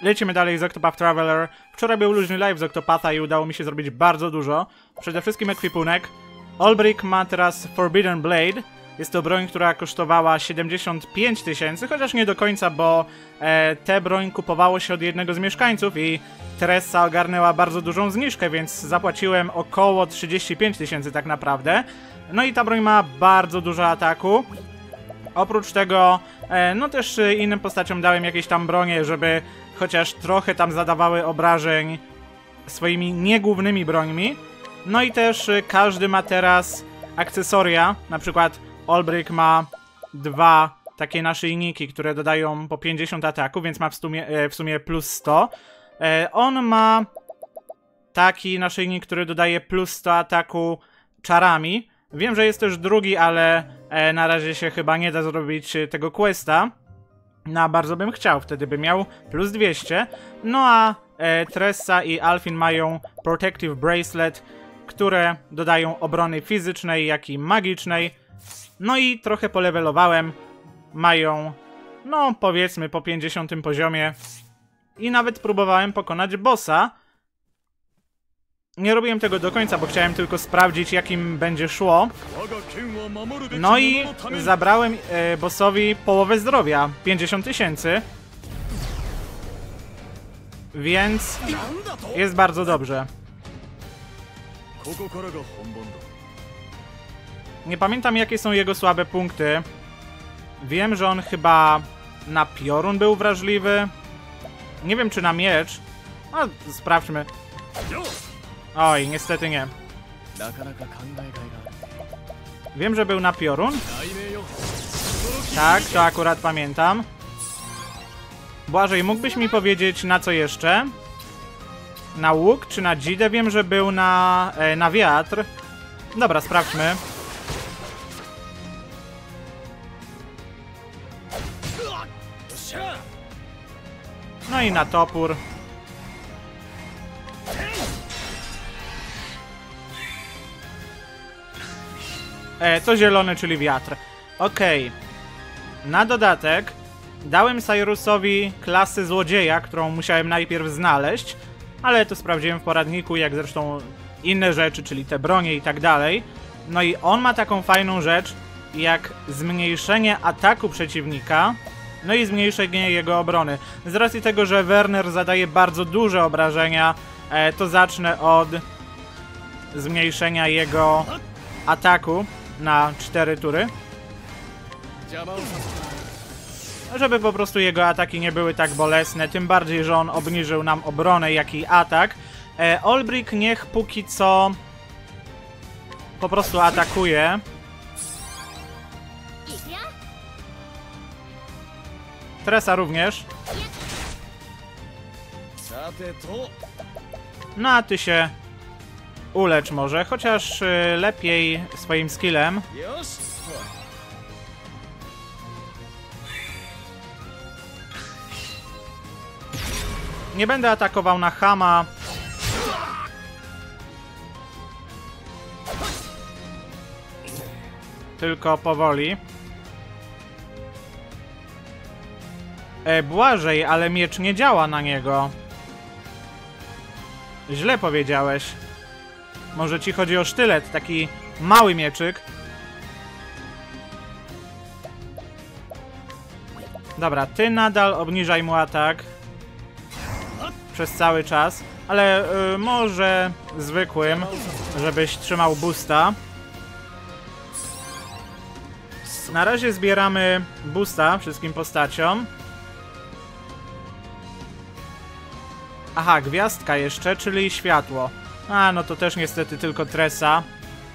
Lecimy dalej z Octopath Traveler. Wczoraj był luźny live z Octopatha i udało mi się zrobić bardzo dużo. Przede wszystkim ekwipunek. Olbrich ma teraz Forbidden Blade. Jest to broń, która kosztowała 75 000, chociaż nie do końca, bo tę broń kupowało się od jednego z mieszkańców i Teresa ogarnęła bardzo dużą zniżkę, więc zapłaciłem około 35 000 tak naprawdę. No i ta broń ma bardzo dużo ataku. Oprócz tego, no też innym postaciom dałem jakieś tam bronie, żeby chociaż trochę tam zadawały obrażeń swoimi niegłównymi brońmi. No i też każdy ma teraz akcesoria, na przykład Olbrich ma 2 takie naszyjniki, które dodają po 50 ataku, więc ma w sumie plus 100. On ma taki naszyjnik, który dodaje plus 100 ataku czarami. Wiem, że jest też drugi, ale na razie się chyba nie da zrobić tego questa. No a bardzo bym chciał, wtedy by miał plus 200. No a Tressa i Alfin mają Protective Bracelet, które dodają obrony fizycznej, jak i magicznej. No i trochę polewelowałem. Mają, no powiedzmy po 50 poziomie. I nawet próbowałem pokonać bossa. Nie robiłem tego do końca, bo chciałem tylko sprawdzić, jakim będzie szło. No i zabrałem bossowi połowę zdrowia, 50 000. Więc jest bardzo dobrze. Nie pamiętam, jakie są jego słabe punkty. Wiem, że on chyba na piorun był wrażliwy. Nie wiem, czy na miecz. No, sprawdźmy. Oj, niestety nie. Wiem, że był na piorun. Tak, to akurat pamiętam. Błażej, mógłbyś mi powiedzieć, na co jeszcze? Na łuk czy na dzidę? Wiem, że był na wiatr. Dobra, sprawdźmy. No i na topór. To zielony, czyli wiatr. Okej. Na dodatek dałem Cyrusowi klasę złodzieja, którą musiałem najpierw znaleźć, ale to sprawdziłem w poradniku, jak zresztą inne rzeczy, czyli te bronie i tak dalej. No i on ma taką fajną rzecz, jak zmniejszenie ataku przeciwnika, no i zmniejszenie jego obrony. Z racji tego, że Werner zadaje bardzo duże obrażenia, to zacznę od zmniejszenia jego ataku na 4 tury. Żeby po prostu jego ataki nie były tak bolesne, tym bardziej, że on obniżył nam obronę, jak i atak. Olbrich niech póki co po prostu atakuje. Tressa również. No a ty się ulecz może, chociaż lepiej swoim skillem. Nie będę atakował na chama. Tylko powoli. Błażej, ale miecz nie działa na niego. Źle powiedziałeś. Może ci chodzi o sztylet, taki mały mieczyk. Dobra, ty nadal obniżaj mu atak przez cały czas, ale może zwykłym, żebyś trzymał boosta. Na razie zbieramy boosta wszystkim postaciom. Aha, gwiazdka jeszcze, czyli światło. A, no to też niestety tylko Tressa.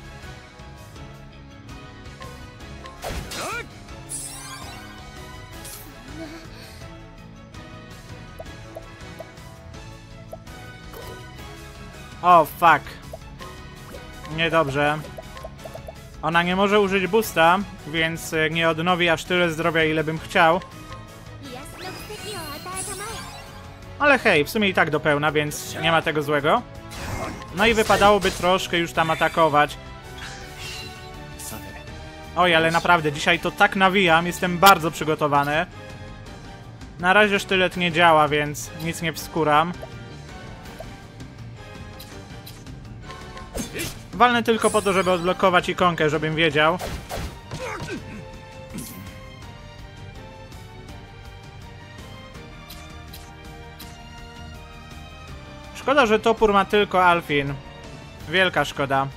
O, fuck. Niedobrze. Ona nie może użyć boosta, więc nie odnowi aż tyle zdrowia, ile bym chciał. Ale hej, w sumie i tak do pełna, więc nie ma tego złego. No i wypadałoby troszkę już tam atakować. Oj, ale naprawdę, dzisiaj to tak nawijam, jestem bardzo przygotowany. Na razie sztylet nie działa, więc nic nie wskuram. Walnę tylko po to, żeby odblokować ikonkę, żebym wiedział. Szkoda, że topór ma tylko Alfin. Wielka szkoda.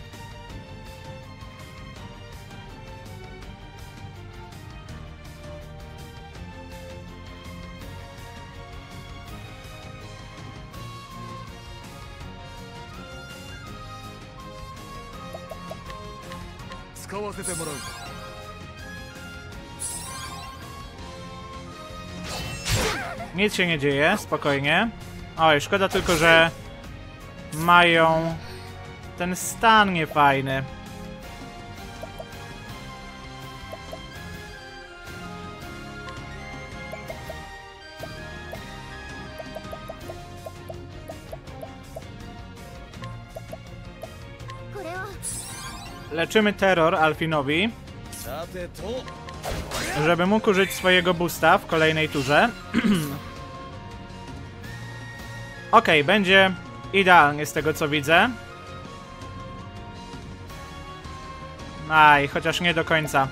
Nic się nie dzieje, spokojnie. Oj, szkoda tylko, że mają ten stan niefajny. Leczymy terror Alfinowi, żeby mógł użyć swojego boosta w kolejnej turze. Okej, będzie idealnie z tego co widzę. Aj, chociaż nie do końca.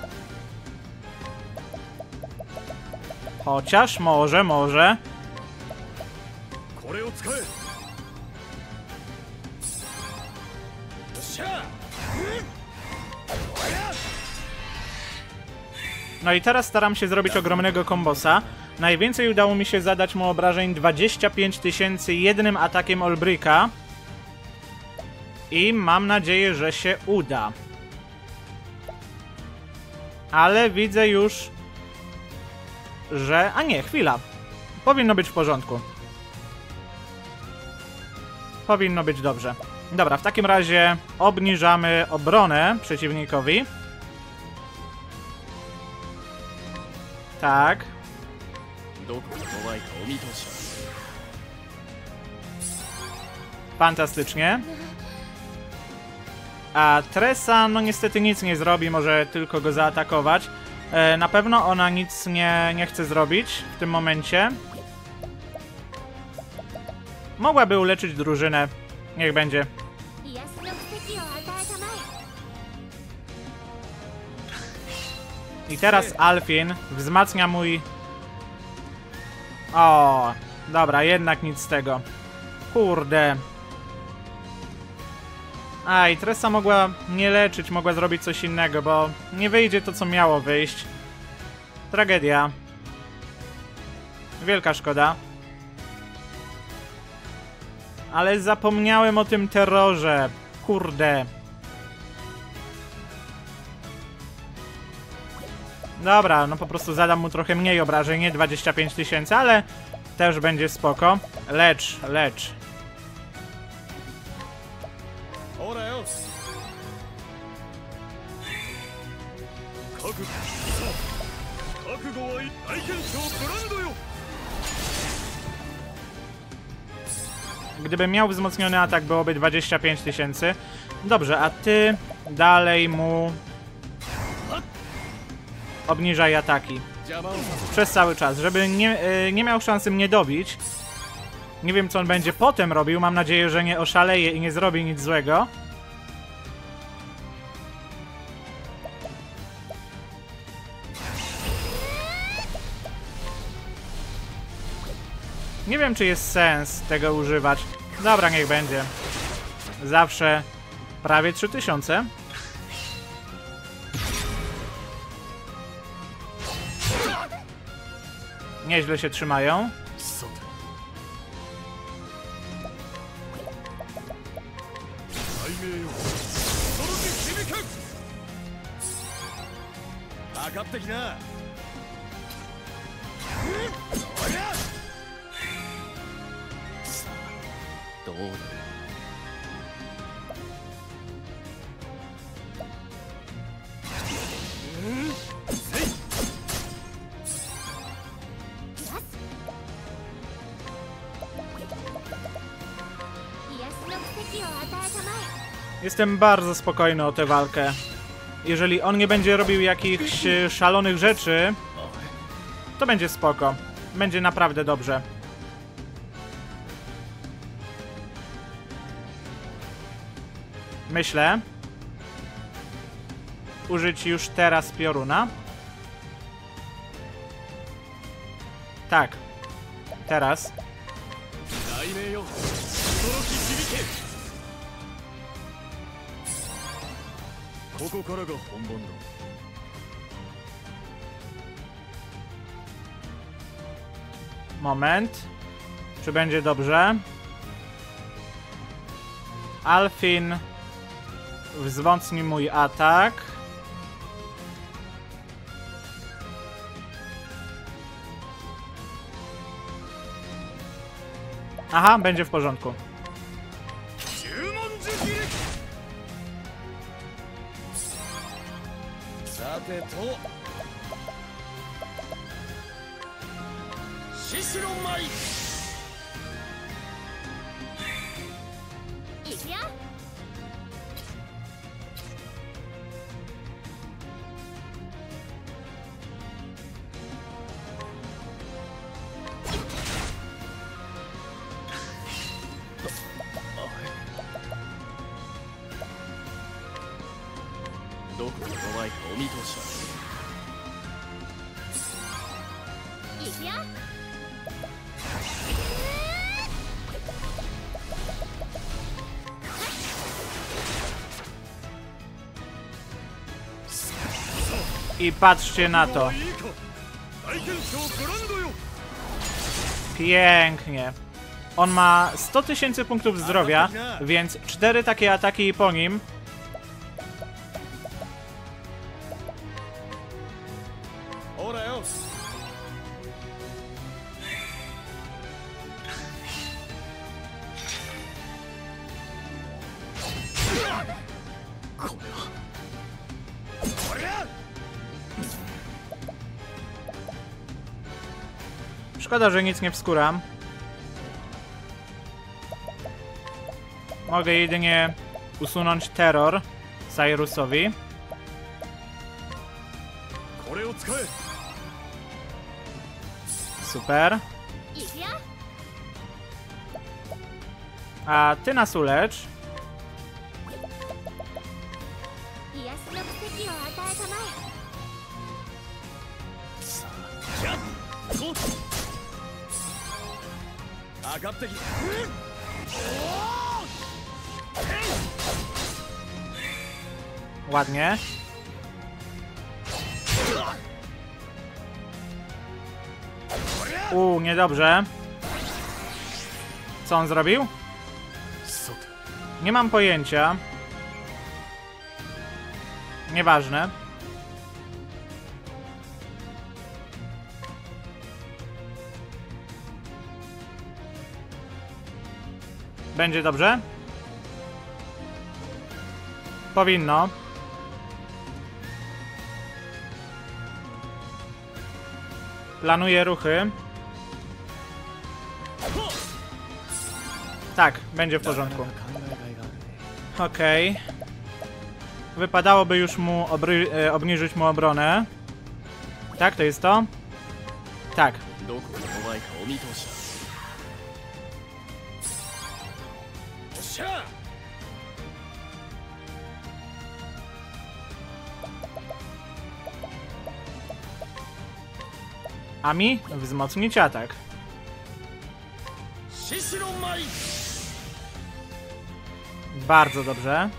Chociaż może. No i teraz staram się zrobić ogromnego kombosa. Najwięcej udało mi się zadać mu obrażeń 25 000 jednym atakiem Olbricka. I mam nadzieję, że się uda. Ale widzę już, że... A nie, chwila. Powinno być w porządku. Powinno być dobrze. Dobra, w takim razie obniżamy obronę przeciwnikowi. Tak. Fantastycznie. A Tressa, no niestety nic nie zrobi, może tylko go zaatakować. Na pewno ona nic nie chce zrobić w tym momencie. Mogłaby uleczyć drużynę. Niech będzie. I teraz Alfin wzmacnia mój... O, dobra, jednak nic z tego. Kurde. Aj, Tressa mogła nie leczyć, mogła zrobić coś innego, bo nie wyjdzie to, co miało wyjść. Tragedia. Wielka szkoda. Ale zapomniałem o tym terrorze. Kurde. Dobra, no po prostu zadam mu trochę mniej obrażeń, nie 25 000, ale też będzie spoko. Lecz. Gdybym miał wzmocniony atak, byłoby 25 000. Dobrze, a ty dalej mu obniżaj ataki. Przez cały czas, żeby nie miał szansy mnie dobić. Nie wiem, co on będzie potem robił. Mam nadzieję, że nie oszaleje i nie zrobi nic złego. Nie wiem, czy jest sens tego używać. Dobra, niech będzie. Zawsze prawie 3000. Nieźle się trzymają. Jestem bardzo spokojny o tę walkę. Jeżeli on nie będzie robił jakichś szalonych rzeczy, to będzie spoko. będzie naprawdę dobrze. Myślę użyć już teraz pioruna. Tak. Teraz. Moment. Czy będzie dobrze? Alfin wzmocni mój atak. Aha, będzie w porządku. I patrzcie na to. Pięknie. On ma 100 000 punktów zdrowia, więc 4 takie ataki po nim. Szkoda, że nic nie wskuram. Mogę jedynie usunąć terror Cyrusowi. Super. A ty nas ulecz. Ładnie. Niedobrze. Co on zrobił? Nie mam pojęcia. Nieważne. Będzie dobrze? Powinno. Planuję ruchy. Tak, będzie w porządku. Okej. Wypadałoby już mu obniżyć mu obronę. Tak, to jest to? Tak. A mi wzmocnić atak. Bardzo dobrze.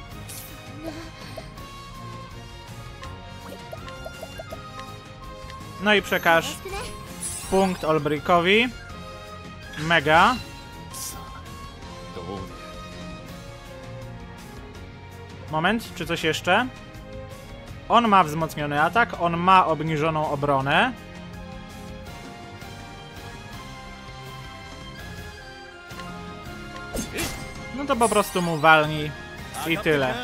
No i przekaż punkt Olbrickowi. Mega. Moment, czy coś jeszcze? On ma wzmocniony atak, on ma obniżoną obronę. No to po prostu mu walnij i tyle.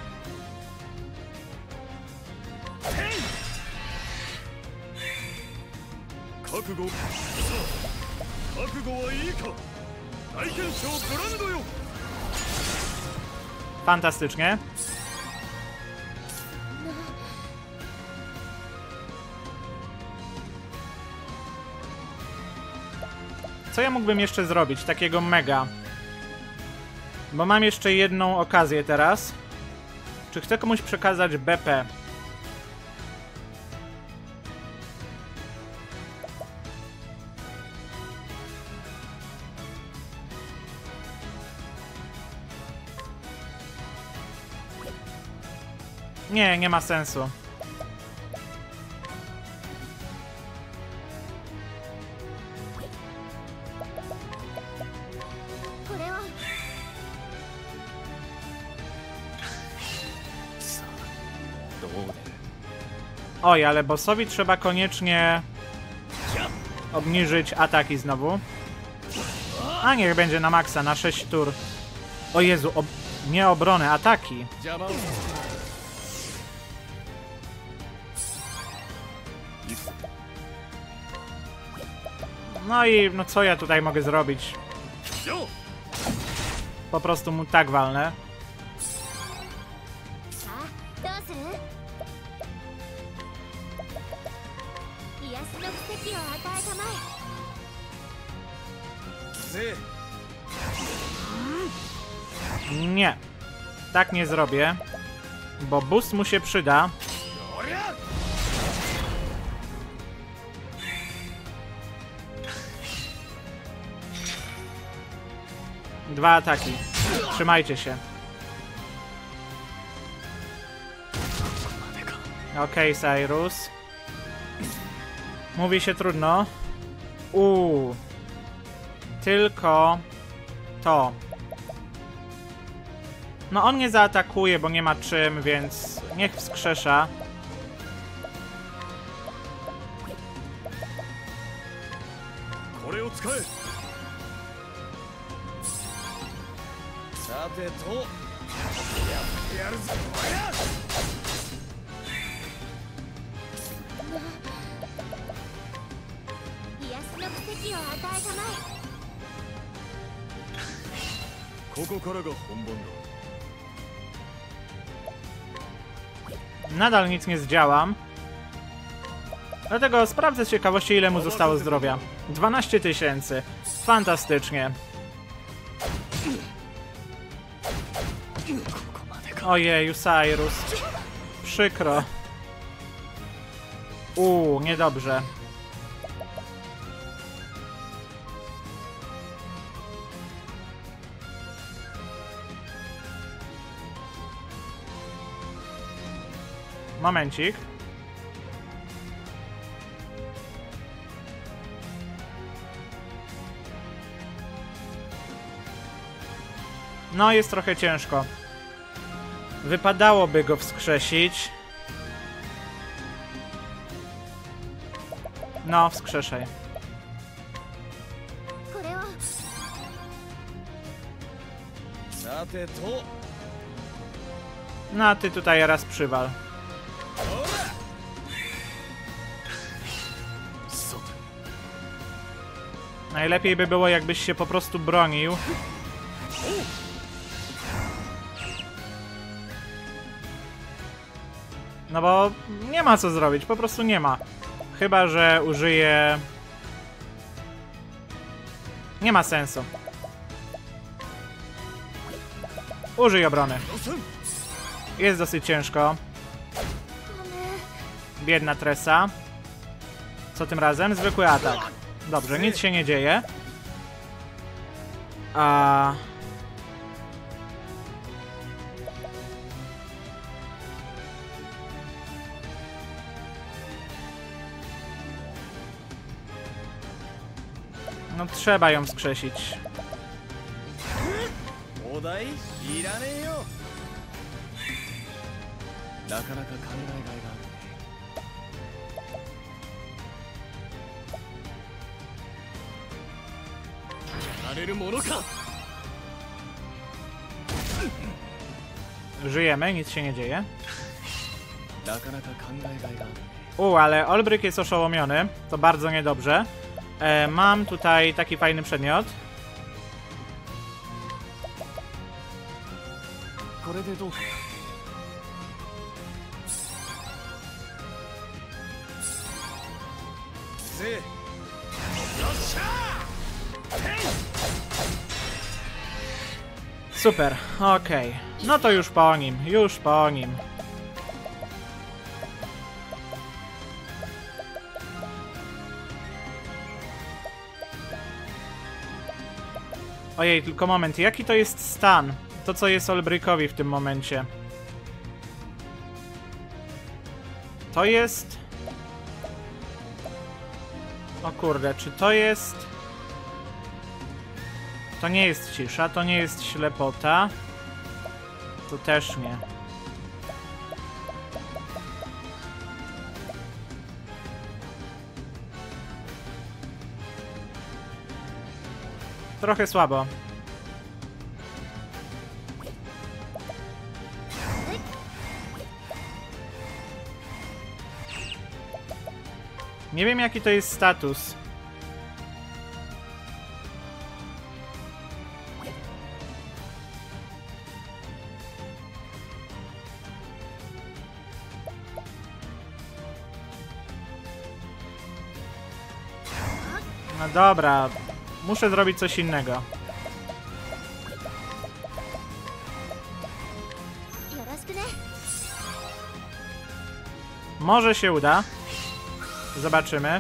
Fantastycznie. Co ja mógłbym jeszcze zrobić? Takiego mega. Bo mam jeszcze jedną okazję teraz. Czy chcę komuś przekazać BP? Nie, nie ma sensu. Oj, ale bossowi trzeba koniecznie obniżyć ataki znowu. A niech będzie na maksa, na 6 tur. O Jezu, nie obrony, ataki. No i no co ja tutaj mogę zrobić? Po prostu mu tak walnę. Nie. Tak nie zrobię. Bo boost mu się przyda. Dwa ataki. Trzymajcie się. Okej, Cyrus. Mówi się trudno. Tylko to. No on nie zaatakuje, bo nie ma czym, więc niech wskrzesza. Nadal nic nie zdziałam. Dlatego sprawdzę z ciekawości, ile mu zostało zdrowia. 12 000. Fantastycznie. Ojeju, Cyrus. Przykro. Niedobrze. Momencik. No, jest trochę ciężko. Wypadałoby go wskrzesić. No, wskrzeszaj. No, a ty tutaj raz przywal. Najlepiej by było, jakbyś się po prostu bronił. No bo nie ma co zrobić, po prostu nie ma. Chyba że użyję... Nie ma sensu. Użyj obrony. Jest dosyć ciężko. Biedna Tressa. Co tym razem? Zwykły atak. Dobrze, nic się nie dzieje. No trzeba ją wskrzesić. Żyjemy, nic się nie dzieje. Ale Olbryk jest oszołomiony. To bardzo niedobrze. Mam tutaj taki fajny przedmiot. Super, okej. No to już po nim, już po nim. Ojej, tylko moment, jaki to jest stan? To, co jest Olbrickowi w tym momencie. To jest... O kurde, czy to jest... To nie jest cisza, to nie jest ślepota. To też nie. Trochę słabo. Nie wiem, jaki to jest status. No dobra, muszę zrobić coś innego. Może się uda. Zobaczymy.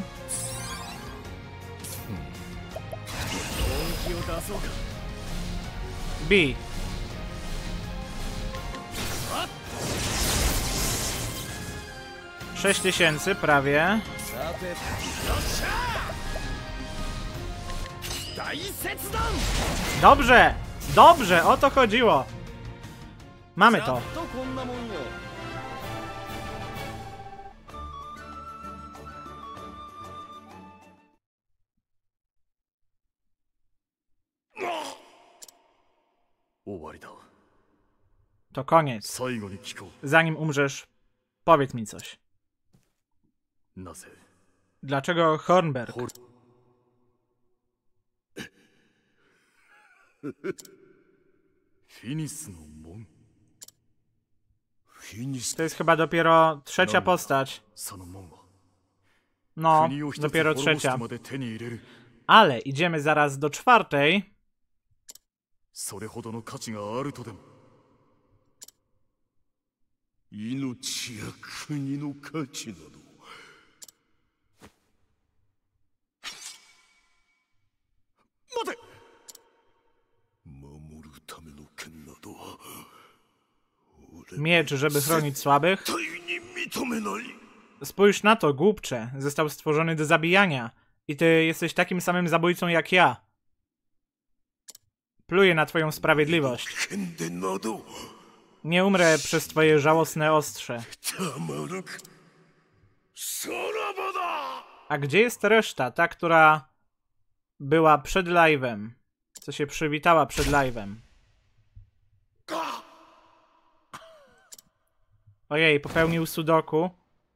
B. 6000 prawie. Dobrze! Dobrze! O to chodziło! Mamy to! To koniec. Zanim umrzesz, powiedz mi coś. Dlaczego Hornberg? To jest chyba dopiero trzecia postać. No, dopiero trzecia. Ale idziemy zaraz do czwartej. Miecz, żeby chronić słabych. Spójrz na to, głupcze. Został stworzony do zabijania. I ty jesteś takim samym zabójcą jak ja. Pluję na twoją sprawiedliwość. Nie umrę przez twoje żałosne ostrze. A gdzie jest reszta? Ta, która była przed live'em. Co się przywitała przed live'em. Ojej, popełnił sudoku.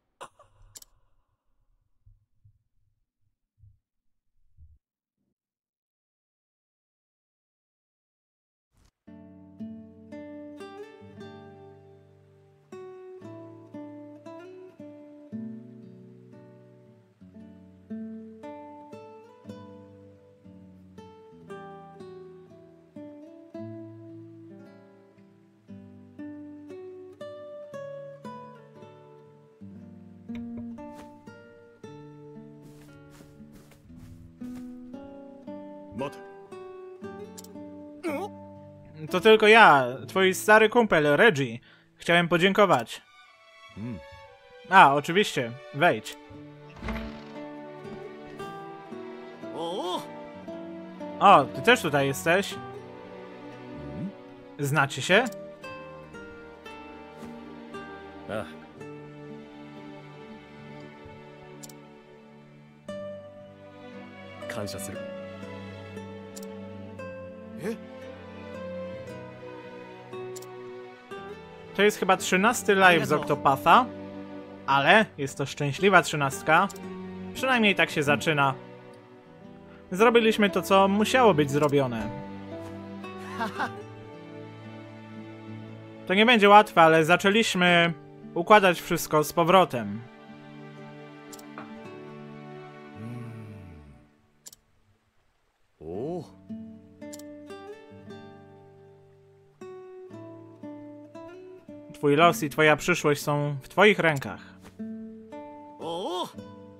To tylko ja, twój stary kumpel, Reggie. Chciałem podziękować. A, oczywiście. Wejdź. O, ty też tutaj jesteś? Znacie się? To jest chyba 13 live z Octopatha, ale jest to szczęśliwa 13. Przynajmniej tak się zaczyna. Zrobiliśmy to, co musiało być zrobione. To nie będzie łatwe, ale zaczęliśmy układać wszystko z powrotem. Twój los i twoja przyszłość są w twoich rękach. O!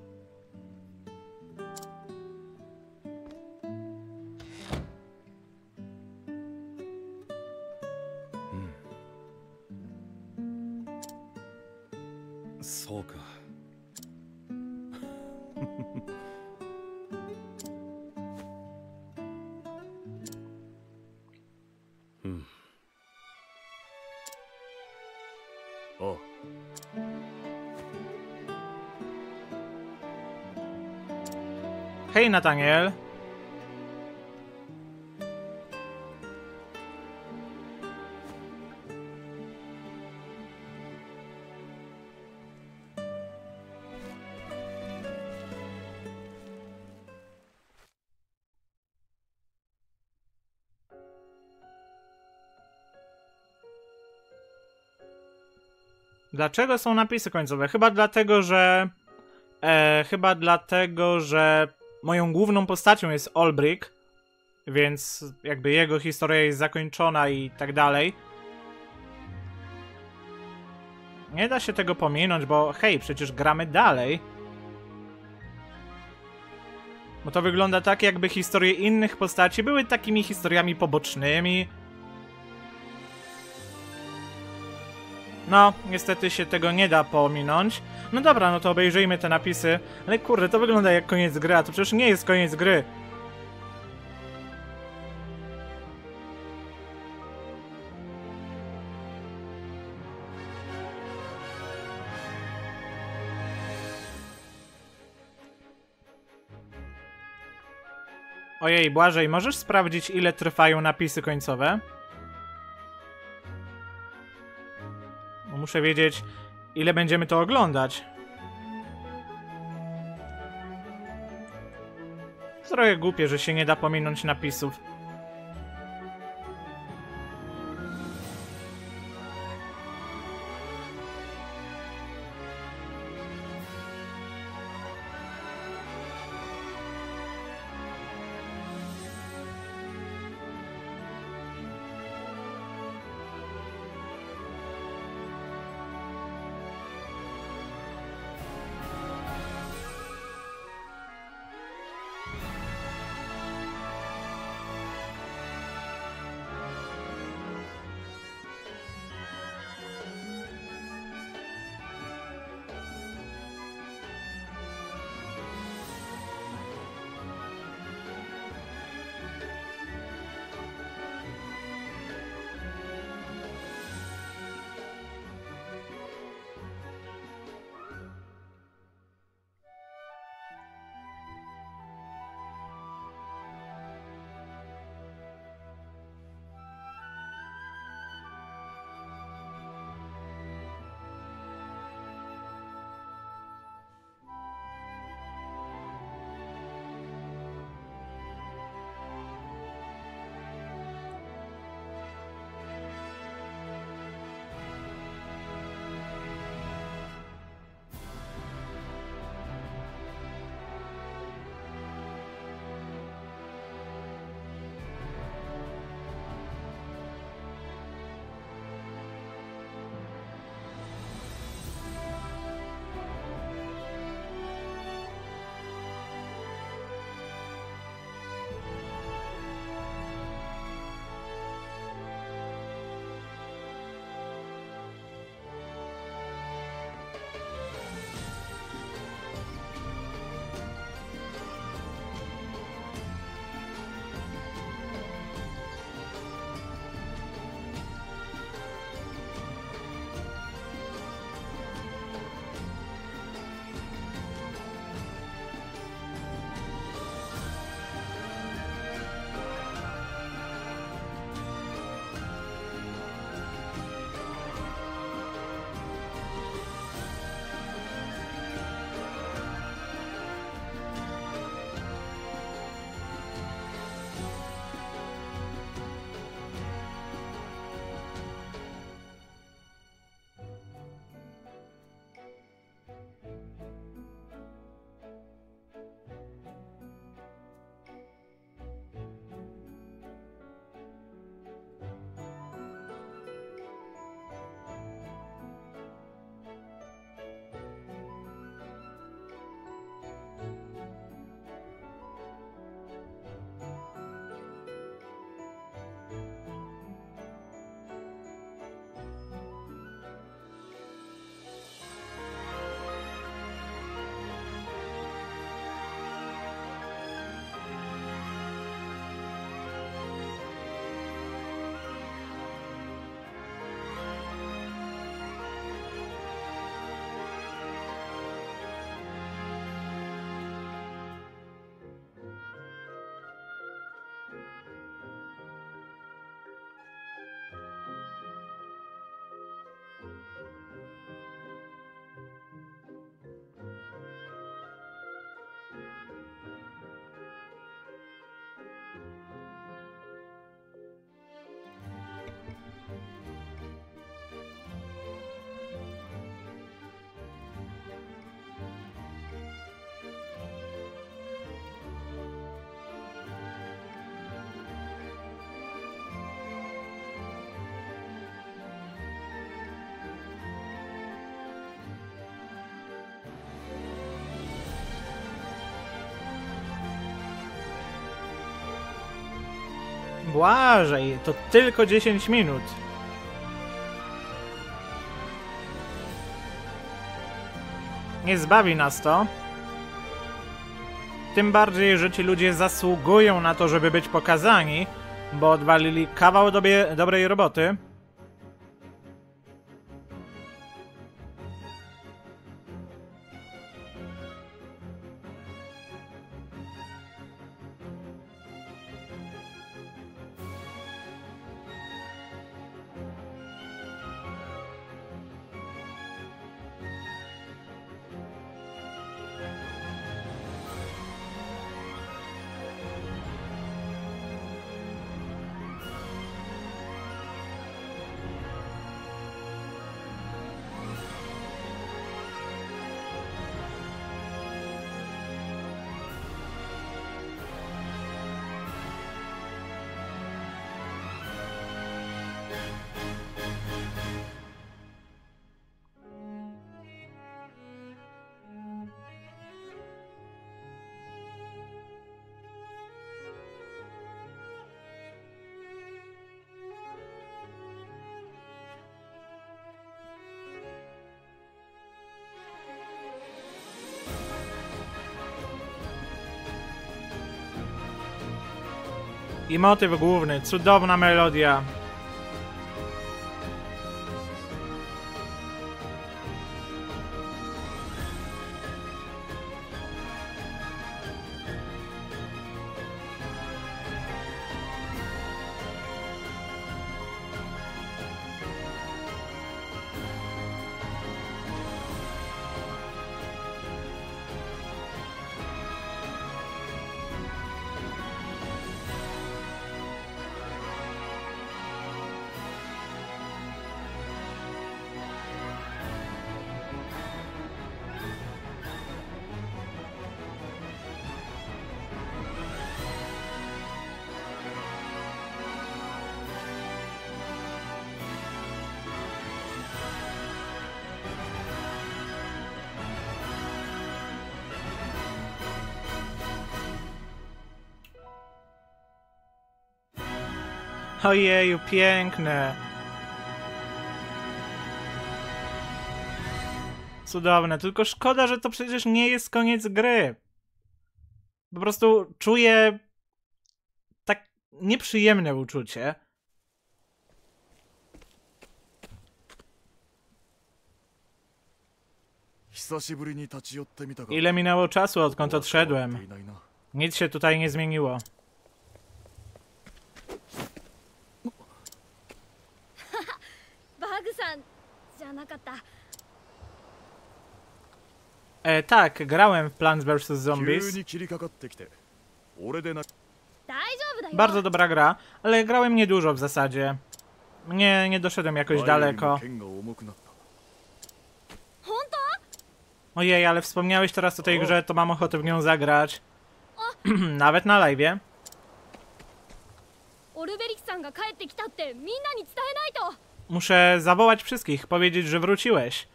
Soka. O. Hej, Nathaniel. Dlaczego są napisy końcowe? Chyba dlatego, że moją główną postacią jest Olbrich, więc jakby jego historia jest zakończona i tak dalej. Nie da się tego pominąć, bo hej, przecież gramy dalej. Bo to wygląda tak, jakby historie innych postaci były takimi historiami pobocznymi. No, niestety się tego nie da pominąć. No dobra, no to obejrzyjmy te napisy. Ale kurde, to wygląda jak koniec gry, a to przecież nie jest koniec gry. Ojej, Błażej, możesz sprawdzić, ile trwają napisy końcowe? Bo muszę wiedzieć, ile będziemy to oglądać. Trochę głupie, że się nie da pominąć napisów. Błażej, to tylko 10 minut. Nie zbawi nas to. Tym bardziej, że ci ludzie zasługują na to, żeby być pokazani, bo odwalili kawał dobrej roboty. I motyw główny, cudowna melodia. Ojeju, piękne. Cudowne, tylko szkoda, że to przecież nie jest koniec gry. Po prostu czuję tak nieprzyjemne uczucie. Ile minęło czasu, odkąd odszedłem? Nic się tutaj nie zmieniło. Tak, grałem w Plants vs. Zombies. Bardzo dobra gra, ale grałem niedużo w zasadzie. Nie doszedłem jakoś daleko. Ojej, ale wspomniałeś teraz o tej grze, to mam ochotę w nią zagrać. Nawet na live'ie. Muszę zawołać wszystkich, powiedzieć, że wróciłeś.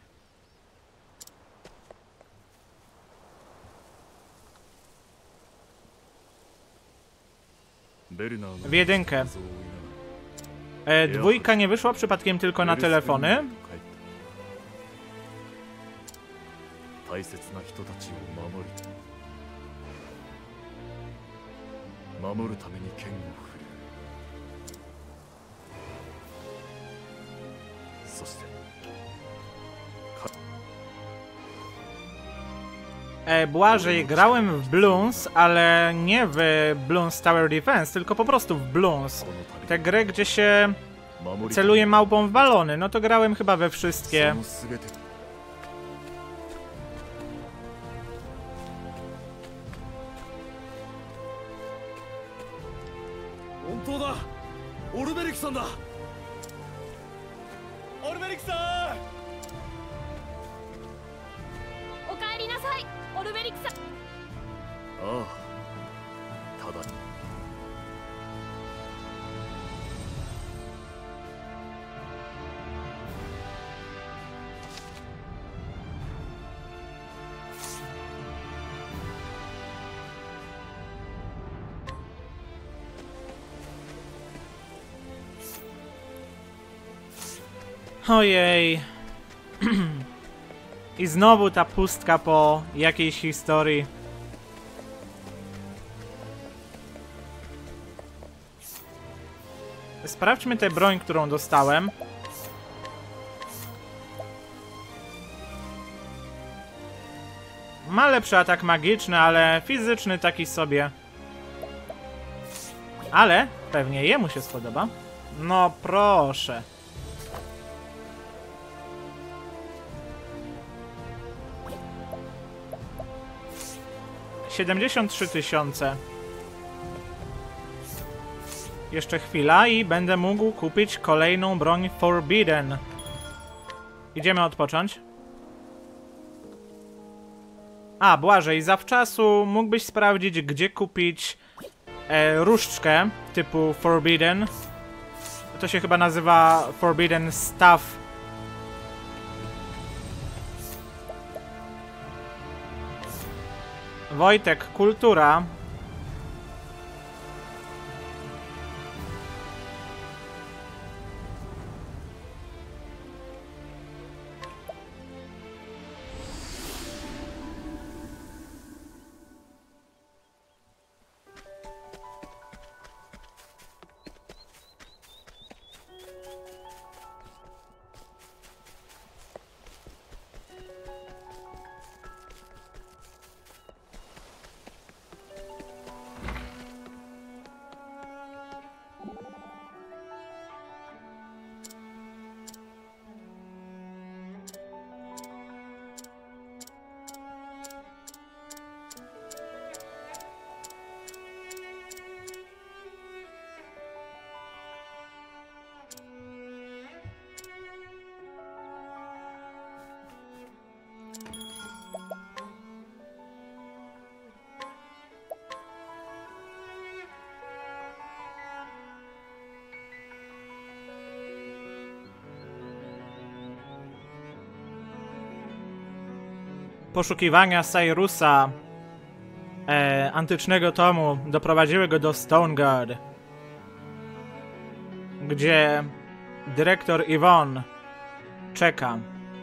W jedynkę. Dwójka nie wyszła przypadkiem tylko na telefony? Błażej, grałem w Bloons, ale nie w Bloons Tower Defense, tylko po prostu w Bloons. Te gry, gdzie się celuje małpą w balony, no to grałem chyba we wszystkie. Ojej. I znowu ta pustka po jakiejś historii. Sprawdźmy tę broń, którą dostałem. Ma lepszy atak magiczny, ale fizyczny taki sobie. Ale pewnie jemu się spodoba. No proszę. $73,000. Jeszcze chwila i będę mógł kupić kolejną broń Forbidden. Idziemy odpocząć. A, Błażej, zawczasu mógłbyś sprawdzić, gdzie kupić różdżkę typu Forbidden. To się chyba nazywa Forbidden Stuff. Wojtek, kultura. Poszukiwania Cyrusa, antycznego tomu, doprowadziły go do Stonegard, gdzie dyrektor Yvonne czeka.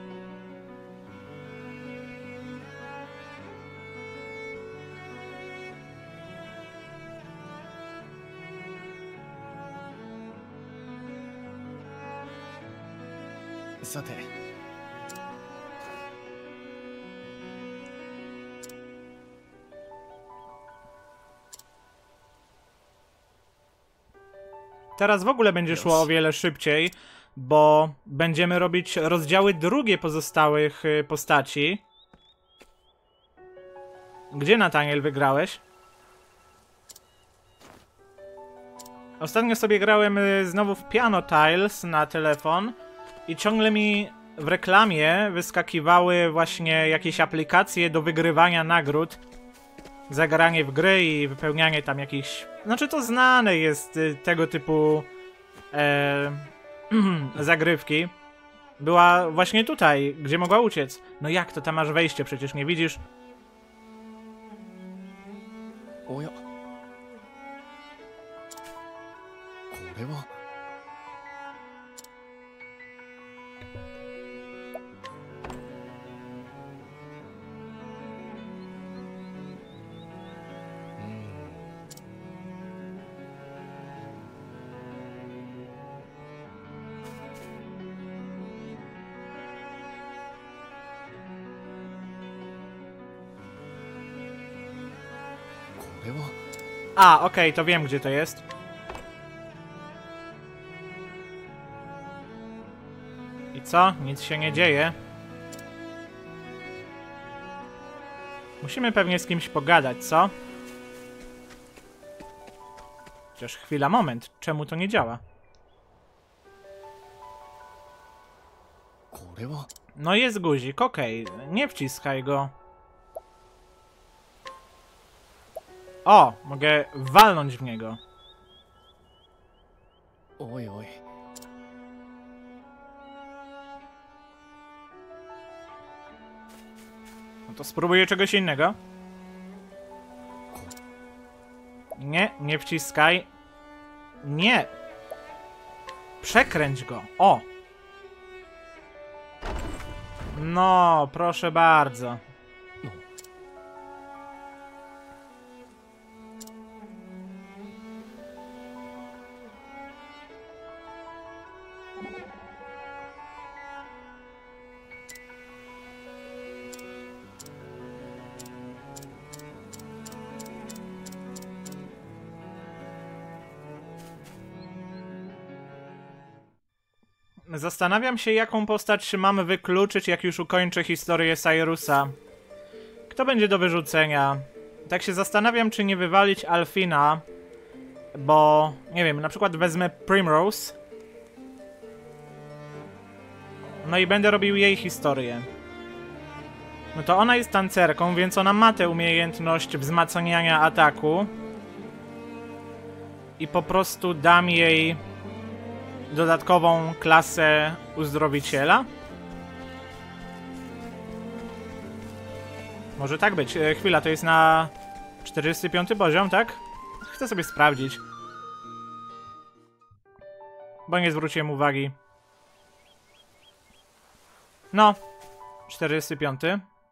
Teraz w ogóle będzie szło o wiele szybciej, bo będziemy robić rozdziały drugie pozostałych postaci. Gdzie, Nathaniel, wygrałeś? Ostatnio sobie grałem znowu w Piano Tiles na telefon i ciągle mi w reklamie wyskakiwały właśnie jakieś aplikacje do wygrywania nagród. Zagranie w gry i wypełnianie tam jakichś... Znaczy to znane jest tego typu zagrywki. Była właśnie tutaj, gdzie mogła uciec. No jak to, tam masz wejście, przecież nie widzisz? Oja. Korewa? A, okej, to wiem, gdzie to jest. I co? Nic się nie dzieje. Musimy pewnie z kimś pogadać, co? Chociaż chwila, moment. Czemu to nie działa? No jest guzik, okej. Nie wciskaj go. O! Mogę walnąć w niego. Oj, oj. No to spróbuję czegoś innego. Nie, nie wciskaj. Nie! Przekręć go. O! No, proszę bardzo. Zastanawiam się, jaką postać mamy wykluczyć, jak już ukończę historię Cyrusa. Kto będzie do wyrzucenia? Tak się zastanawiam, czy nie wywalić Alfina, bo, nie wiem, na przykład wezmę Primrose. No i będę robił jej historię. No to ona jest tancerką, więc ona ma tę umiejętność wzmacniania ataku. I po prostu dam jej dodatkową klasę uzdrowiciela? Może tak być. Chwila, to jest na 45 poziom, tak? Chcę sobie sprawdzić. Bo nie zwróciłem uwagi. No, 45.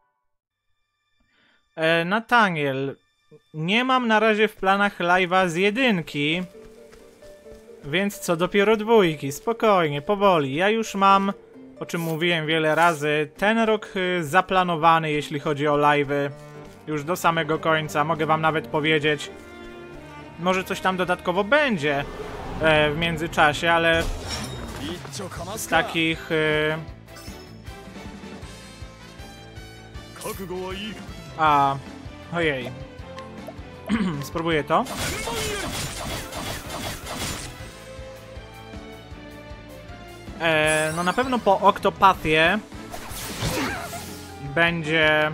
Nathaniel. Nie mam na razie w planach live'a z 1. Więc co dopiero 2, spokojnie, powoli. Ja już mam, o czym mówiłem wiele razy, ten rok zaplanowany, jeśli chodzi o live'y. Już do samego końca, mogę wam nawet powiedzieć. Może coś tam dodatkowo będzie w międzyczasie, ale z takich... Ojej. Spróbuję to. No na pewno po Octopathie będzie...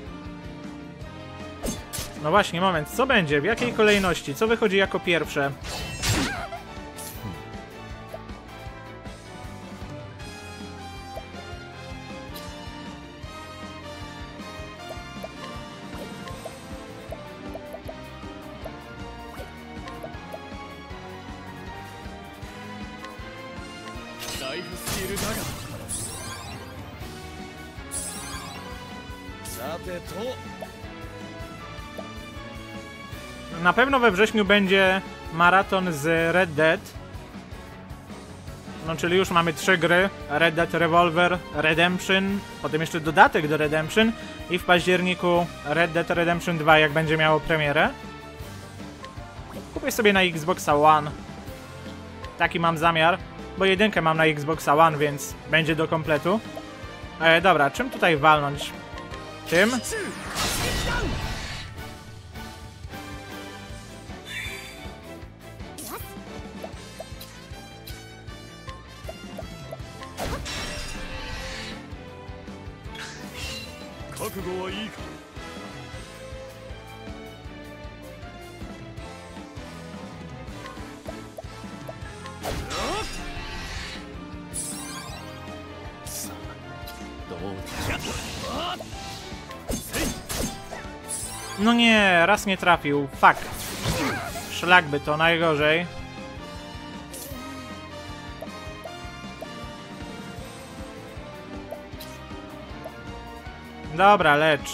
No właśnie, moment, co będzie? W jakiej kolejności? Co wychodzi jako pierwsze? Na pewno we wrześniu będzie maraton z Red Dead. No, czyli już mamy 3 gry. Red Dead Revolver, Redemption, potem jeszcze dodatek do Redemption i w październiku Red Dead Redemption 2, jak będzie miało premierę. Kupię sobie na Xboxa One. Taki mam zamiar, bo 1 mam na Xboxa One, więc będzie do kompletu. Dobra, czym tutaj walnąć? Tym? No nie, raz nie trafił. Fuck. Szlak by to, najgorzej. Dobra, lecz.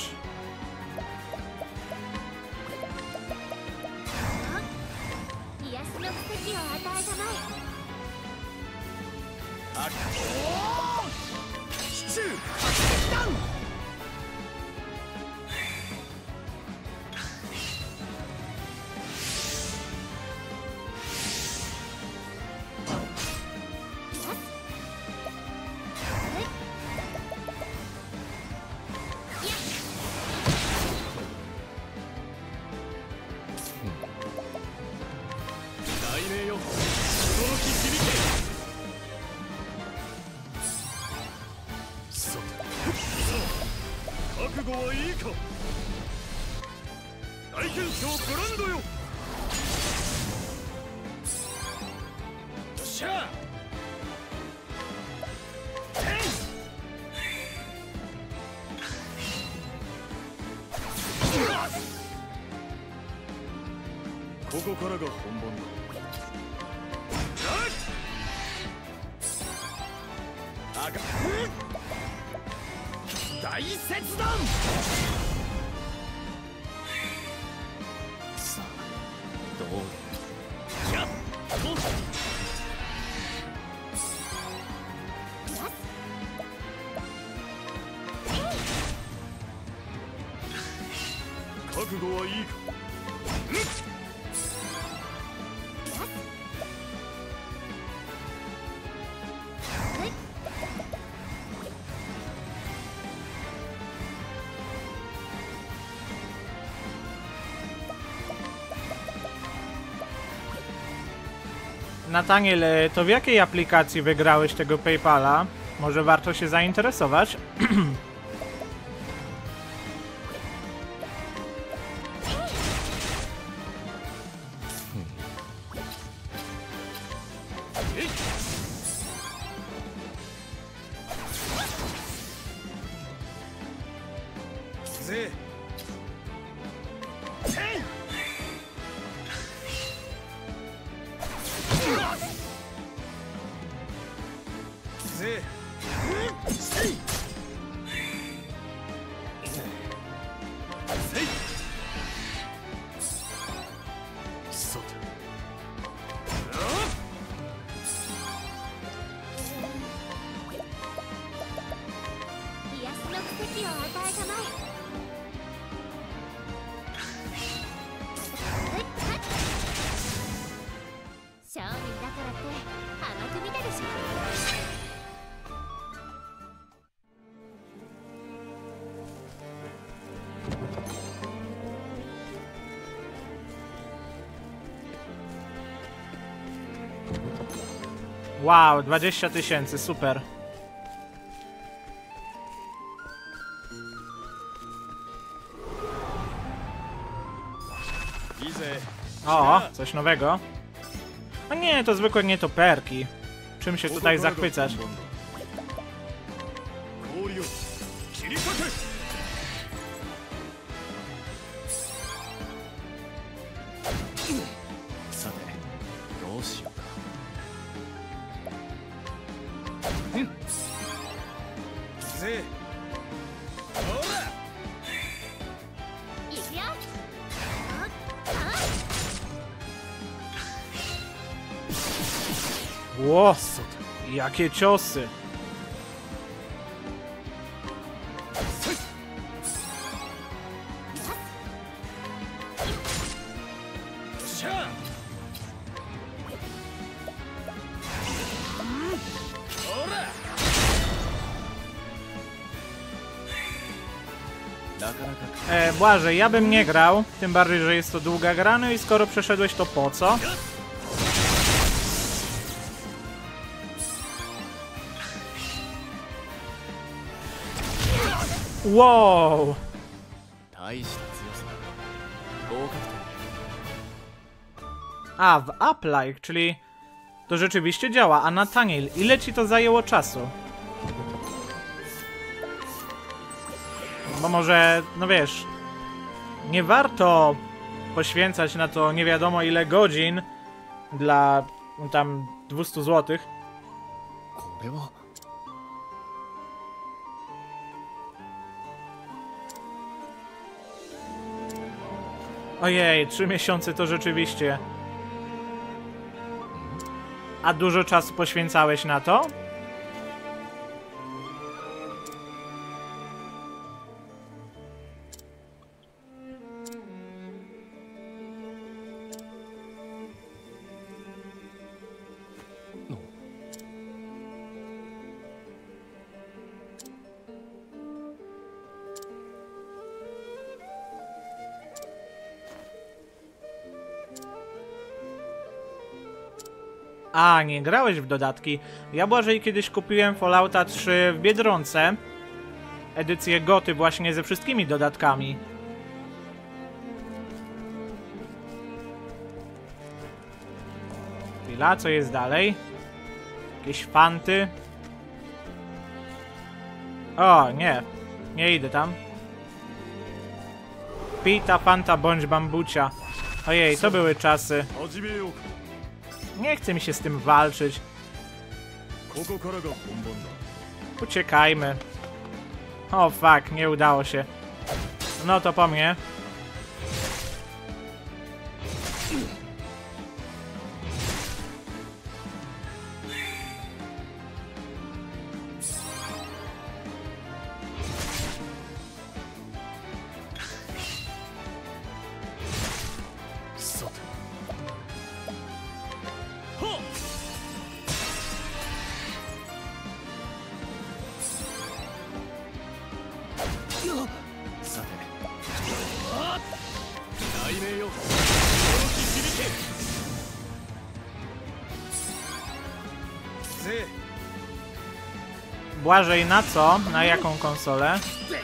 大切断。 さあどうやっと覚悟はいいか。 Nataniel, to w jakiej aplikacji wygrałeś tego PayPala? Może warto się zainteresować? Wow, 20 000, super. O, coś nowego. A nie, to zwykłe nietoperki. Czym się tutaj zachwycasz? さてどうしようか。 Ło, jakie ciosy. Błażej, ja bym nie grał, tym bardziej, że jest to długa gra, no i skoro przeszedłeś, to po co? Wow! 大した強さ。合格点。 A, w Uplike, czyli to rzeczywiście działa. A Nataniel, ile ci to zajęło czasu? Bo może, no wiesz, nie warto poświęcać na to nie wiadomo ile godzin dla tam 200 zł. これは Ojej, 3 miesiące to rzeczywiście. A dużo czasu poświęcałeś na to? A, nie grałeś w dodatki. Ja Błażej kiedyś kupiłem Fallouta 3 w Biedronce. Edycję Goty właśnie ze wszystkimi dodatkami. Chwila, co jest dalej? Jakieś fanty? O, nie. Nie idę tam. Pita, fanta, bądź bambucia. Ojej, to były czasy. Nie chce mi się z tym walczyć. Uciekajmy. O fuck, nie udało się. No to po mnie. Błażej na co? Na jaką konsolę?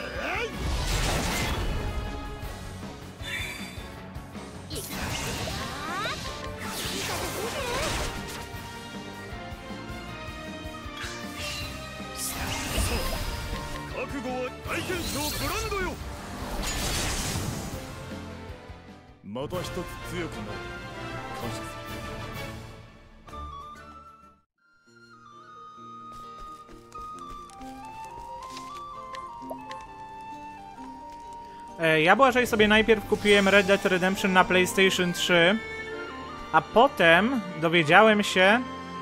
Ja Błażej sobie najpierw kupiłem Red Dead Redemption na PlayStation 3, a potem dowiedziałem się,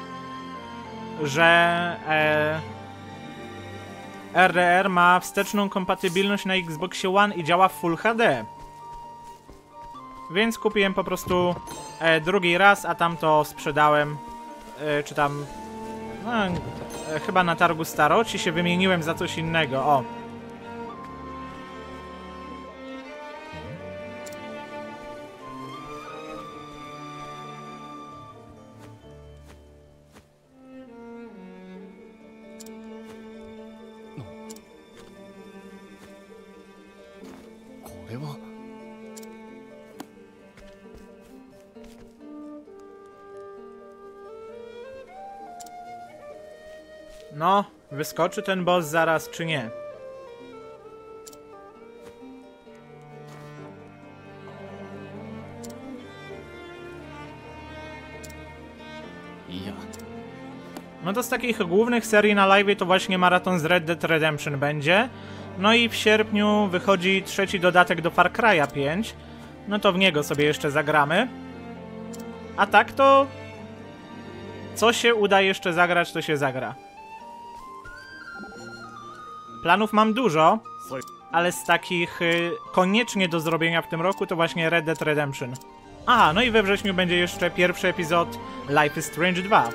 że RDR ma wsteczną kompatybilność na Xboxie One i działa w Full HD. Więc kupiłem po prostu drugi raz, a tamto sprzedałem, czy tam, no, chyba na targu Staroci się wymieniłem za coś innego, o. No, wyskoczy ten boss zaraz, czy nie? No to z takich głównych serii na live to właśnie maraton z Red Dead Redemption będzie. No i w sierpniu wychodzi trzeci dodatek do Far Cry'a 5. No to w niego sobie jeszcze zagramy. A tak to... co się uda jeszcze zagrać, to się zagra. Planów mam dużo, ale z takich koniecznie do zrobienia w tym roku to właśnie Red Dead Redemption. Aha, no i we wrześniu będzie jeszcze pierwszy epizod Life is Strange 2.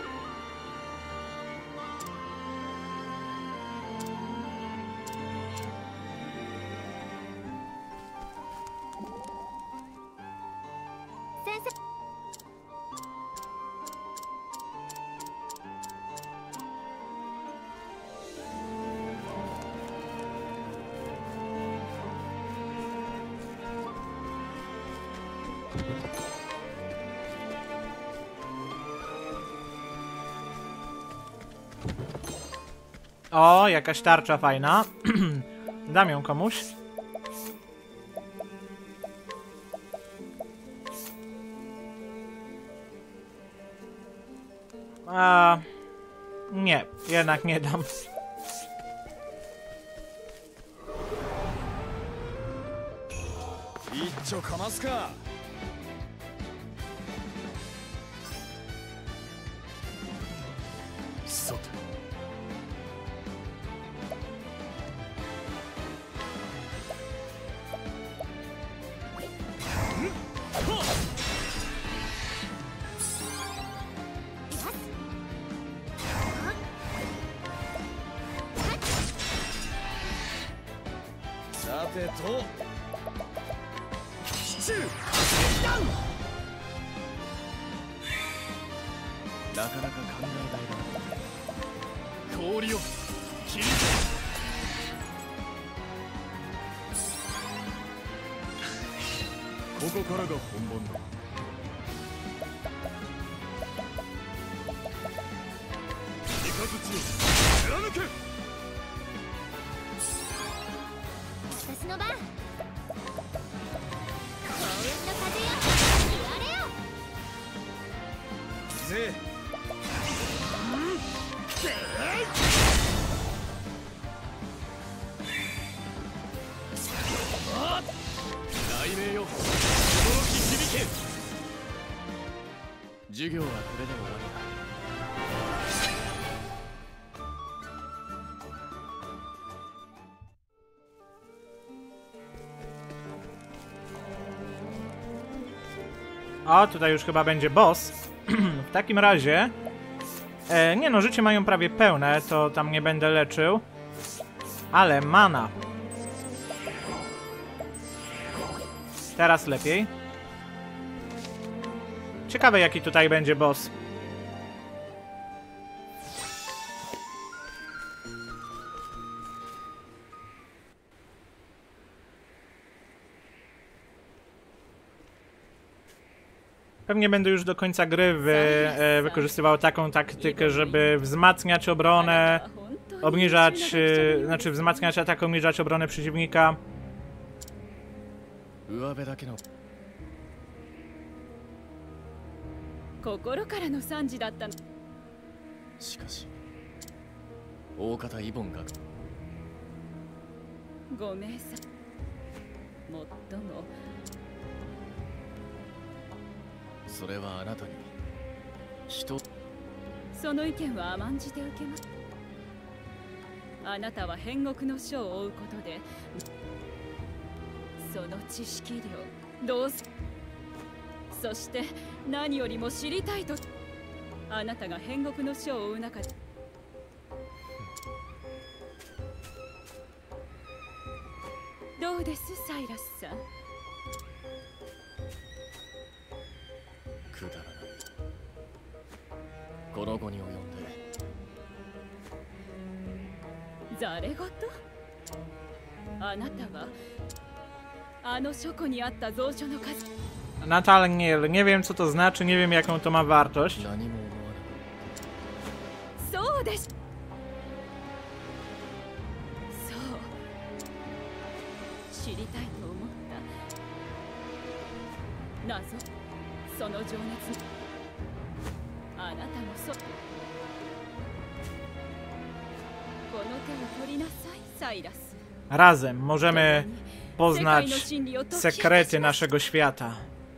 O, jakaś tarcza fajna. Dam ją komuś. Nie, jednak nie dam. 授業はこれで終わりだ。 O, tutaj już chyba będzie boss. W takim razie... nie no, życie mają prawie pełne, to tam nie będę leczył. Ale mana. Teraz lepiej. Ciekawe, jaki tutaj będzie boss. Pewnie będę już do końca gry wykorzystywał taką taktykę, żeby wzmacniać obronę, obniżać, znaczy wzmacniać atak, obniżać obronę przeciwnika. 上辺だけの心からの賛辞だったの。 しかし大方イボンがごめんさ。もっともそれはあなたに人その意見は甘んじて受けます。あなたは変国の書を追うことでその知識量どうすそして何よりも知りたいとあなたが変国の書を追う中でどうですサイラスさん。 くだらないこの後に及んでざれ言あなたはあの書庫にあった蔵書の数 Natal nie wiem co to znaczy, nie wiem jaką to ma wartość. 何も思わなかっそうですそう知りたいと思った謎その情熱あなたもそうこの手を取りなさいサイラス Razem możemy poznać sekrety naszego świata.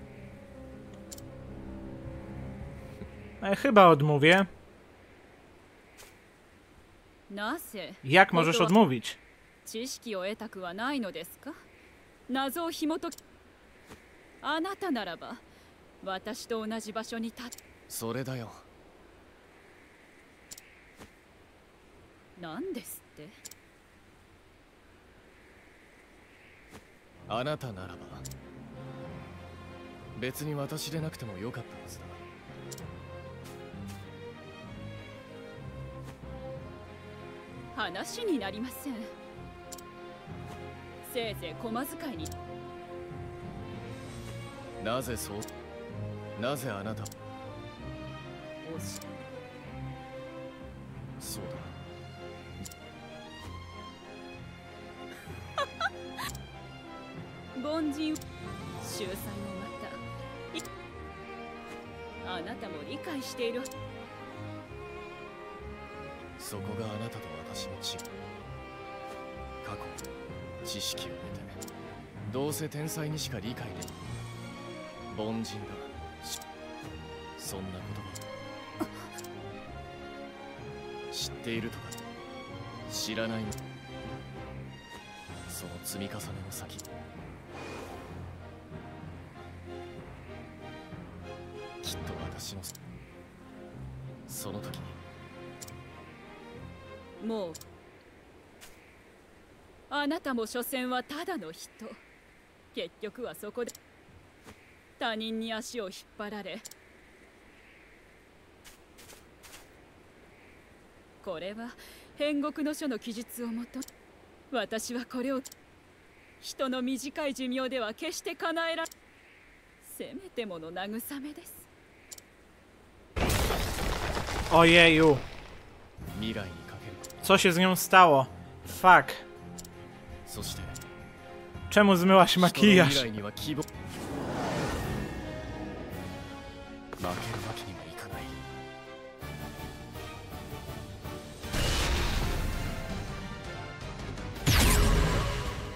Chyba odmówię. なぜ Jak możesz odmówić? 知識を得たくはないのですか。謎を紐解きあなたならば私と同じ場所に立つそれだよ。 なんですって。 あなたならば別に私でなくてもよかったはずだ。 話になりません。せいぜい駒遣いになぜそうなぜあなたおしそうだ凡人秀才もまたあなたも理解している。 そこがあなたと私の違い。過去知識を得てどうせ天才にしか理解できない凡人だ。そんなこと知っているとか知らないのその積み重ねの先きっと私のその時にもうあなたも所詮はただの人。結局はそこで他人に足を引っ張られこれは変国の書の記述をもと私はこれを人の短い寿命では決して叶えられせめてもの慰めです。 Ojeju. 未来にかける Co się z nią stało? Fuck. そして Czemu zmyłaś 人の makijaż? 未来には希望負けるわけにはいかない。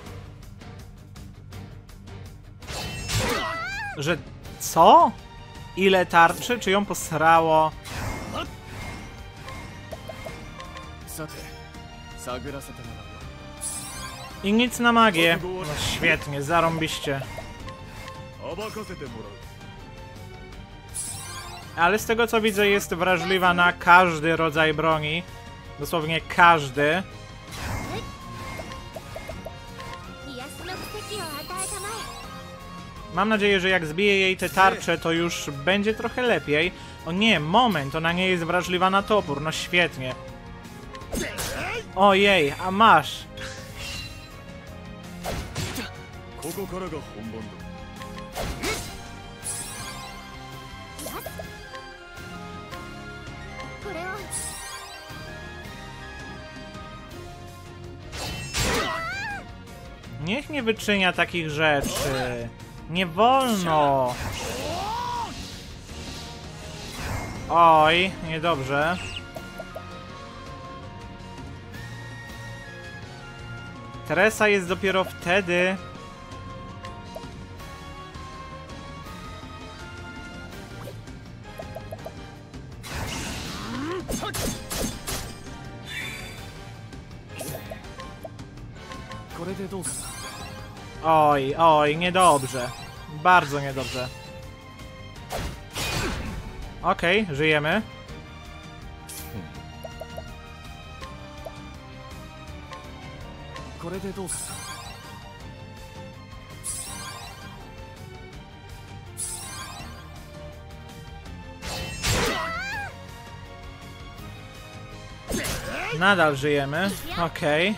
Że... co? ile tarczy? Czy ją posrało? さて探らせてもらうよ I nic na magię. No świetnie, zarąbiście. 暴かせてもらう Ale z tego co widzę jest wrażliwa na każdy rodzaj broni. Dosłownie każdy. 癒しの奇跡を与えたまえ Mam nadzieję, że jak zbiję jej te tarcze, to już będzie trochę lepiej. O nie, moment, ona nie jest wrażliwa na topór. No świetnie. Ojej, a masz. ここからが本番だこれを Niech nie wyczynia takich rzeczy. Nie wolno. Oj, niedobrze. Teresa jest dopiero wtedy... Oj, oj, niedobrze. Bardzo niedobrze. Okej, żyjemy. Nadal żyjemy. Okej.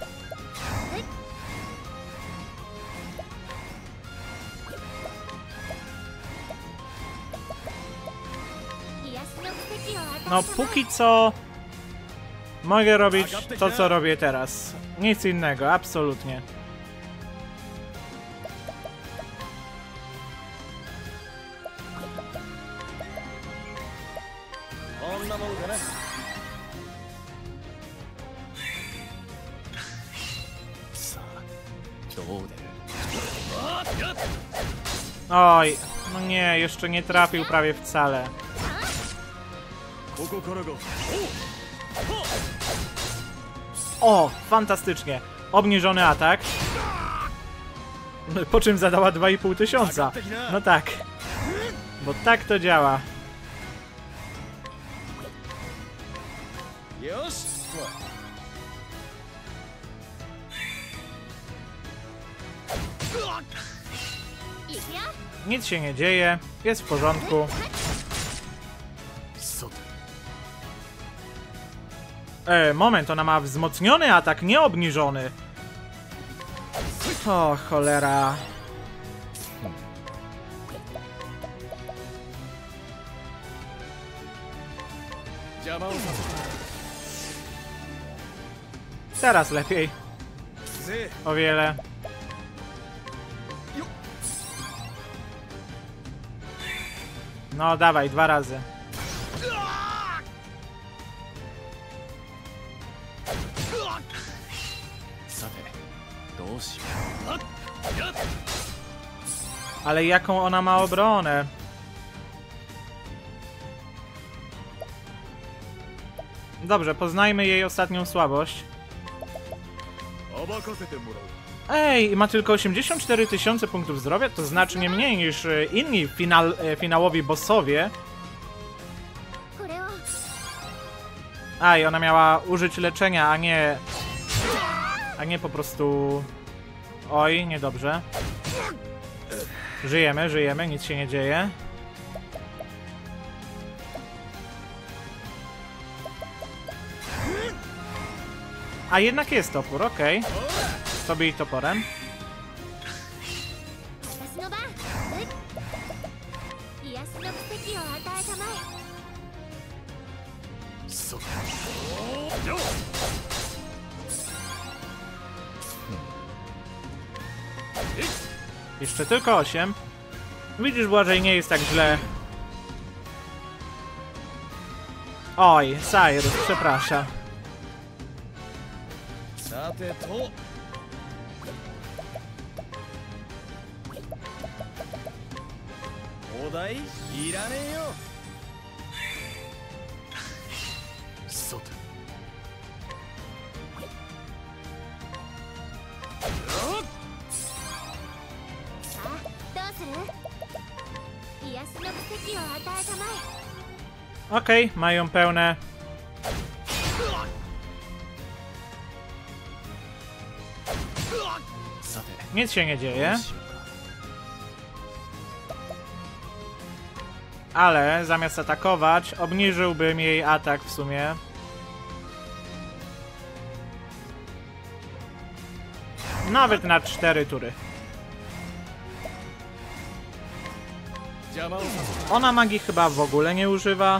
No póki co mogę robić to, co robię teraz. Nic innego, absolutnie. Oj, no nie, jeszcze nie trafił prawie wcale. ここからが O, fantastycznie. Obniżony atak. Po czym zadała 2500. No tak. Bo tak to działa. よしいくよ Nic się nie dzieje. Jest w porządku. さて Moment, ona ma wzmocniony atak, nie obniżony. O, cholera. Teraz lepiej. O wiele. No, dawaj, 2 razy. Ale jaką ona ma obronę? Dobrze, poznajmy jej ostatnią słabość. 暴かせてもらう Ej, i ma tylko 84 000 punktów zdrowia, to znacznie mniej niż inni finałowi bossowie. これを A, i ona miała użyć leczenia, a nie po prostu... Oj, niedobrze. Żyjemy, żyjemy, nic się nie dzieje. A jednak jest topór, okej. Sobie i toporem. 私の番癒しの奇跡を与えたまえそ Jeszcze tylko 8. Widzisz, Błażej, nie jest tak źle. Oj, Cyrus, przepraszam. さてと俺お題いらねえよ。 さてさあどうする？癒しの奇跡を与えたまえ。 Okej, mają pełne. Nic się nie dzieje. Ale zamiast atakować, obniżyłbym jej atak w sumie. Nawet na 4 tury. Ona magii chyba w ogóle nie używa.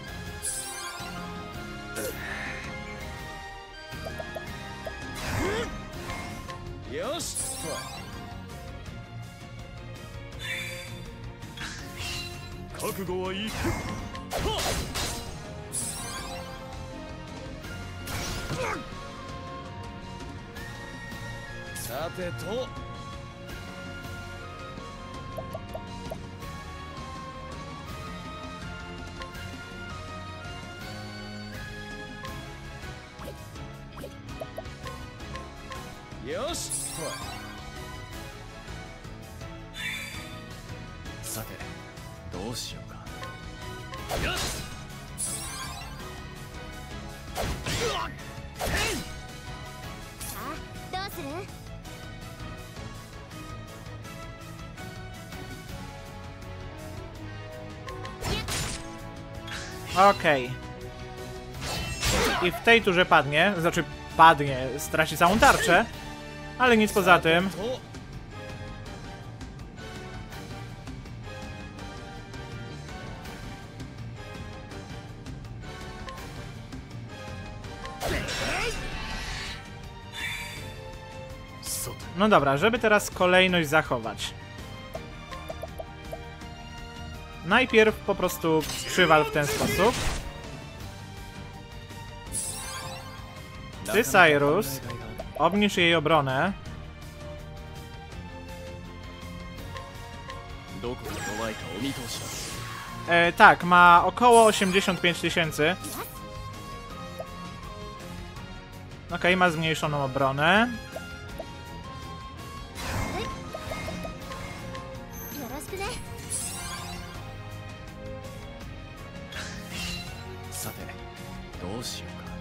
Już! 覚悟はいいか。 さてと。よし。さてどうしようか。よし。 さあどうする？ Okej. I w tej turze padnie, znaczy padnie, straci całą tarczę, ale nic poza tym. No dobra, żeby teraz kolejność zachować. Najpierw po prostu przywal w ten sposób. Ty, Cyrus, obniż jej obronę. Tak, ma około 85 000. Okej, ma zmniejszoną obronę. よろしくね。 さてどうしようか。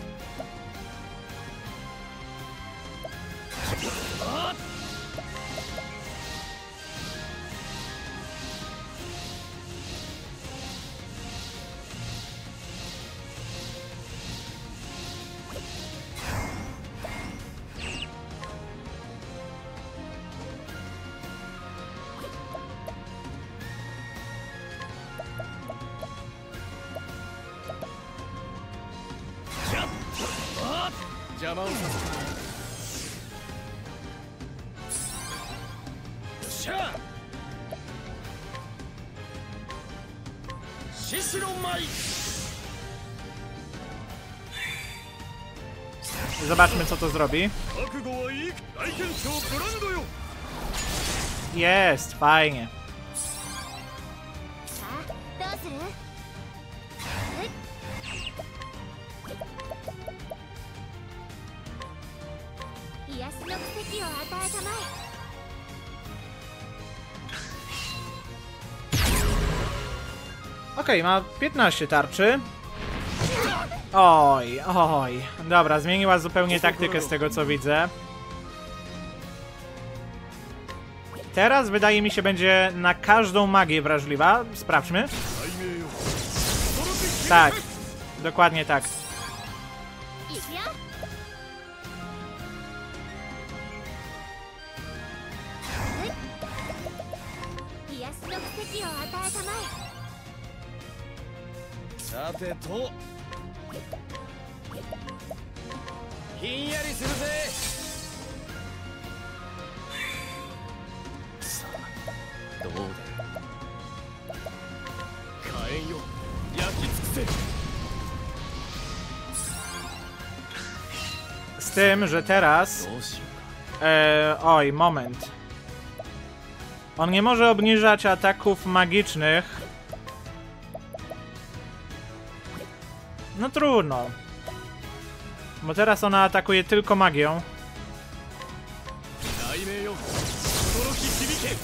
邪魔をさせた。よっしゃ。獅子の舞。 Zobaczmy, co to zrobi. 覚悟はいいか。大剣長ブランドよ。 Jest, fajnie. さあどうする？ 癒しの奇跡を与えたまえ。 Okej, ma 15 tarczy. Oj, oj. Dobra, zmieniła zupełnie taktykę z tego, co widzę. Teraz wydaje mi się, będzie na każdą magię wrażliwa. Sprawdźmy. Tak, dokładnie tak. いくよ。 癒しの奇跡を与えたまえ。 さてと。ひんやりするぜ。さあどうだ。火炎よ焼き尽くせ。 Z tym, że teraz... どうしようか。 Oj, moment. On nie może obniżać ataków magicznych. No trudno. Bo teraz ona atakuje tylko magią. 雷鳴よ驚き響け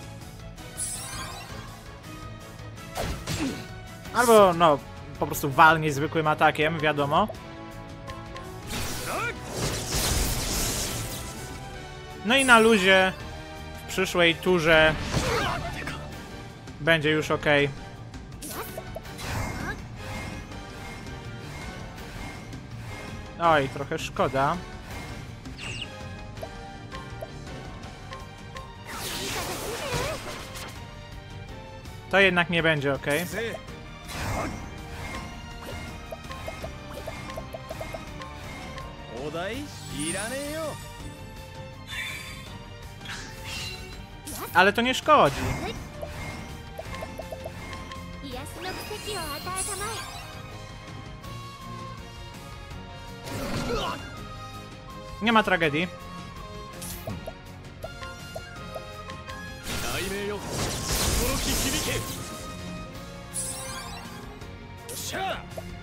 Albo no, po prostu walnie zwykłym atakiem, wiadomo. No i na luzie w przyszłej turze będzie już ok. Oj, trochę szkoda. To jednak nie będzie ok. お題いらねえよ Ale to nie szkodzi. 癒しの奇跡を与えたまえ Nie ma tragedii. 雷鳴よ驚き響けよっしゃ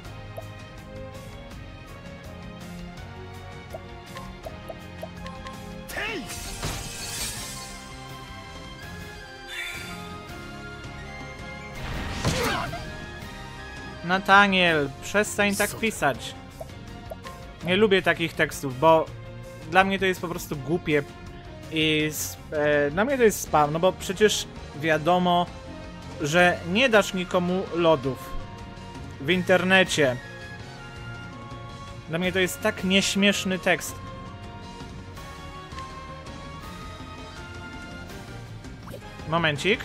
Nathaniel, przestań tak pisać. Nie lubię takich tekstów, bo dla mnie to jest po prostu głupie. I dla mnie to jest spam, no bo przecież wiadomo, że nie dasz nikomu lodów w internecie. Dla mnie to jest tak nieśmieszny tekst. Momencik.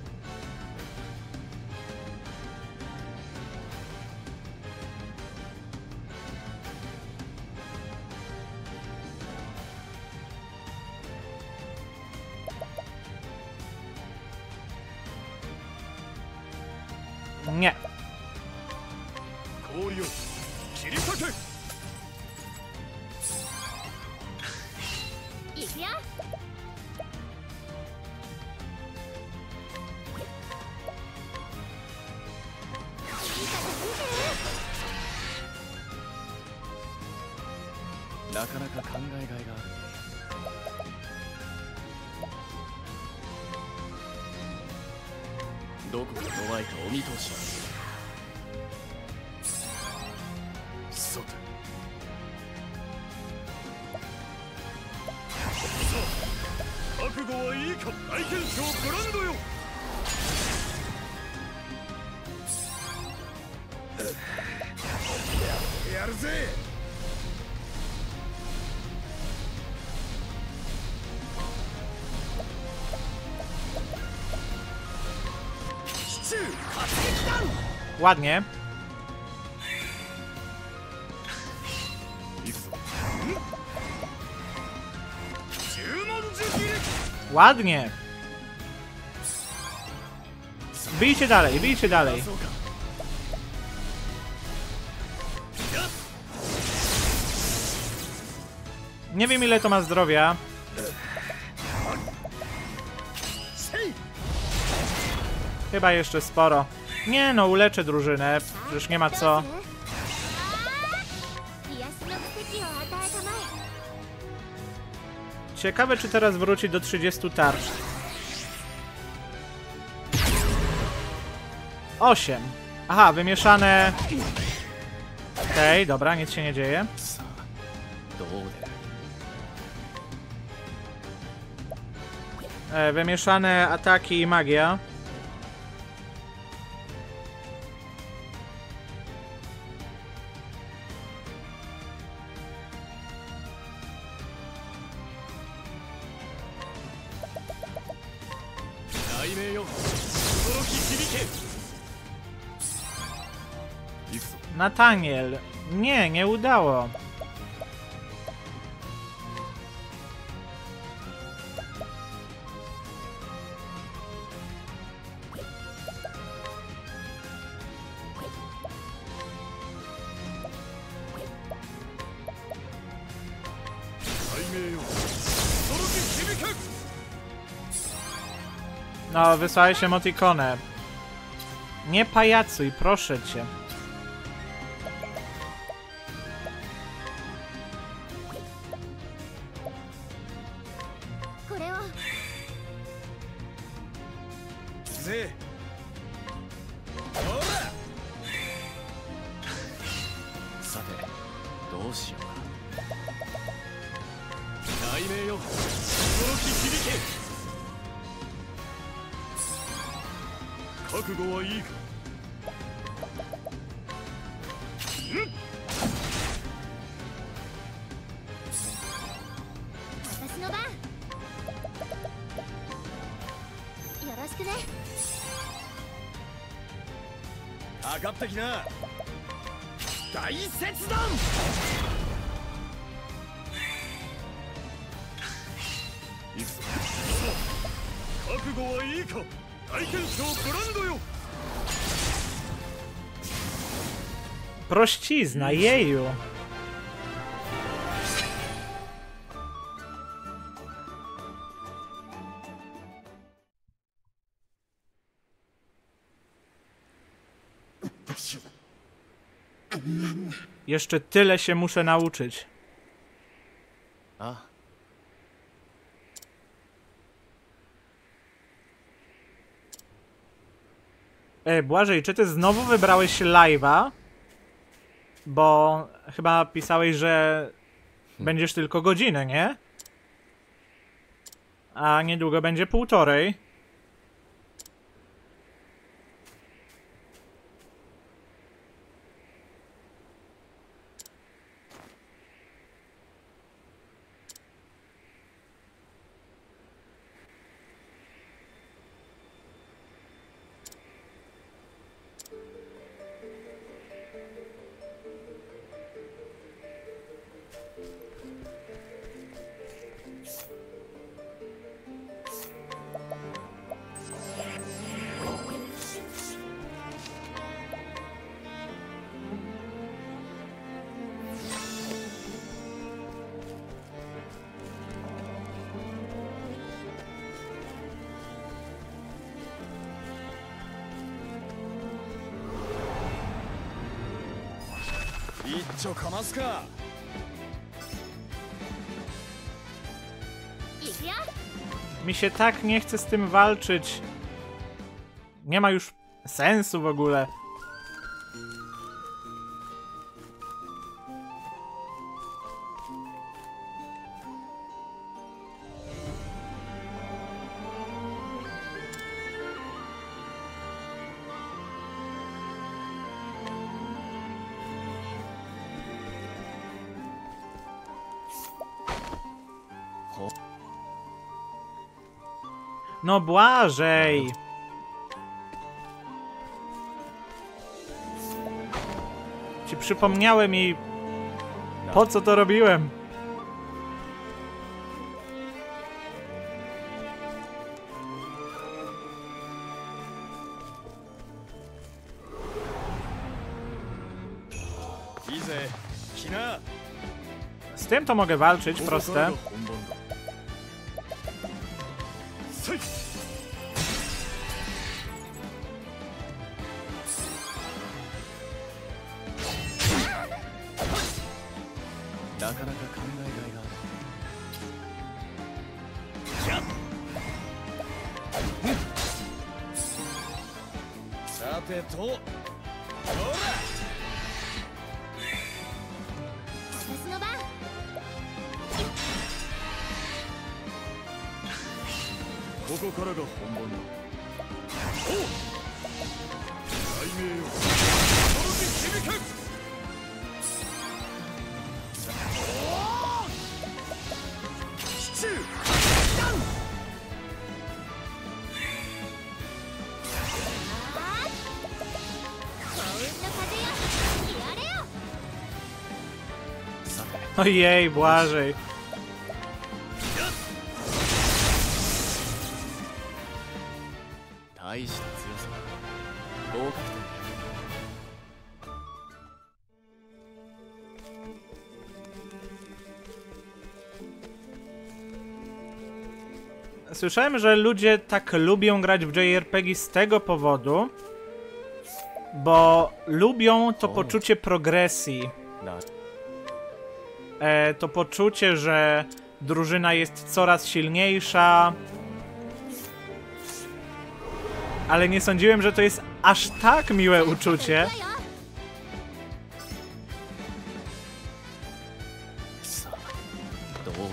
Nie. 氷を切り裂けいくよなかなか考えがいがあるねどこが弱いかお見通しださて覚悟はいいか大剣将ブランドよやるぜシチュー発撃弾 Ładnie. いくぞ十文字切り Ładnie. Bijcie dalej, bijcie dalej. そうか Nie wiem ile to ma zdrowia. Chyba jeszcze sporo. Nie no, uleczę drużynę. Przecież nie ma co. 癒しの奇跡を与えたまえ Ciekawe czy teraz wróci do 30 tarcz. 8. Aha, wymieszane... Okej, dobra, nic się nie dzieje. さあどうだ Wymieszane ataki i magia. Nathaniel. Nie, nie udało. No, wysłałeś emotikonę. Nie pajacuj, proszę cię. さてどうしようか。雷鳴よ、驚き響け。 覚悟はいいか。 私の番。よろしくね。 かかってきな。大切断。行くぞ。覚悟はいいか。大剣将ブランドよ。 Prościzna, jeju. Jeszcze tyle się muszę nauczyć. A. Błażej, czy ty znowu wybrałeś live'a? Bo chyba pisałeś, że będziesz tylko godzinę, nie? A niedługo będzie 1,5. 一丁かますか。 行くよ。 Mi się tak nie chce z tym walczyć. Nie ma już sensu w ogóle. No Błażej! Ci przypomniałem i po co to robiłem? Z tym to mogę walczyć, proste. Ojej, Błażej. Słyszałem, że ludzie tak lubią grać w JRPG z tego powodu, bo lubią to poczucie progresji. な To poczucie, że drużyna jest coraz silniejsza. Ale nie sądziłem, że to jest aż tak miłe uczucie. さあどうで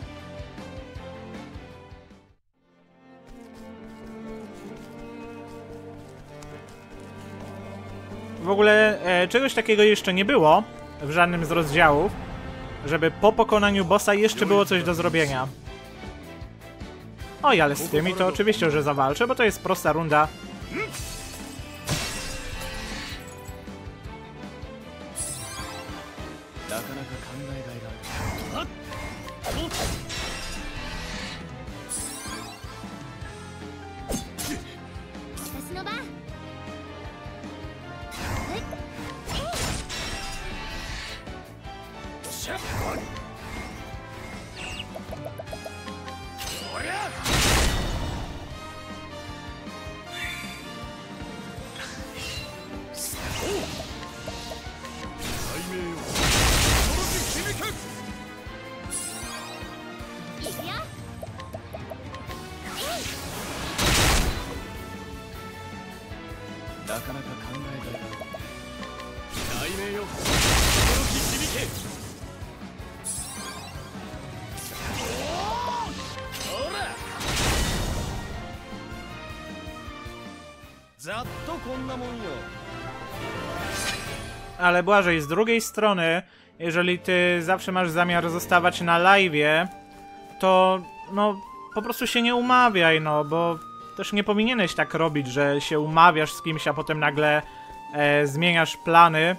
W ogóle czegoś takiego jeszcze nie było w żadnym z rozdziałów, żeby po pokonaniu bossa jeszcze było coś do zrobienia. Oj, ale z tymi to oczywiście, że zawalczę, bo to jest prosta runda. なかなか考えがいがある私の番。 しゃっおりゃ雷鳴よ驚き響けいくよ。 なかなか考えがいがある雷鳴よ驚き響けほらざっとこんなもんよ Ale Błażej, z drugiej strony, jeżeli ty zawsze masz zamiar zostawać na live'ie, to no po prostu się nie umawiaj, no bo też nie powinieneś tak robić, że się umawiasz z kimś, a potem nagle zmieniasz plany.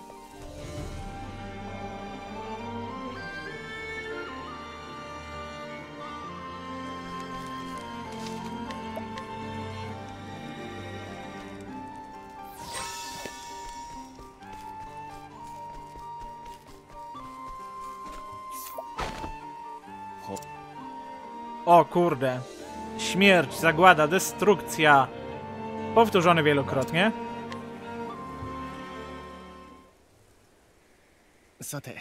O kurde. Śmierć, zagłada, destrukcja. Powtórzony wielokrotnie. さて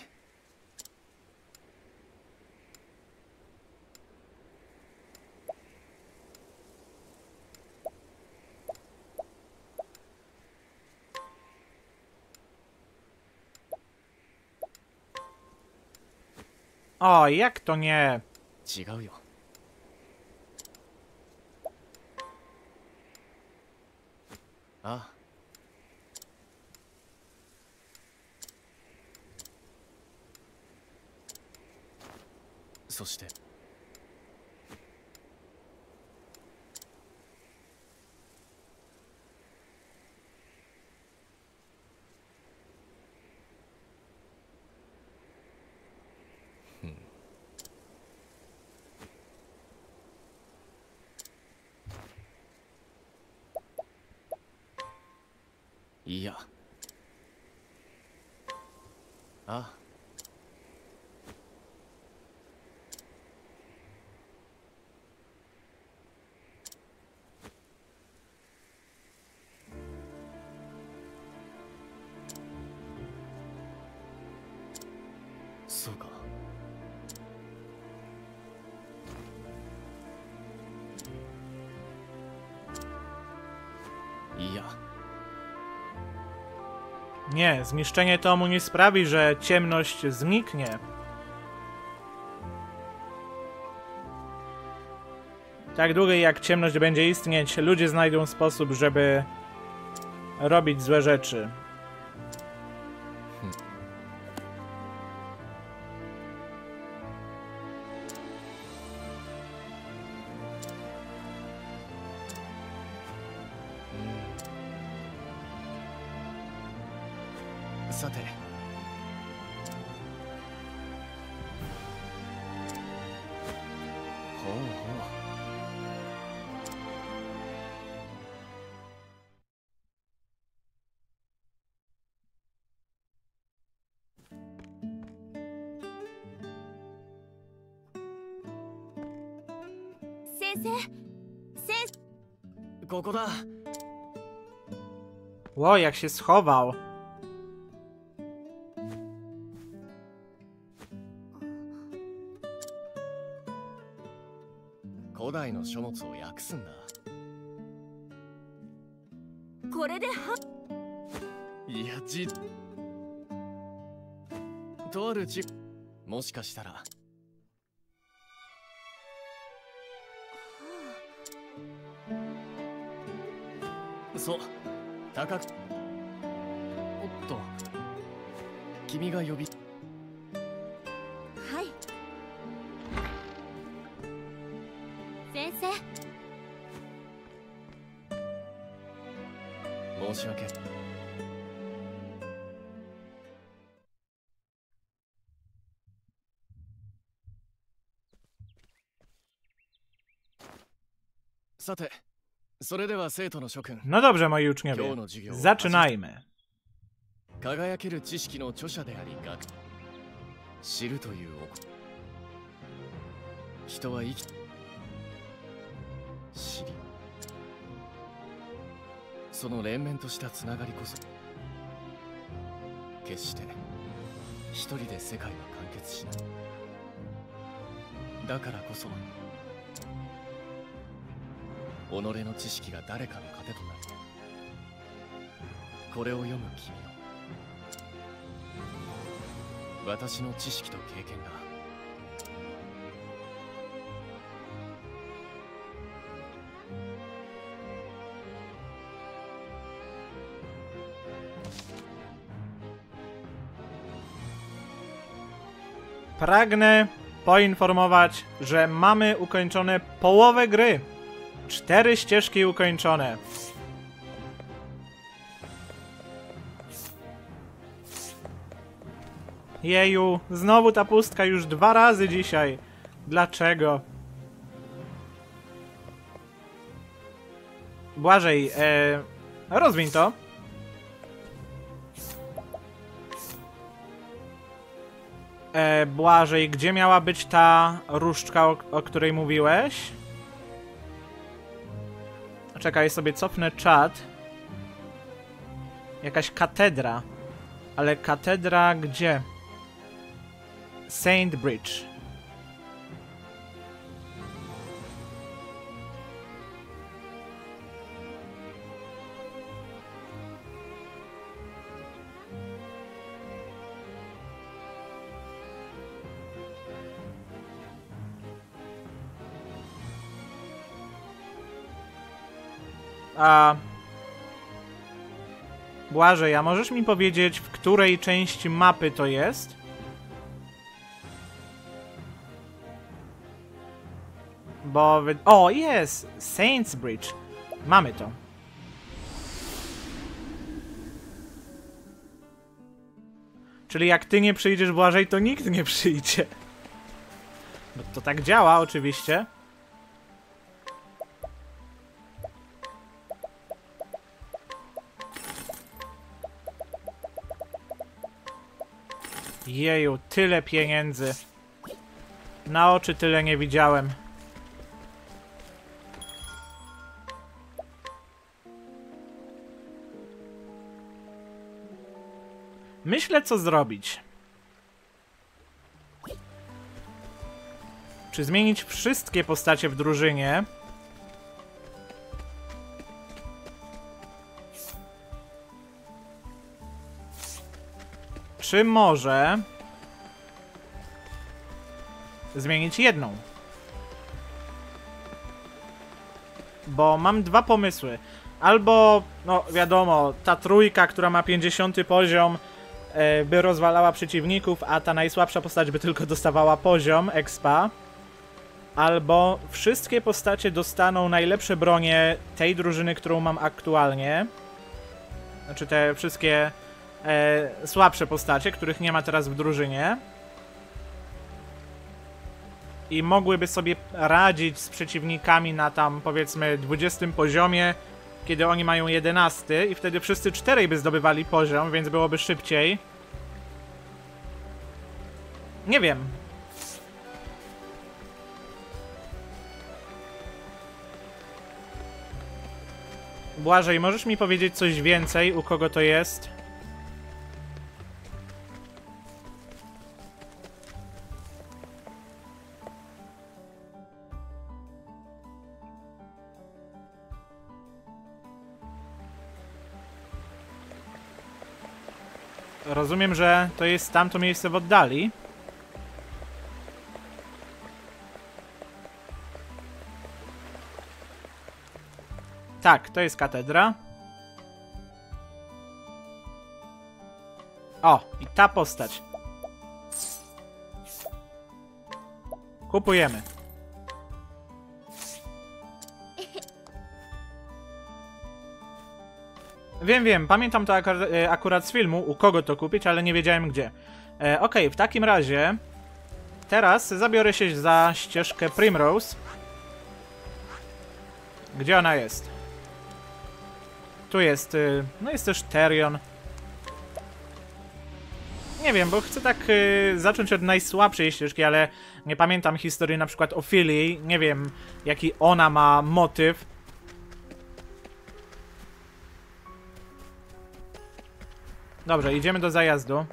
O, jak to nie? 違うよああそしていやああそうかいや Nie, zniszczenie tomu nie sprawi, że ciemność zniknie. Tak długo jak ciemność będzie istnieć, ludzie znajdą sposób, żeby robić złe rzeczy. Mm. さてほうほうせ先生ここだ。 Ło, jak się schował. 古代の書物を訳すんだ。 これでいや、とあるち、もしかしたら。そう、高く。おっと、君が呼び。 はい先生申し訳。さて、それでは生徒の諸君、 No dobrze, moi uczniowie. 今日の授業を Zaczynajmy. 輝ける知識の著者であり学知るという人は生き知りその連綿としたつながりこそ決して一人で世界は完結しない。だからこそ己の知識が誰かの糧となる。これを読む君の私の知識と経験が Pragnę poinformować, że mamy ukończone połowę gry. 4 ścieżki ukończone. Jeju, znowu ta pustka już 2 razy dzisiaj. Dlaczego? Błażej, rozwiń to. Błażej, gdzie miała być ta różdżka, o której mówiłeś? Czekaj, sobie cofnę czat. Jakaś katedra. Ale katedra gdzie? Saint Bridge. Błażej, a możesz mi powiedzieć, w której części mapy to jest? Bo o, jest! Saints Bridge. Mamy to. Czyli jak ty nie przyjdziesz, Błażej, to nikt nie przyjdzie. No to tak działa, oczywiście. Jeju, tyle pieniędzy. Na oczy tyle nie widziałem. Myślę, co zrobić. Czy zmienić wszystkie postacie w drużynie? Czy może zmienić jedną? Bo mam 2 pomysły. Albo, no wiadomo, ta trójka, która ma 50 poziom, by rozwalała przeciwników, a ta najsłabsza postać by tylko dostawała poziom expa. Albo wszystkie postacie dostaną najlepsze bronie tej drużyny, którą mam aktualnie. Znaczy te wszystkie słabsze postacie, których nie ma teraz w drużynie. I mogłyby sobie radzić z przeciwnikami na tam, powiedzmy, 20 poziomie, kiedy oni mają 11 i wtedy wszyscy 4 by zdobywali poziom, więc byłoby szybciej. Nie wiem. Błażej, możesz mi powiedzieć coś więcej, u kogo to jest? Rozumiem, że to jest tamto miejsce w oddali. Tak, to jest katedra. O, i ta postać. Kupujemy. Wiem, pamiętam to akurat z filmu, u kogo to kupić, ale nie wiedziałem gdzie. Okej, w takim razie teraz zabiorę się za ścieżkę Primrose. Gdzie ona jest? Tu jest, no jest też Therion. Nie wiem, bo chcę tak zacząć od najsłabszej ścieżki, ale nie pamiętam historii na przykład Ofilii. Nie wiem, jaki ona ma motyw. Dobrze, idziemy do zajazdu.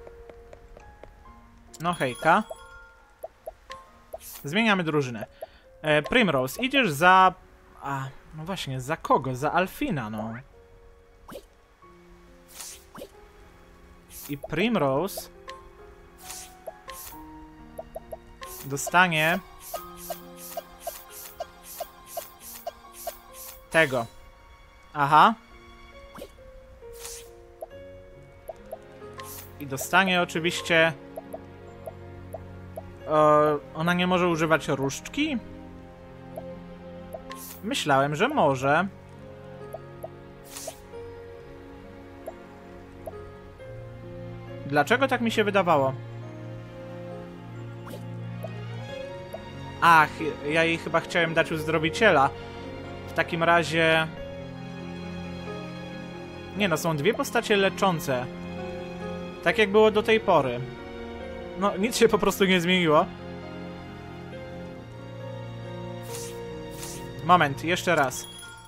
No hejka. Zmieniamy drużynę. Primrose, idziesz za... A, no właśnie, za kogo? Za Alfina, no. I Primrose dostanie tego. Aha. I dostanie oczywiście... ona nie może używać różdżki? Myślałem, że może. Dlaczego tak mi się wydawało? Ach, ja jej chyba chciałem dać uzdrowiciela. W takim razie... Nie no, są dwie postacie leczące. Tak jak było do tej pory. No, nic się po prostu nie zmieniło. Moment, jeszcze raz.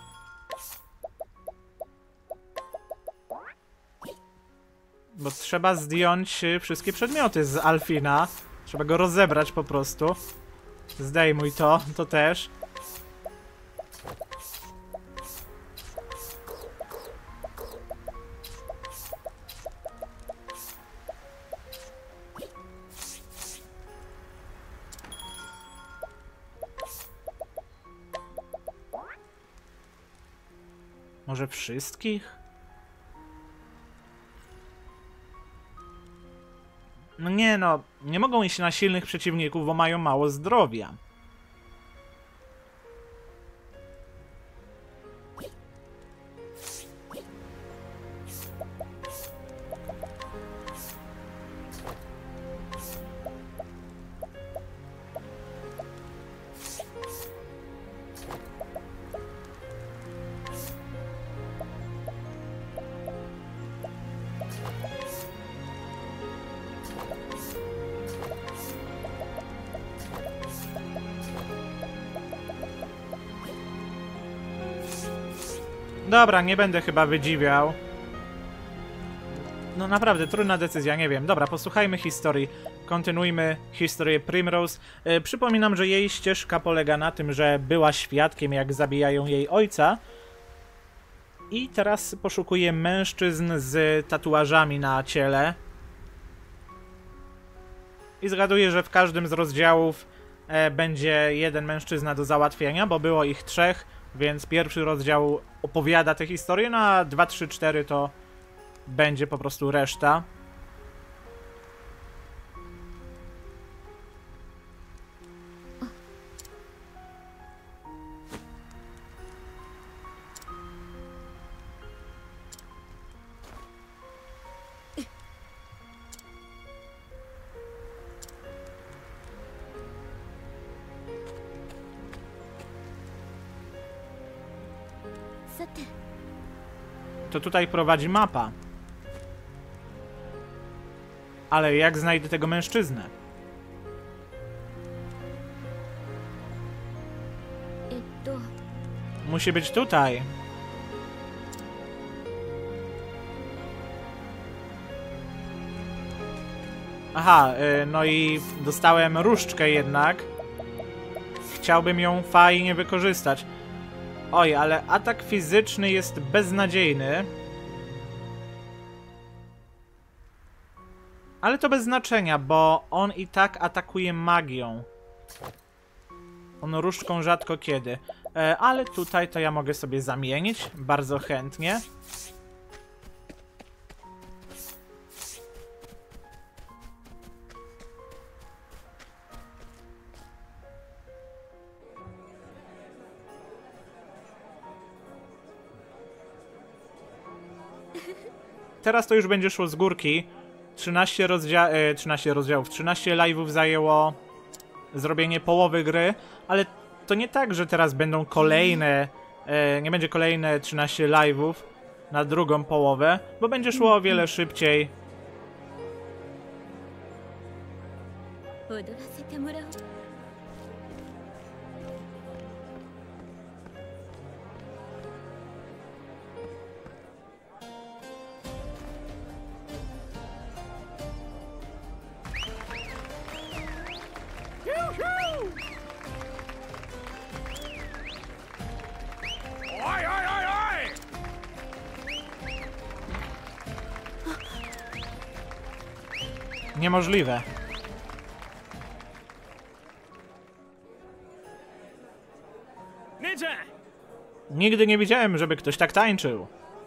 Bo trzeba zdjąć wszystkie przedmioty z Alfina. Trzeba go rozebrać po prostu. Zdejmuj to, to też. Może wszystkich? No nie no, nie mogą iść na silnych przeciwników, bo mają mało zdrowia. Dobra, nie będę chyba wydziwiał. No naprawdę, trudna decyzja, nie wiem. Dobra, posłuchajmy historii. Kontynuujmy historię Primrose. Przypominam, że jej ścieżka polega na tym, że była świadkiem, jak zabijają jej ojca. I teraz poszukuje mężczyzn z tatuażami na ciele. I zgaduję, że w każdym z rozdziałów będzie jeden mężczyzna do załatwienia, bo było ich 3. Więc pierwszy rozdział opowiada tę historię, no a 2, 3, 4 to będzie po prostu reszta. To tutaj prowadzi mapa. Ale jak znajdę tego mężczyznę? Musi być tutaj. Aha, no i dostałem różdżkę jednak. Chciałbym ją fajnie wykorzystać. Oj, ale atak fizyczny jest beznadziejny. Ale to bez znaczenia, bo on i tak atakuje magią. On różdżką rzadko kiedy. Ale tutaj to ja mogę sobie zamienić. Bardzo chętnie. Teraz to już będzie szło z górki. 13 rozdziałów, 13 live'ów zajęło zrobienie połowy gry, ale to nie tak, że teraz będą kolejne, nie będzie kolejne 13 live'ów na drugą połowę, bo będzie szło o wiele szybciej. 踊らせてもらおう。 おいおいおいおい Niemożliwe. Nigdy nie widziałem, żeby ktoś tak tańczył.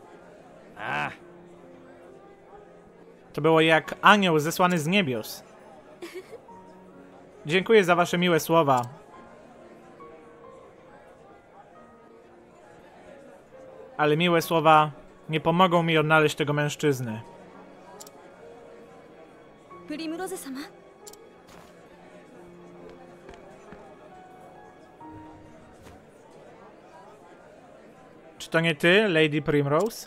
To było jak anioł zesłany z niebios. Dziękuję za wasze miłe słowa. Ale miłe słowa nie pomogą mi odnaleźć tego mężczyzny. プリムロゼ様。 Czy to nie ty, Lady Primrose?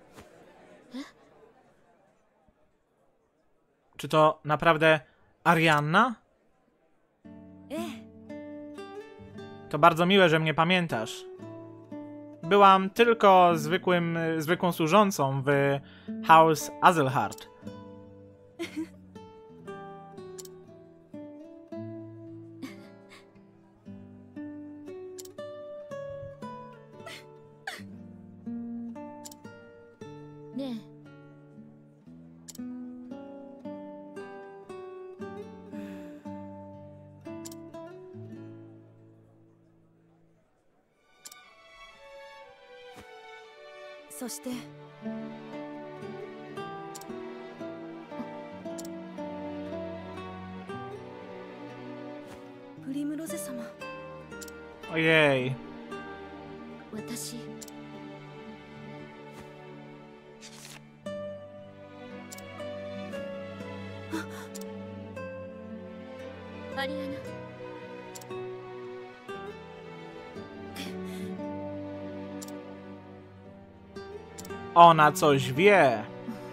Czy to naprawdę Arianna? To bardzo miłe, że mnie pamiętasz. Byłam tylko zwykłą służącą w House Azelhard. Nie. そしてプリムロゼ様 Ojej. 私アリアナ Ona coś wie.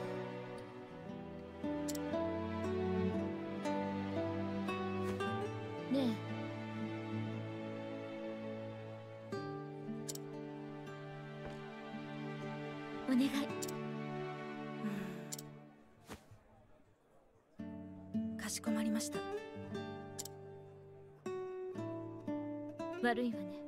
Nie. O願い。かしこまりました。悪いわね。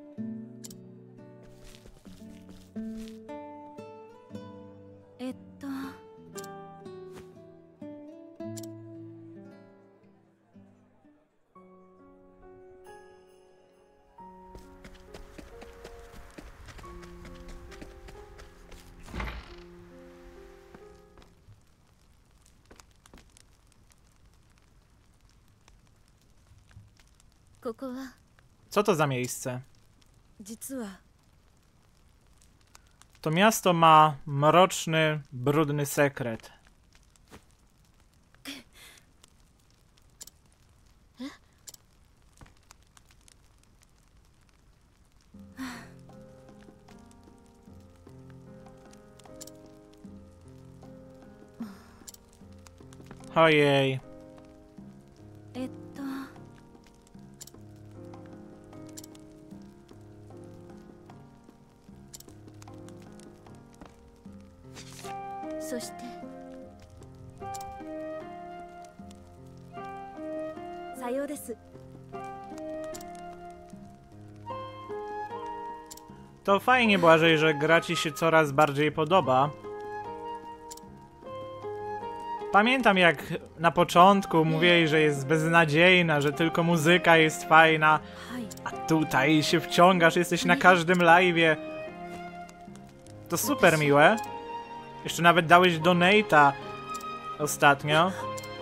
ここは Co to za miejsce? 実は To miasto ma mroczny, brudny sekret. Ojej. そしてたようです。 To fajnie, Błażej, że gra ci się coraz bardziej podoba. Pamiętam, jak na początku mówiłeś, że jest beznadziejna, że tylko muzyka jest fajna, a tutaj się wciągasz, jesteś na każdym live'ie. To super miłe. Jeszcze nawet dałeś donate'a ostatnio.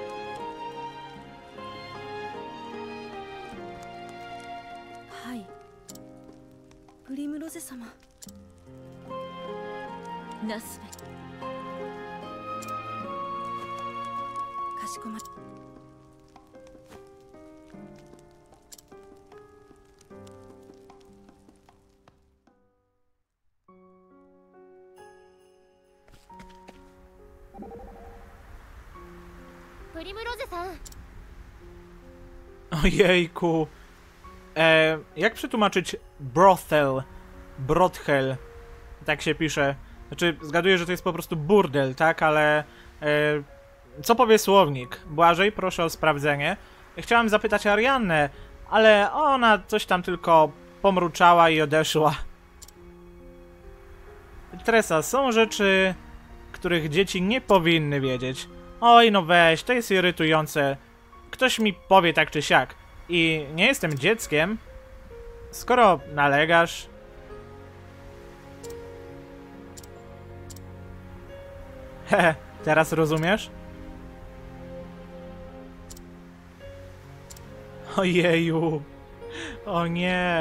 はい。プリムロゼ様。なすべ。かしこま。プリムロゼさん。 Ojejku. Jak przetłumaczyć brothel? Brothel. Tak się pisze. Znaczy, zgaduję, że to jest po prostu burdel, tak? Ale... co powie słownik? Błażej, proszę o sprawdzenie. Chciałem zapytać Ariannę, ale ona coś tam tylko pomruczała i odeszła. Tresa, są rzeczy, których dzieci nie powinny wiedzieć. Oj, no weź, to jest irytujące. Ktoś mi powie tak czy siak. I nie jestem dzieckiem. Skoro nalegasz... Hehe, teraz rozumiesz? Ojeju. O nie.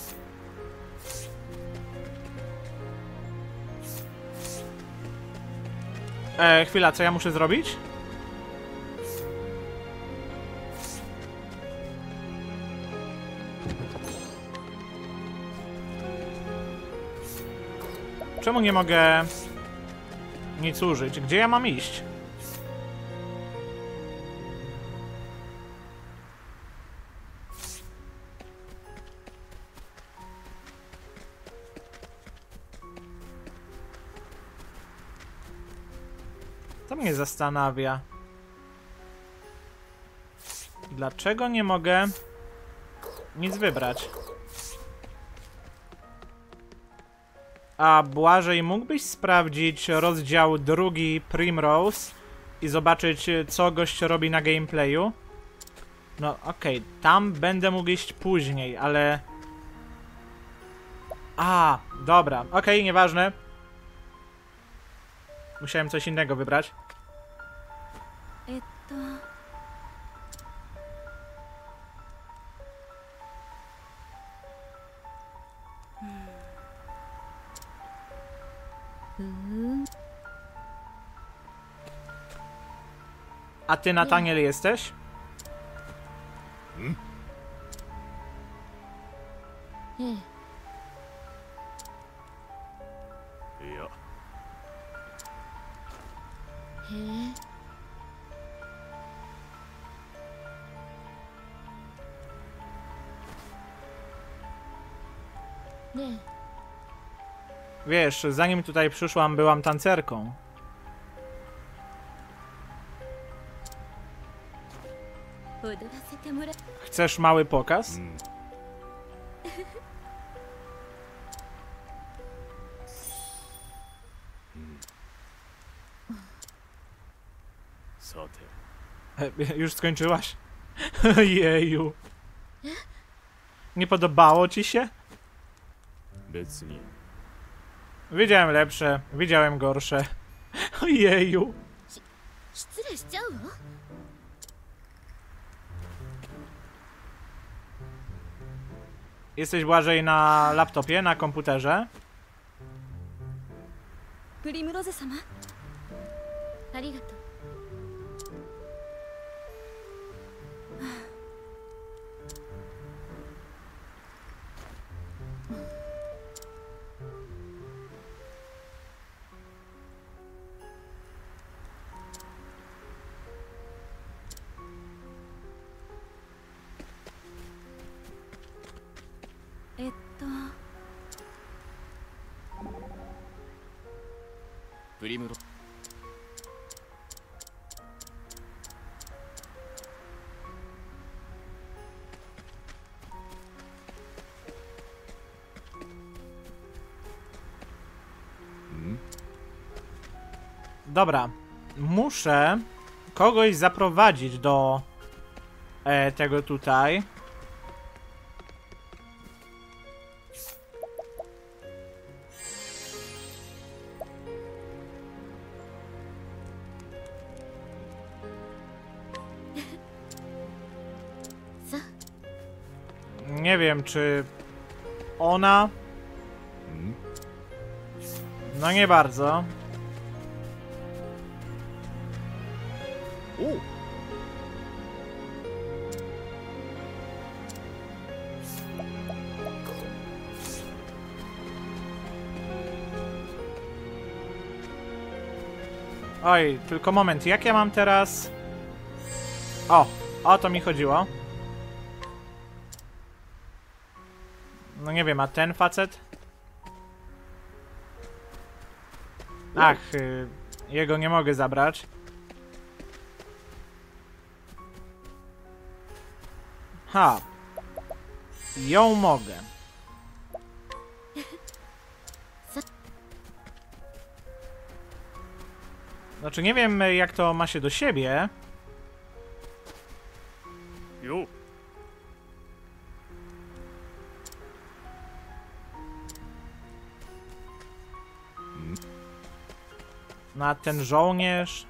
Chwila, co ja muszę zrobić? Czemu nie mogę nic użyć? Gdzie ja mam iść? To mnie zastanawia. Dlaczego nie mogę nic wybrać? A Błażej, mógłbyś sprawdzić rozdział 2 Primrose i zobaczyć, co gość robi na gameplayu? No okej, tam będę mógł iść później, ale... A, dobra, okej, nieważne. Musiałem coś innego wybrać. A ty, Nataniel, jesteś? Ja. Wiesz, zanim tutaj przyszłam, byłam tancerką. Chcesz mały pokaz? Już skończyłaś? Jeju. Nie podobało ci się? Widziałem lepsze, widziałem gorsze. Ojeju. Jesteś, Błażej, na laptopie, na komputerze? Primrose-sama. Arigato. Primrose. Dobra. Muszę kogoś zaprowadzić do tego tutaj. Co? Nie wiem, czy ona... No nie bardzo. おう Oj, tylko moment, jak ja mam teraz... O to mi chodziło. No nie wiem, a ten facet? Ach, jego nie mogę zabrać. Ha. Ją mogę. Znaczy nie wiem, jak to ma się do siebie. よ No a ten żołnierz...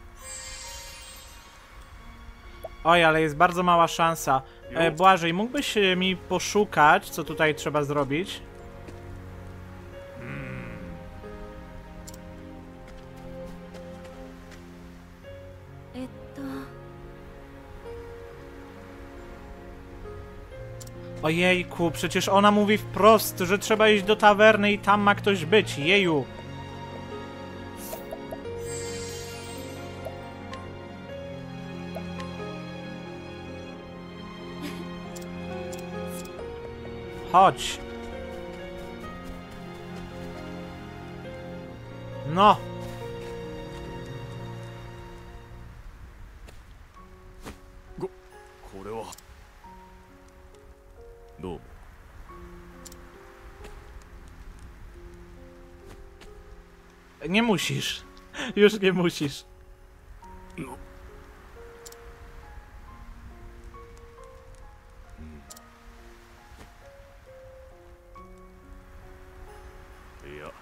Oj, ale jest bardzo mała szansa. Błażej, mógłbyś mi poszukać, co tutaj trzeba zrobić? Ojejku, przecież ona mówi wprost, że trzeba iść do tawerny i tam ma ktoś być. Jeju. Chodź. No. これはどうも Nie musisz. Już nie musisz. いや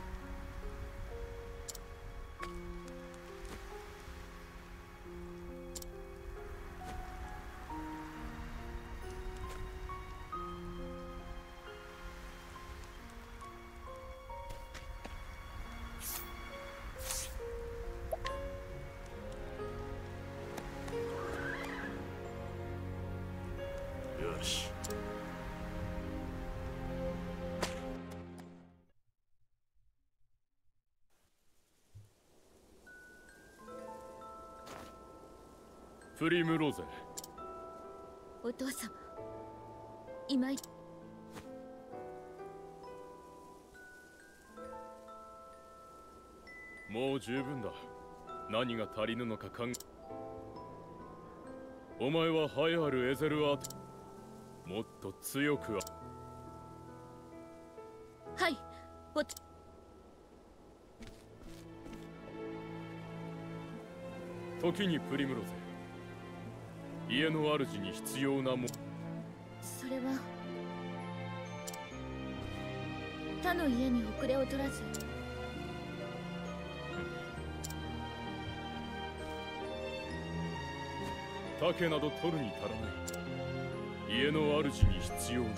よし プリムローゼお父様今もう十分だ何が足りぬのか考えお前は栄えあるエゼルアートもっと強くはいお時にプリムローゼ家の主に必要なもそれは他の家に遅れを取らず竹など取るに足らない家の主に必要な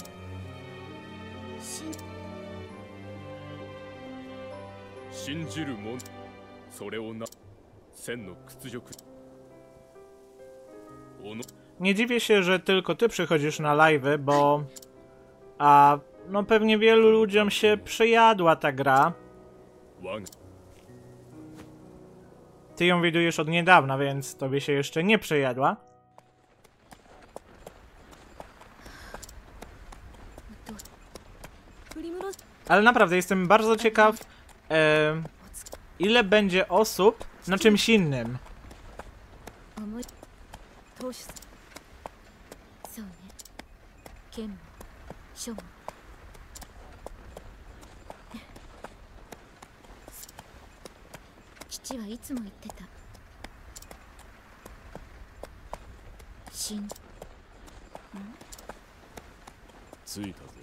信じる者それをな千の屈辱 Nie dziwię się, że tylko ty przychodzisz na live'y, bo... no pewnie wielu ludziom się przejadła ta gra. Ty ją widujesz od niedawna, więc tobie się jeszcze nie przejadła. Ale naprawdę jestem bardzo ciekaw, ile będzie osób na czymś innym. そうね剣も書も吉父はいつも言ってた。 着いたぞ。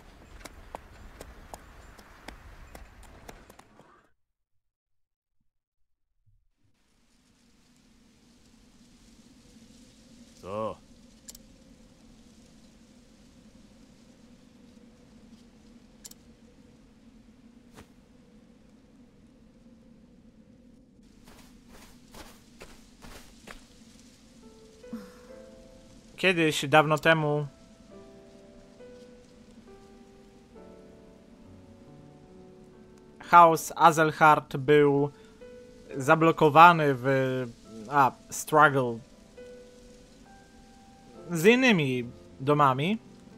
さあ。 Kiedyś, dawno temu, House Azelhard był zablokowany w struggle z innymi domami.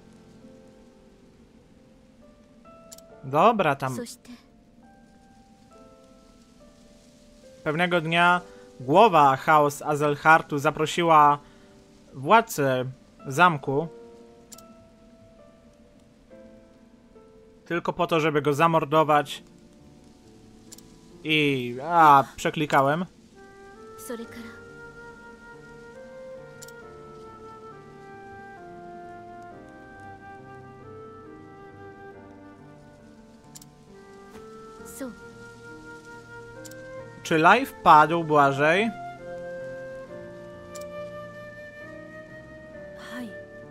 Dobra, tam そして pewnego dnia głowa House Azelhardu zaprosiła władcę zamku tylko po to, żeby go zamordować i... przeklikałem. それから そう Czy live padł, Błażej? はい。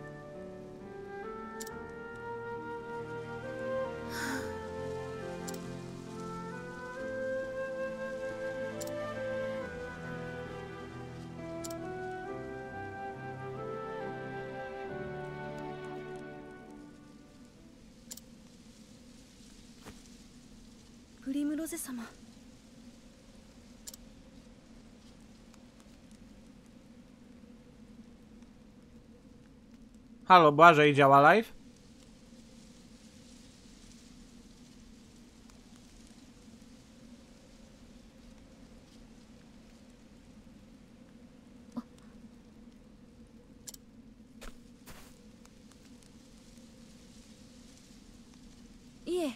プリムロゼ様。 Halo, Błażej, działa live? いえ。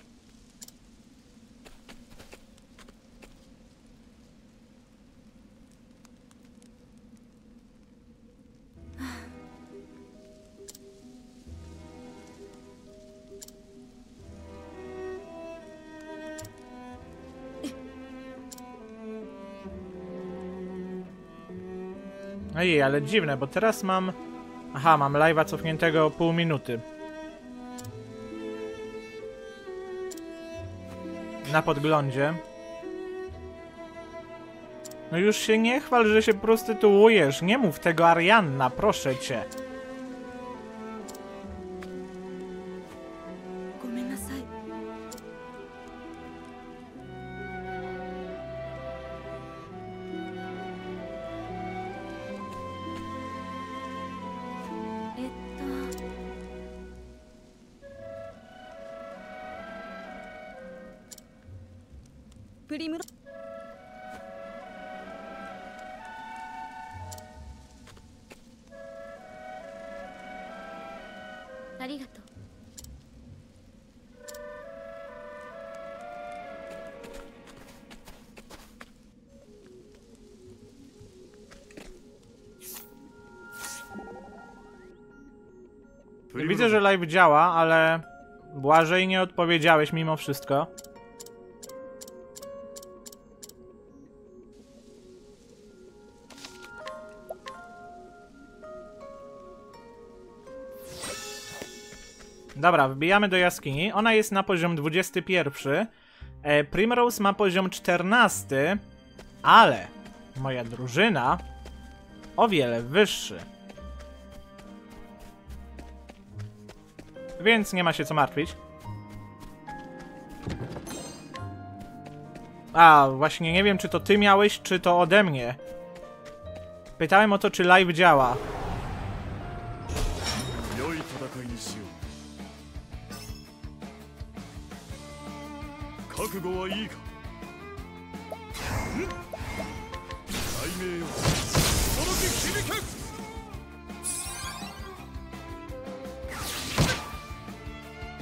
Ojej, ale dziwne, bo teraz mam... Aha, mam live'a cofniętego pół minuty. Na podglądzie. No już się nie chwal, że się prostytuujesz. Nie mów tego, Arianna, proszę cię. ごめんなさい。 プリムロありがとう。 Widzę, że live działa, ale... Błażej, nie odpowiedziałeś mimo wszystko. Dobra, wbijamy do jaskini. Ona jest na poziom 21. Primrose ma poziom 14. Ale moja drużyna o wiele wyższy. Więc nie ma się co martwić. Właśnie nie wiem, czy to ty miałeś, czy to ode mnie. Pytałem o to, czy live działa. 良い戦いにしよう。覚悟はいいか。雷鳴よ、驚き響け。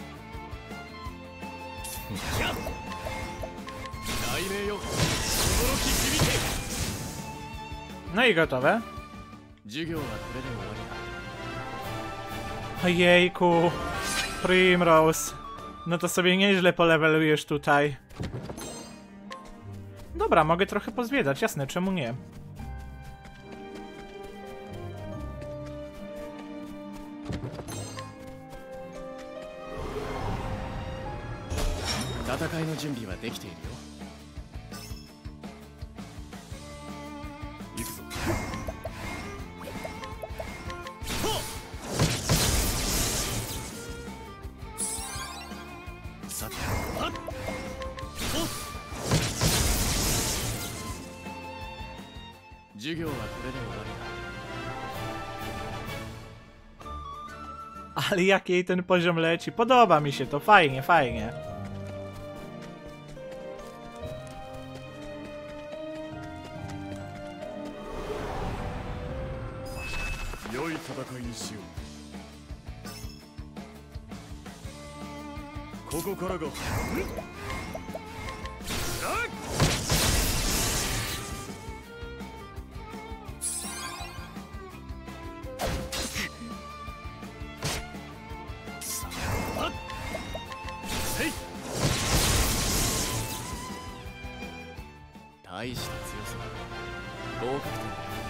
雷鳴よ、驚 No i gotowe. 授業はこれで終わりだ。 Ojejku, Primrose. No to sobie nieźle polewelujesz tutaj. Dobra, mogę trochę pozwiedzać, jasne, czemu nie? 戦いの準備はできているよ。行くぞ。さて、授業はこれで終わりだ。 Ale jak jej ten poziom leci? Podoba mi się to, fajnie, fajnie. 良い戦いにしよう。ここからが大した強さだ。合格点だよ。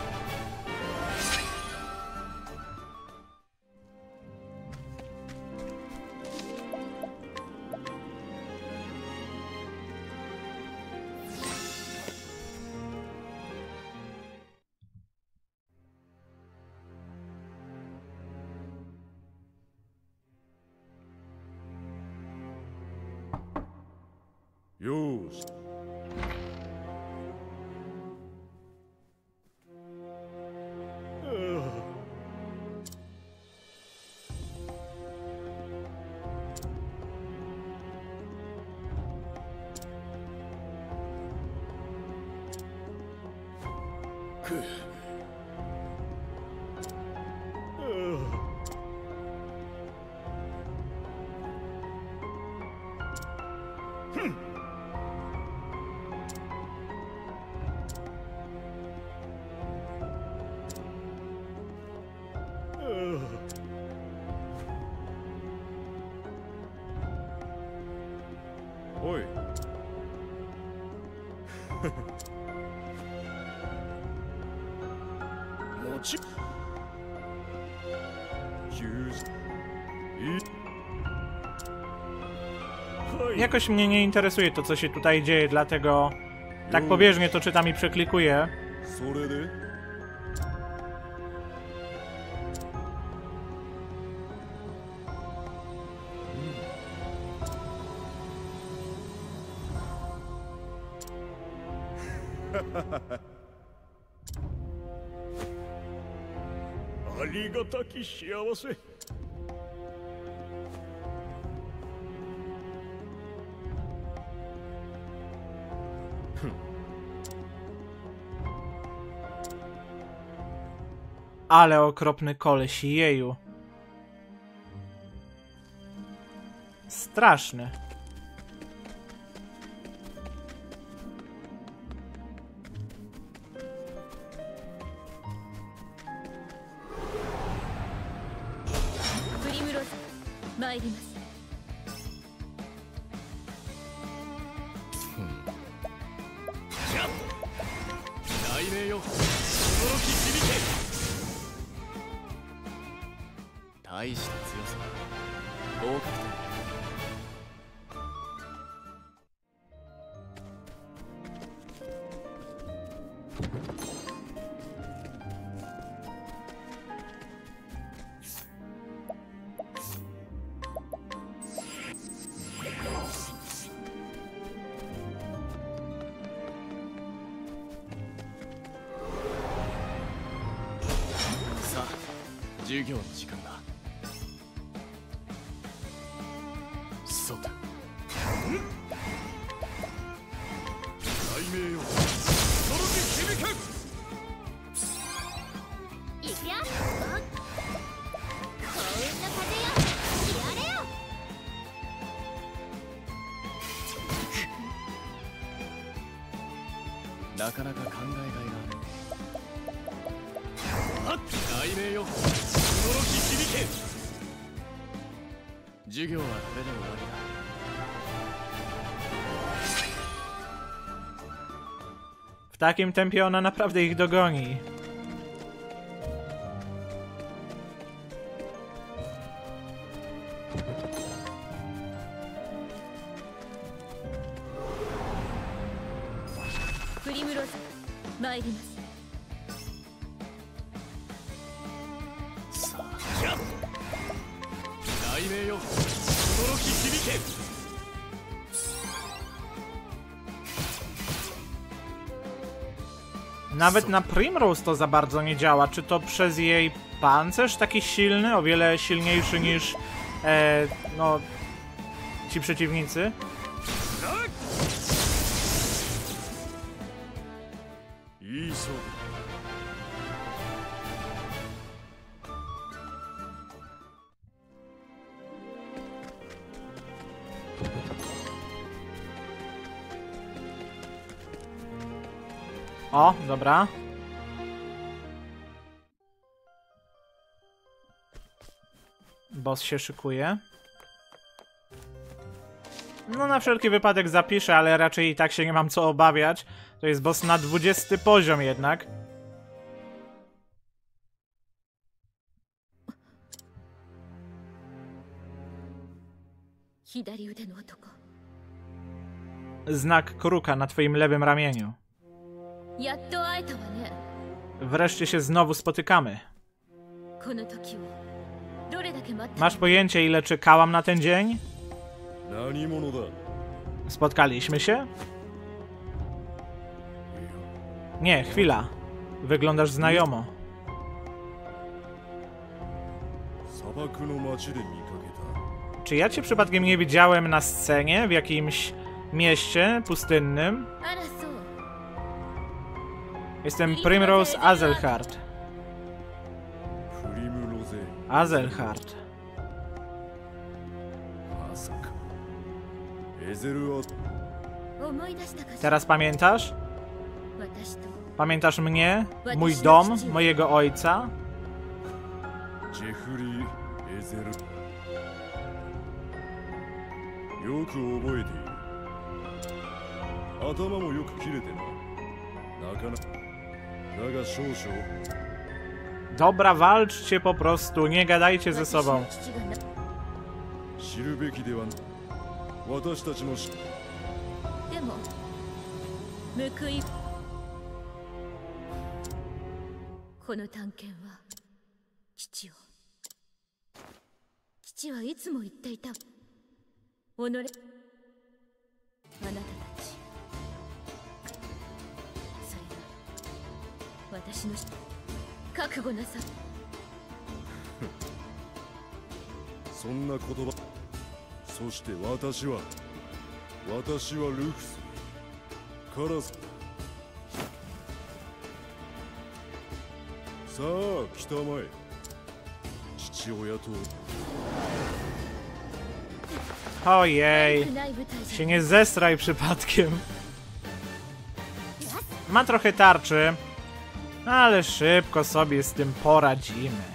よーし。おい。もち。 Jakoś mnie nie interesuje to, co się tutaj dzieje, dlatego tak pobieżnie to czytam i przeklikuję. それで ありがたき幸せ。 Ale okropny koleś, jeju. Straszny. Sa, 授業の時間だ。そうだ。 雷鳴よ、届け響け。 いくよ。幸運の風よ、やれよ。 雷なかなか考えがいがある。雷鳴よ、驚き響け。授業はこれで終わりだ。 W takim tempie ona naprawdę ich dogoni. Nawet na Primrose to za bardzo nie działa. Czy to przez jej pancerz taki silny, o wiele silniejszy niż no ci przeciwnicy? O, dobra. Boss się szykuje. No na wszelki wypadek zapiszę, ale raczej i tak się nie mam co obawiać. To jest boss na 20 poziom jednak. Znak kruka na twoim lewym ramieniu. Wreszcie się znowu spotykamy. Masz pojęcie, ile czekałam na ten dzień? Spotkaliśmy się? Nie, chwila. Wyglądasz znajomo. Czy ja cię przypadkiem nie widziałem na scenie w jakimś mieście pustynnym? Jestem Primrose Azelhard. Azelhard. Teraz pamiętasz? Pamiętasz mnie? Mój dom? Mojego ojca? Dobra, walczcie po prostu, nie gadajcie ze sobą. Ojej, się nie zestraj przypadkiem. Ma trochę tarczy, ale szybko sobie z tym poradzimy.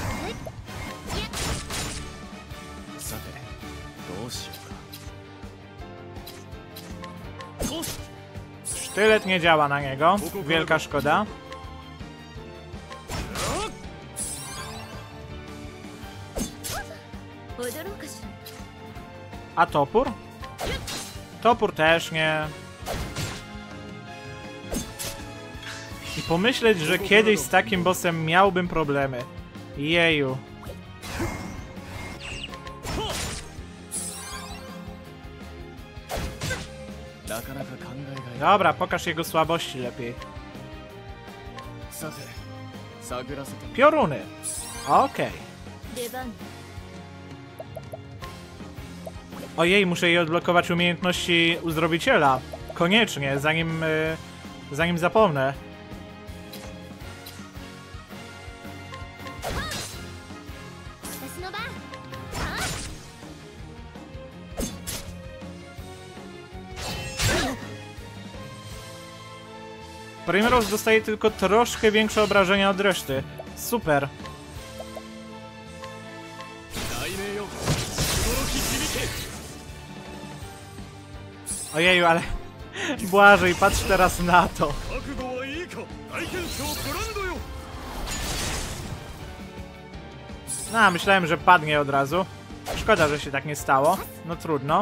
Sztylet nie działa na niego, wielka szkoda. A topór? Topór też nie. I pomyśleć, że kiedyś z takim bossem miałbym problemy. Jeju. Dobra, pokaż jego słabości lepiej. Pioruny. Okej. Ojej, muszę jej odblokować umiejętności uzdrowiciela. Koniecznie, zanim zapomnę. Primrose dostaje tylko troszkę większe obrażenia od reszty. Super. 雷鳴よ驚き響け Ojeju, ale... Błażej, patrz teraz na to. 覚悟はいいか大剣将ブランドよ No, myślałem, że padnie od razu. Szkoda, że się tak nie stało. No trudno.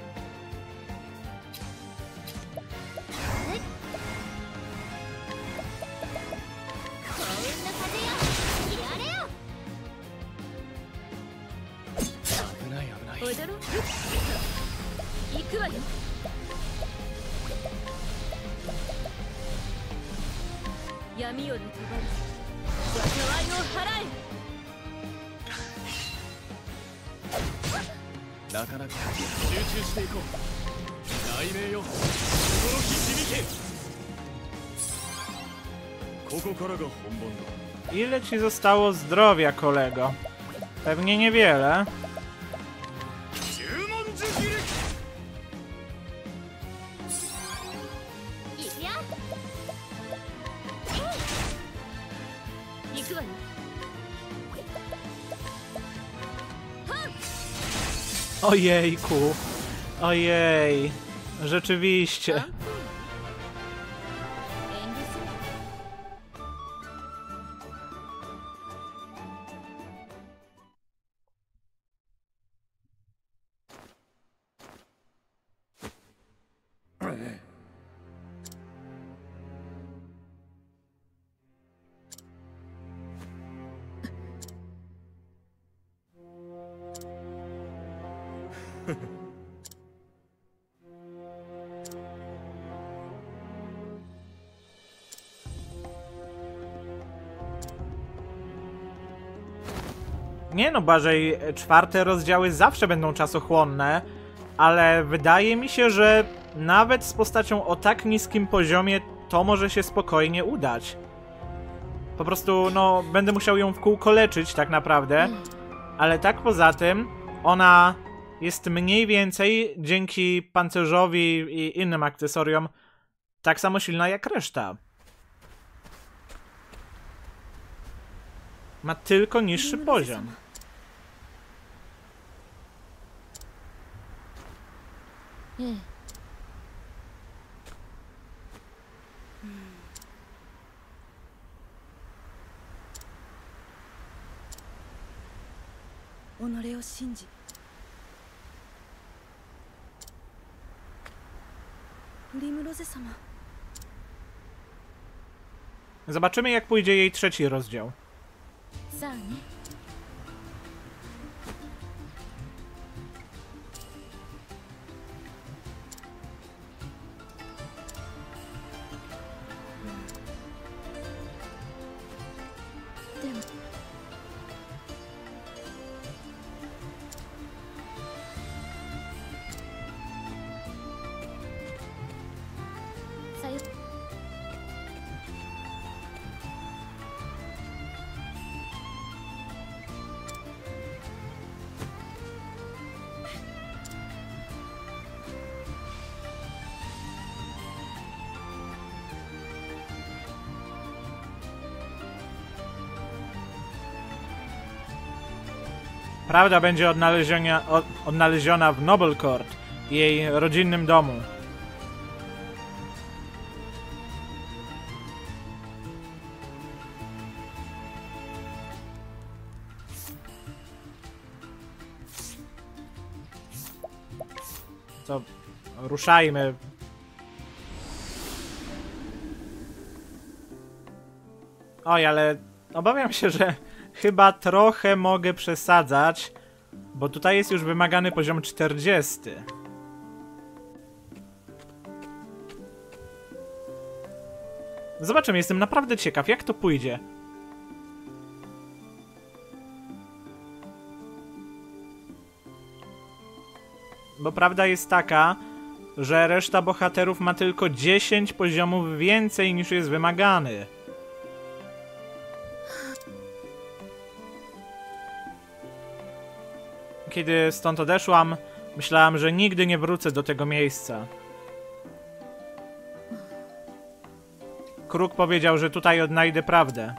Ile ci zostało zdrowia, kolego? Pewnie niewiele. 十文字切り Ojejku. Ojej. Rzeczywiście. Nie no, Błażej, czwarte rozdziały zawsze będą czasochłonne, ale wydaje mi się, że nawet z postacią o tak niskim poziomie to może się spokojnie udać. Po prostu, no, będę musiał ją w kółko leczyć tak naprawdę, ale tak poza tym ona jest mniej więcej dzięki pancerzowi i innym akcesoriom tak samo silna jak reszta. Ma tylko niższy poziom. Zobaczymy, jak pójdzie jej trzeci rozdział. Prawda będzie odnaleziona w Noble Court, jej rodzinnym domu. To ruszajmy. Oj, ale obawiam się, że chyba trochę mogę przesadzać, bo tutaj jest już wymagany poziom 40. Zobaczymy, jestem naprawdę ciekaw, jak to pójdzie. Bo prawda jest taka, że reszta bohaterów ma tylko 10 poziomów więcej niż jest wymagany. Kiedy stąd odeszłam, myślałam, że nigdy nie wrócę do tego miejsca. Kruk powiedział, że tutaj odnajdę prawdę.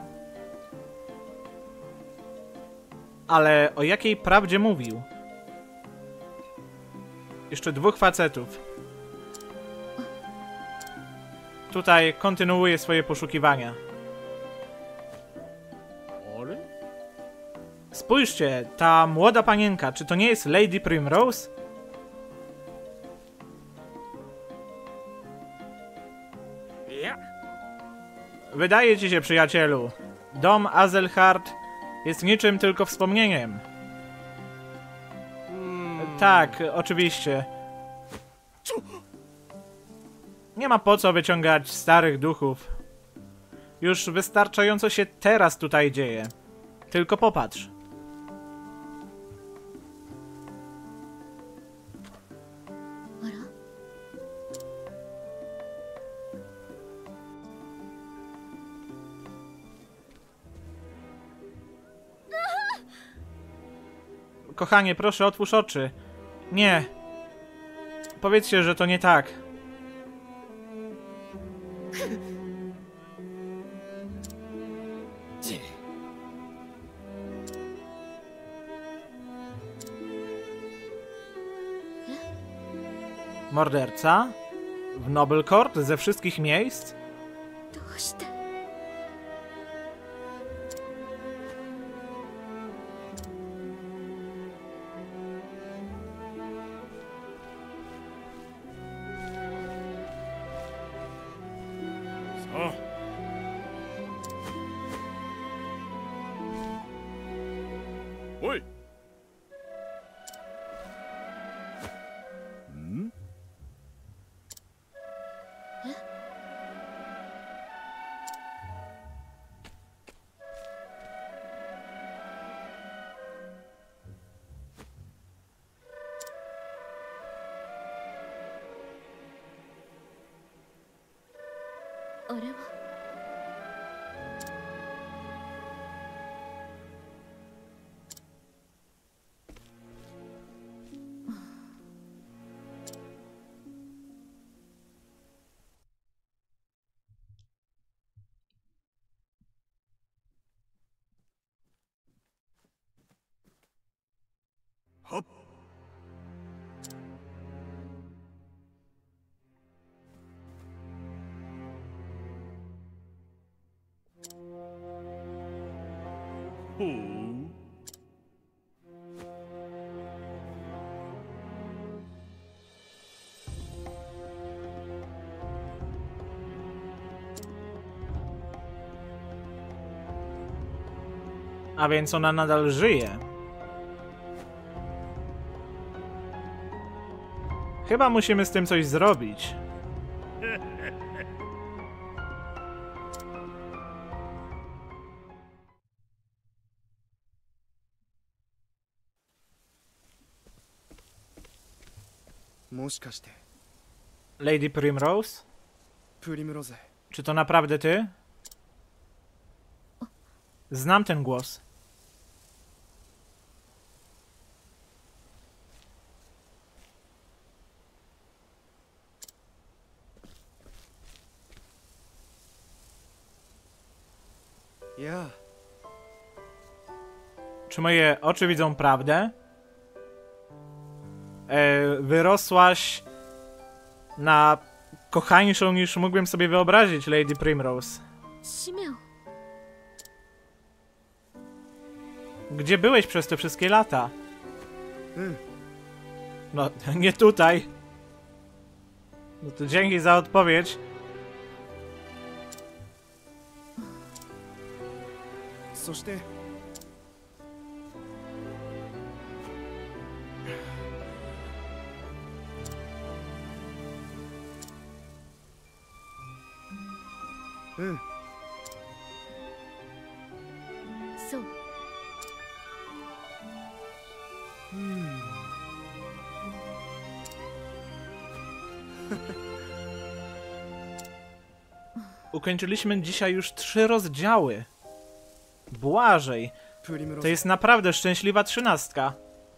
Ale o jakiej prawdzie mówił? Jeszcze 2 facetów. Tutaj kontynuuje swoje poszukiwania. Spójrzcie, ta młoda panienka, czy to nie jest Lady Primrose? Wydaje ci się, przyjacielu, dom Azelhard jest niczym tylko wspomnieniem. Tak, oczywiście. Nie ma po co wyciągać starych duchów. Już wystarczająco się teraz tutaj dzieje. Tylko popatrz. Kochanie, proszę, otwórz oczy. Nie. Powiedzcie, że to nie tak. Morderca? W Noble Court? Ze wszystkich miejsc? どうして。 あおい。 あれは。 はっ。 ほう。 A więc ona nadal żyje. Chyba musimy z tym coś zrobić. Lady Primrose? Czy to naprawdę ty? Znam ten głos. Czy moje oczy widzą prawdę? Wyrosłaś na kochańszą niż mógłbym sobie wyobrazić, Lady Primrose. シメオ。 Gdzie byłeś przez te wszystkie lata? No, nie tutaj. No to dzięki za odpowiedź. そしてそう。 Ukończyliśmy dzisiaj już 3 rozdziały. Błażej. To jest naprawdę szczęśliwa 13.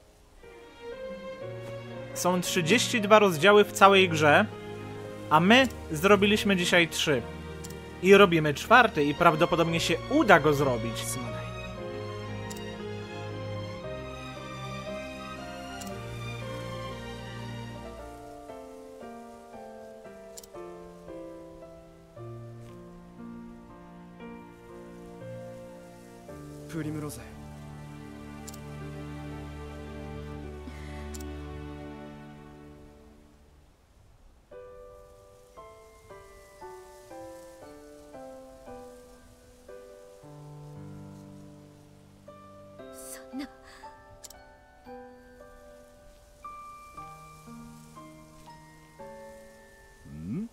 Są 32 rozdziały w całej grze, a my zrobiliśmy dzisiaj 3. I robimy 4. i prawdopodobnie się uda go zrobić. すまない プリムローゼそんなん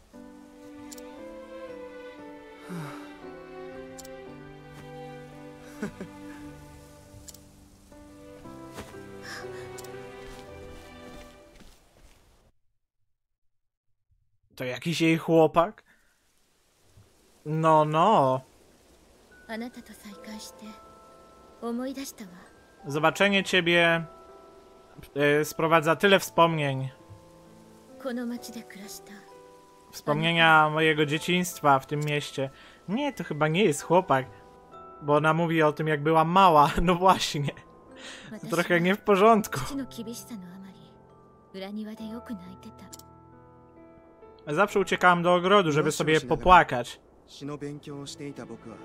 To jakiś jej chłopak? No, no. あなたと再会して思い出したわ。 Zobaczenie ciebie sprowadza tyle wspomnień. この町で暮らした Wspomnienia mojego dzieciństwa w tym mieście. Nie, to chyba nie jest chłopak. Bo ona mówi o tym, jak była mała. No właśnie. To 私 trochę nie w porządku. 父の厳しさのあまり裏庭でよく泣いてた。 Zawsze uciekałam do ogrodu, żeby sobie popłakać. 詩の勉強をしていた僕は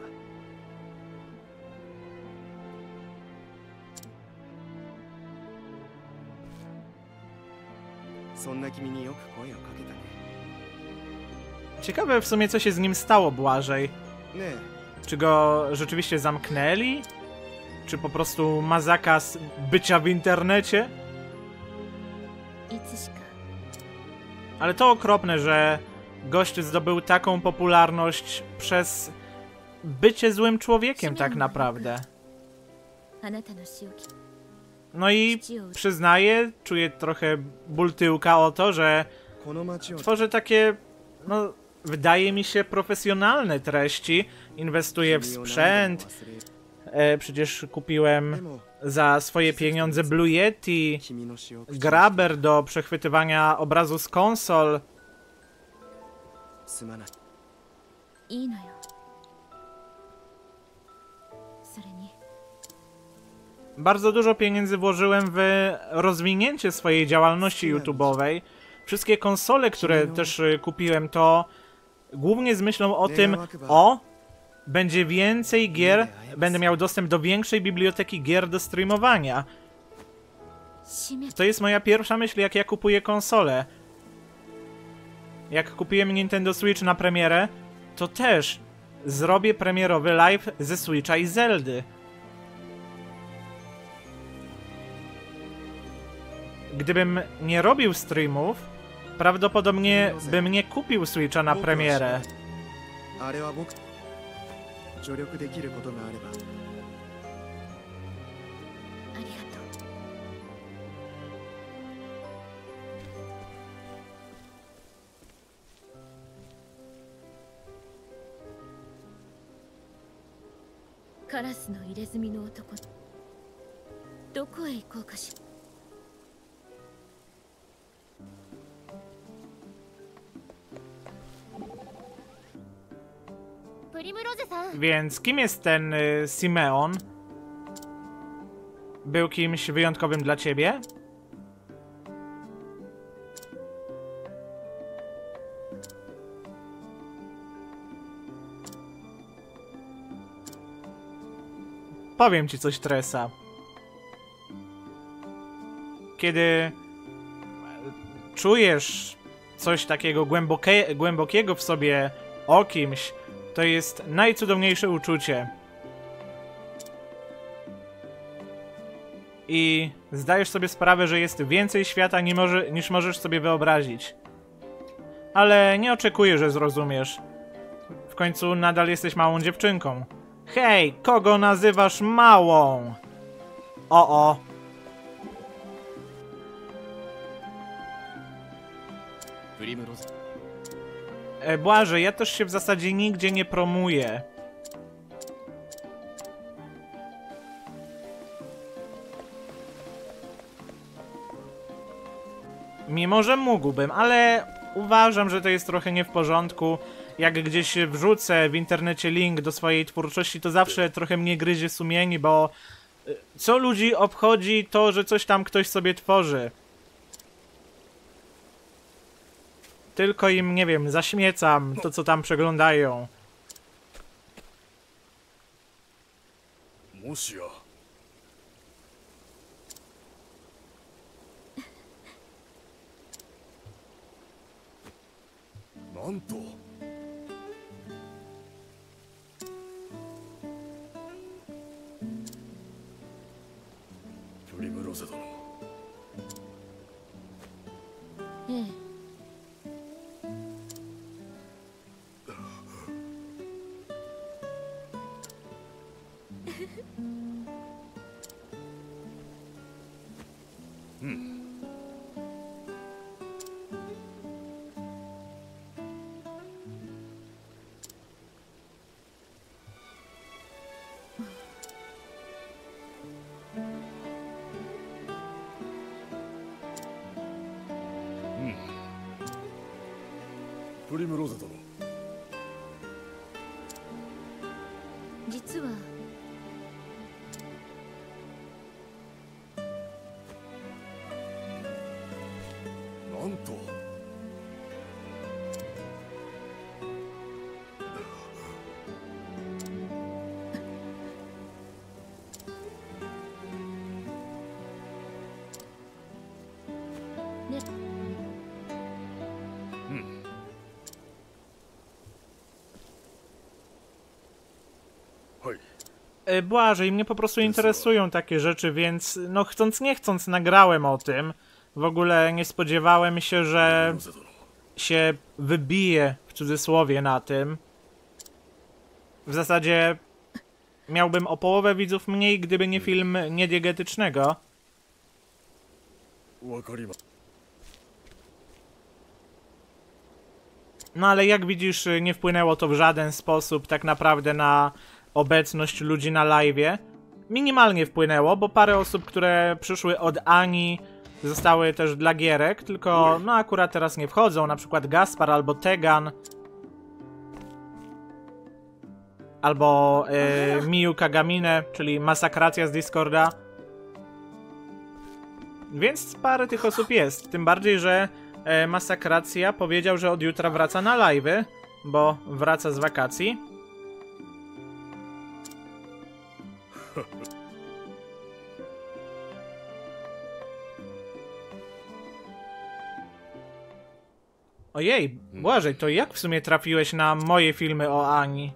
そんな君によく声をかけたね。 Ciekawe w sumie, co się z nim stało, Błażej. ねえ Czy go rzeczywiście zamknęli? Czy po prostu ma zakaz bycia w internecie? いつしか Ale to okropne, że gość zdobył taką popularność przez bycie złym człowiekiem tak naprawdę. あなたの死を聞き No i przyznaję, czuję trochę ból tyłka o to, że この町を tworzę takie, no, wydaje mi się, profesjonalne treści. Inwestuję w sprzęt. Przecież kupiłem za swoje pieniądze Blue Yeti, 君の詩を口に grabber do przechwytywania obrazu z konsol. すまない。 いいのよ。それに Bardzo dużo pieniędzy włożyłem w rozwinięcie swojej działalności YouTube'owej. Wszystkie konsole, które też kupiłem, to głównie z myślą o tym, będzie więcej gier, będę miał dostęp do większej biblioteki gier do streamowania. 締め To jest moja pierwsza myśl, jak ja kupuję konsolę. Jak kupiłem Nintendo Switch na premierę, to też zrobię premierowy live ze Switcha i Zeldy. Gdybym nie robił streamów, prawdopodobnie bym nie kupił Switcha na premierę. あれは僕助力できることがあればありがとう。カラスの入れ墨の男、どこへ行こうかしら。 プリムローゼさん、 Więc kim jest ten Simeon? Był kimś wyjątkowym dla ciebie? Powiem ci coś, Tresa. Kiedy czujesz coś takiego głębokiego w sobie o kimś, to jest najcudowniejsze uczucie. I zdajesz sobie sprawę, że jest więcej świata niż możesz sobie wyobrazić. Ale nie oczekuję, że zrozumiesz. W końcu nadal jesteś małą dziewczynką. Hej, kogo nazywasz małą? O. Błażej, ja też się w zasadzie nigdzie nie promuję. Mimo, że mógłbym, ale uważam, że to jest trochę nie w porządku. jak gdzieś wrzucę w internecie link do swojej twórczości, to zawsze trochę mnie gryzie sumienie, bo co ludzi obchodzi to, że coś tam ktoś sobie tworzy. Tylko im, nie wiem, zaśmiecam to, co tam przeglądają. もしやなんとプリムローゼ殿ええプリムローゼ殿実はなんとねはい Błażej, mnie po prostu interesują takie rzeczy, więc no chcąc nie chcąc nagrałem o tym. W ogóle nie spodziewałem się, że ローゼ殿 się wybije w cudzysłowie na tym. W zasadzie miałbym o połowę widzów mniej, gdyby nie film niediegetycznego. わかりま No ale jak widzisz, nie wpłynęło to w żaden sposób tak naprawdę na obecność ludzi na live'ie. Minimalnie wpłynęło, bo parę osób, które przyszły od Ani, zostały też dla gierek, tylko no akurat teraz nie wchodzą, na przykład Gaspar albo Tegan. Albo Miyu Kagamine, czyli Masakracja z Discorda. Więc parę tych osób jest, tym bardziej, że Masakracja powiedział, że od jutra wraca na live'y, bo wraca z wakacji. Ojej, Błażej, to jak w sumie trafiłeś na moje filmy o Ani?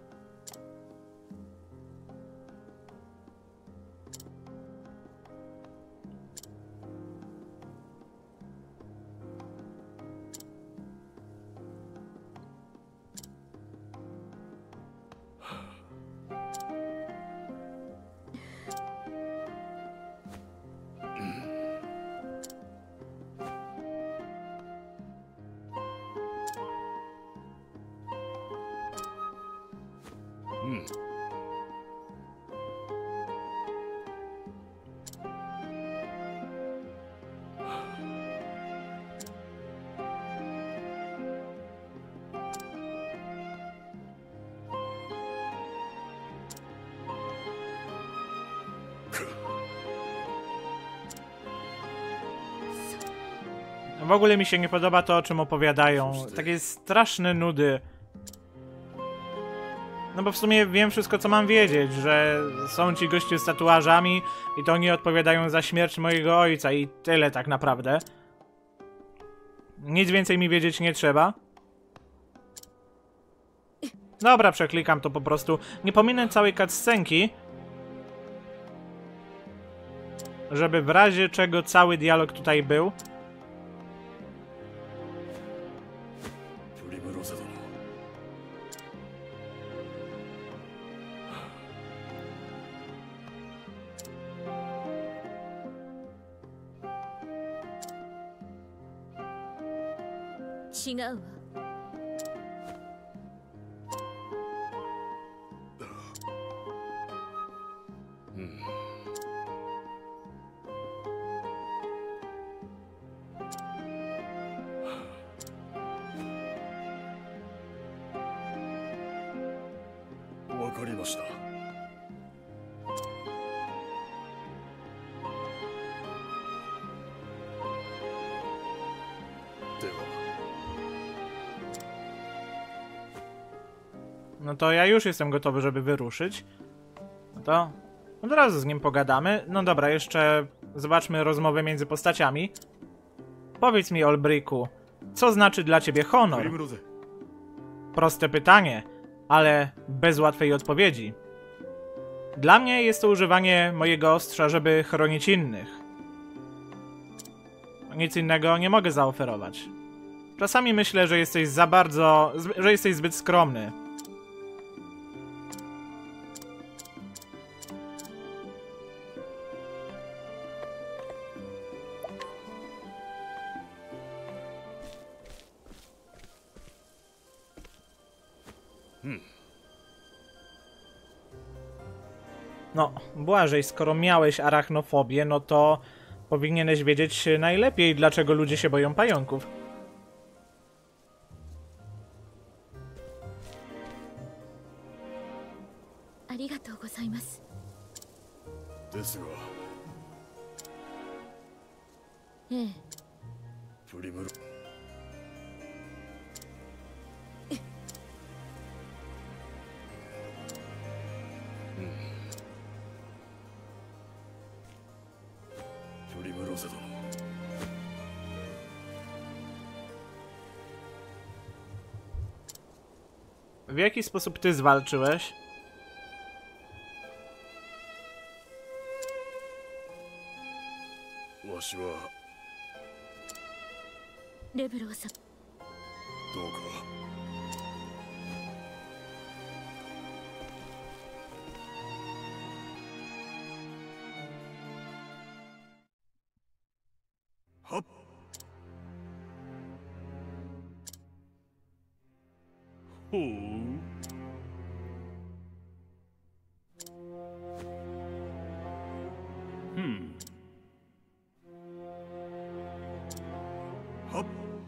W ogóle mi się nie podoba to, o czym opowiadają. Takie straszne nudy. No bo w sumie wiem wszystko, co mam wiedzieć, że są ci goście z tatuażami i to oni odpowiadają za śmierć mojego ojca i tyle tak naprawdę. Nic więcej mi wiedzieć nie trzeba. Dobra, przeklikam to po prostu. Nie pominę całej cutscenki, żeby w razie czego cały dialog tutaj był. プリムローゼ殿違うわかりました。では No to ja już jestem gotowy, żeby wyruszyć. No to od razu z nim pogadamy. No dobra, jeszcze zobaczmy rozmowę między postaciami. Powiedz mi, Olbricku, co znaczy dla ciebie honor? プリムロゼ Proste pytanie, ale bez łatwej odpowiedzi. Dla mnie jest to używanie mojego ostrza, żeby chronić innych. Nic innego nie mogę zaoferować. Czasami myślę, że jesteś że jesteś zbyt skromny. No, Błażej, skoro miałeś arachnofobię, no to powinieneś wiedzieć najlepiej, dlaczego ludzie się boją pająków. ありがとうございます。 ですが、 ええ、 プリムロプリムロゼ殿、 W jaki sposób ty zwalczyłeś? わしはレブローさん、 どうかはっほうはっ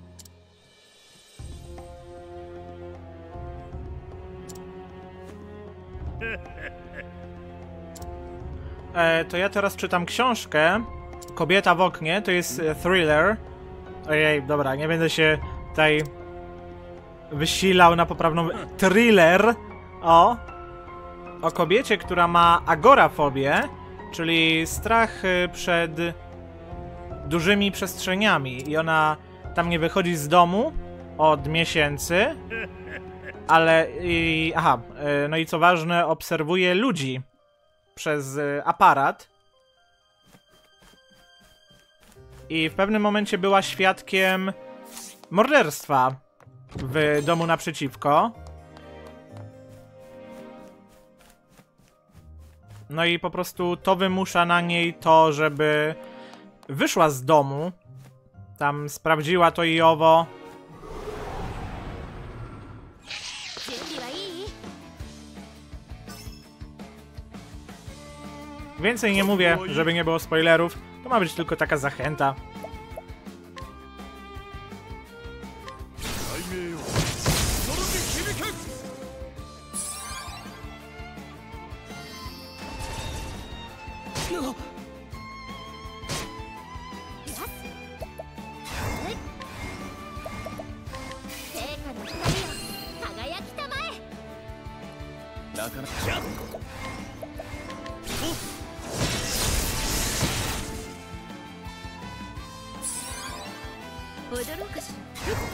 To ja teraz czytam książkę. Kobieta w oknie, to jest thriller. Ojej, dobra, nie będę się tutaj wysilał na poprawną... Thriller! O kobiecie, która ma agorafobię, czyli strach przed dużymi przestrzeniami. I ona tam nie wychodzi z domu od miesięcy, ale... no i co ważne, obserwuje ludzi przez aparat. I w pewnym momencie była świadkiem morderstwa w domu naprzeciwko. No i po prostu to wymusza na niej to, żeby wyszła z domu. Tam sprawdziła to i owo. 準備はいい？ Więcej nie mówię, żeby nie było spoilerów. To ma być tylko taka zachęta. 雷鳴よその手響け聖火の光よ、輝きたまえ。 なかなか踊ろうかし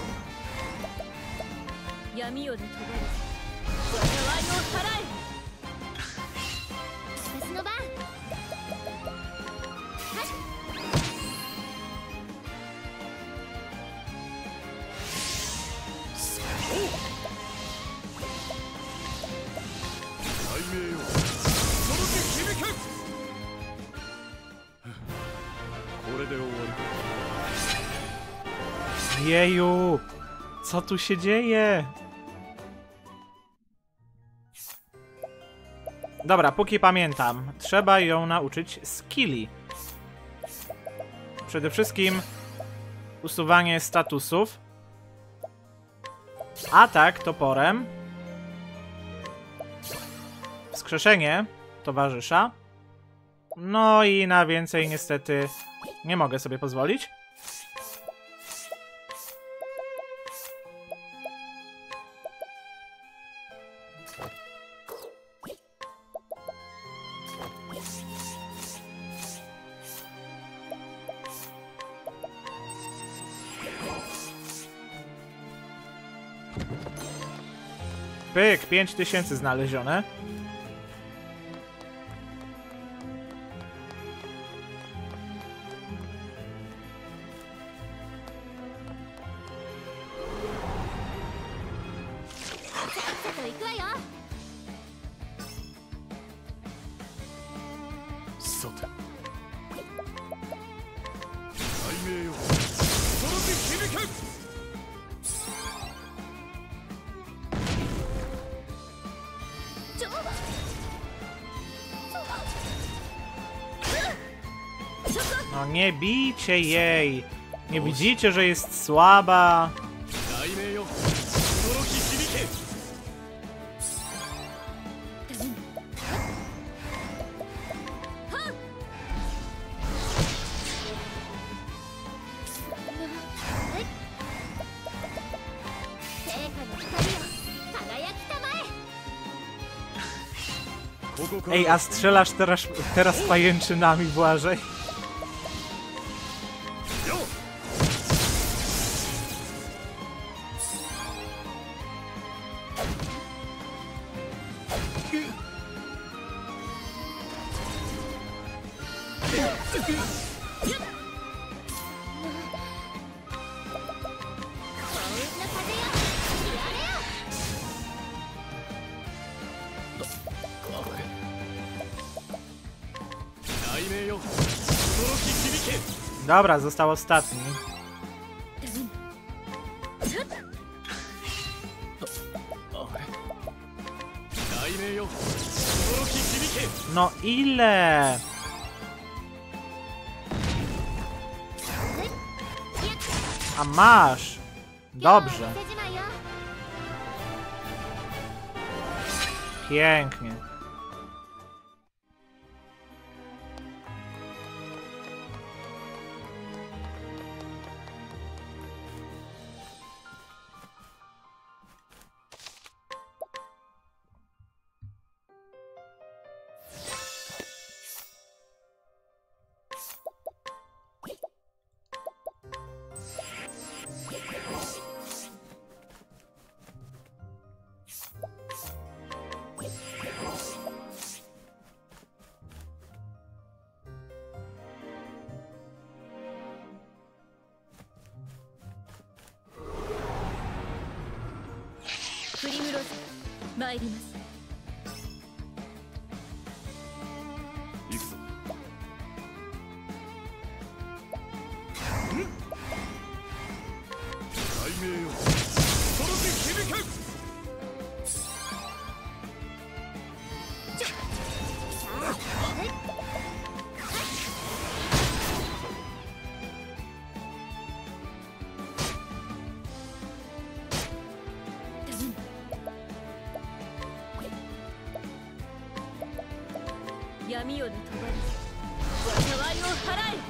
ら。闇夜で飛ばれ災いをさらえ。私の番。 雷鳴よその手響けこれで終わりか Jeju! Co tu się dzieje? Dobra, póki pamiętam, trzeba ją nauczyć skilli. Przede wszystkim usuwanie statusów. Atak toporem. wskrzeszenie towarzysza. No i na więcej niestety nie mogę sobie pozwolić. Pyk, 5000 znalezione. No nie bijcie jej! Nie widzicie, że jest słaba? Ej, a strzelasz teraz pajęczynami, Błażej? Dobra, został ostatni. No ile? A masz. Dobrze. Pięknie. 参ります。 行くぞ。雷鳴よ、恐ろし響け。 闇夜の帳災いを払え。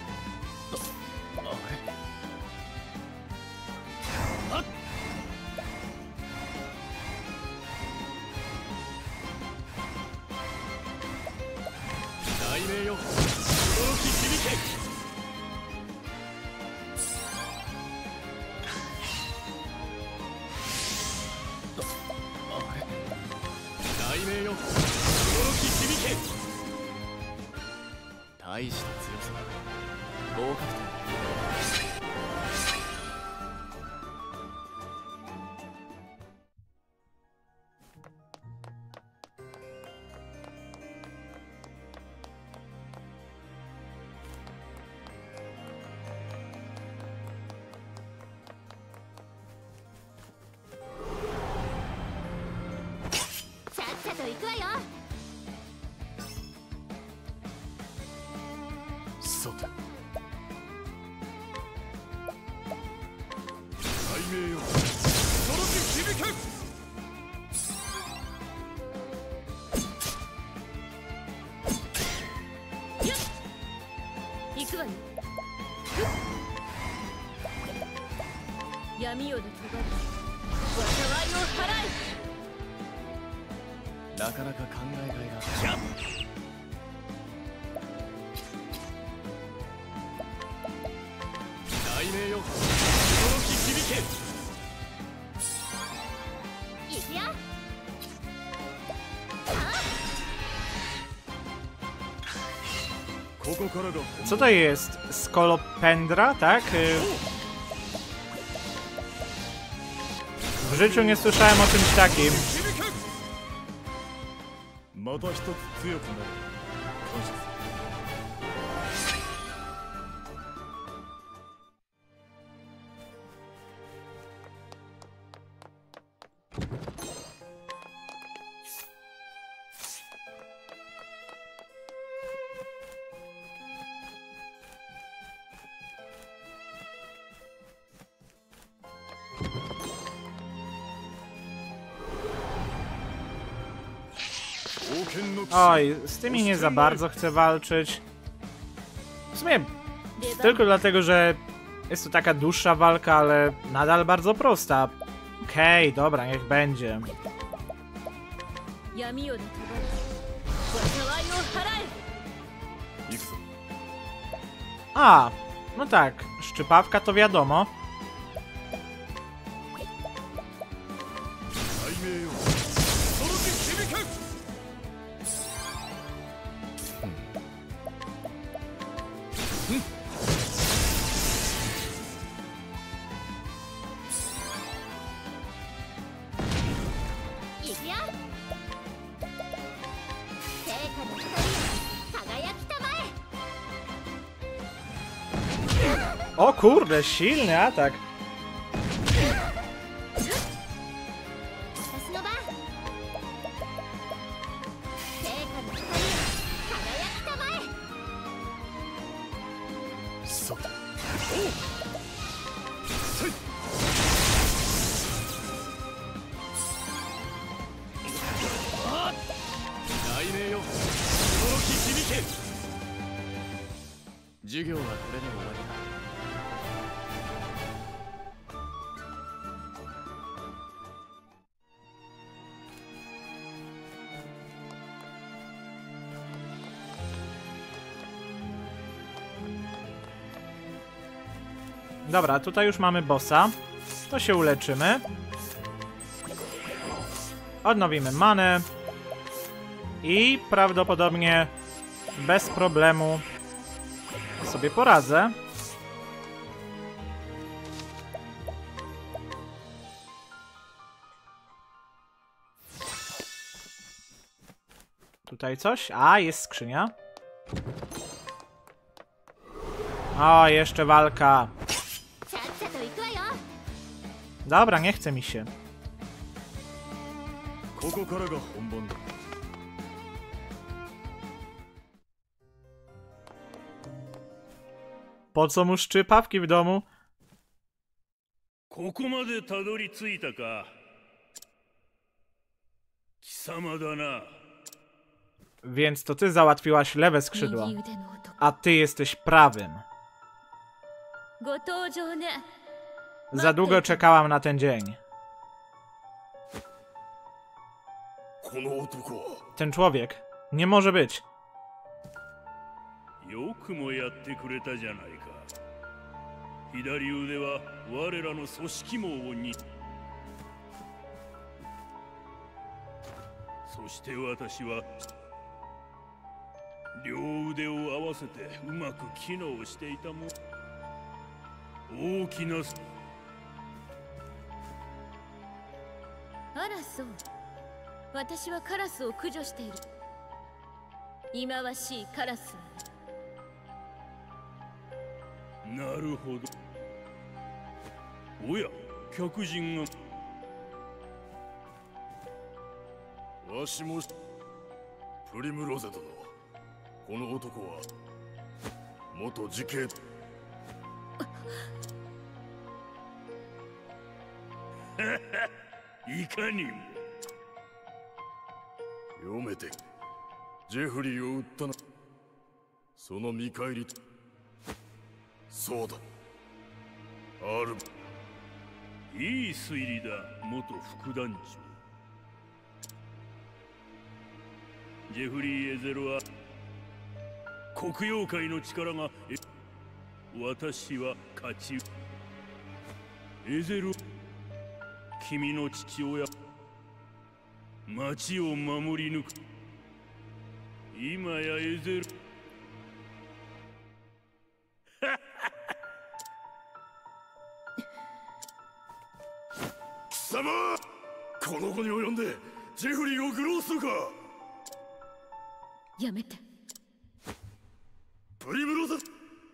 雷鳴よ、驚き響け。雷鳴よ、驚き響け。大した強さだ。合格点。 さっさと行くわよ。 そうだ。雷鳴よ、驚き響け。 闇夜の尖り災いを払なかなか考えがいが雷鳴よ、驚き響け。 いくよ。 ここからが Co to jest? Skolopendra, tak? W życiu nie słyszałem o czymś takim. また一つ強くなる。感謝する。 Oj, z tymi nie za bardzo chcę walczyć. W sumie tylko dlatego, że jest to taka dłuższa walka, ale nadal bardzo prosta. Okej, dobra, niech będzie. う。闇夜の尖り災いを払え。 行くぞ。 A, no tak, szczypawka to wiadomo. 雷鳴よ、驚き響け。 いくよ。聖火の光輝きたまえ。 O kurde, silny atak. 私の番。聖火の光輝きたまえ。 さて、 雷鳴よ、驚き響け。授業はこれで終わりだ。 Dobra, tutaj już mamy bossa. To się uleczymy. Odnowimy manę. I prawdopodobnie bez problemu sobie poradzę. Tutaj coś? A, jest skrzynia. O, jeszcze walka. ちゃっちゃと行くわよ。 Dobra, nie chce mi się. ここからが本番だ。 Po co mu szczypawki w domu? ここまでたどり着いたか。貴様だな。 Więc to ty załatwiłaś lewe skrzydło, 右腕の男 a ty jesteś prawym. ご登場ね。 Za długo czekałam na ten dzień. この男は Ten człowiek nie może być. よくもやってくれたじゃないか。左腕は我らの組織網に。そして私は両腕を合わせてうまく機能していたもん。大きなあらそう。私はカラスを駆除している。忌まわしいカラスを。 なるほど。おや、客人が。わしもプリムロゼ殿、この男は元自警。いかにも。読めて、ジェフリーを撃ったな。その見返り。 そうだ。アルバ。 いい推理だ、元副団長。ジェフリー・エゼルは黒妖怪の力が私は勝ち。エゼル、君の父親、町を守り抜く。今やエゼル貴様、この子に及んでジェフリーを愚弄するか。 やめて。 プリムローザ。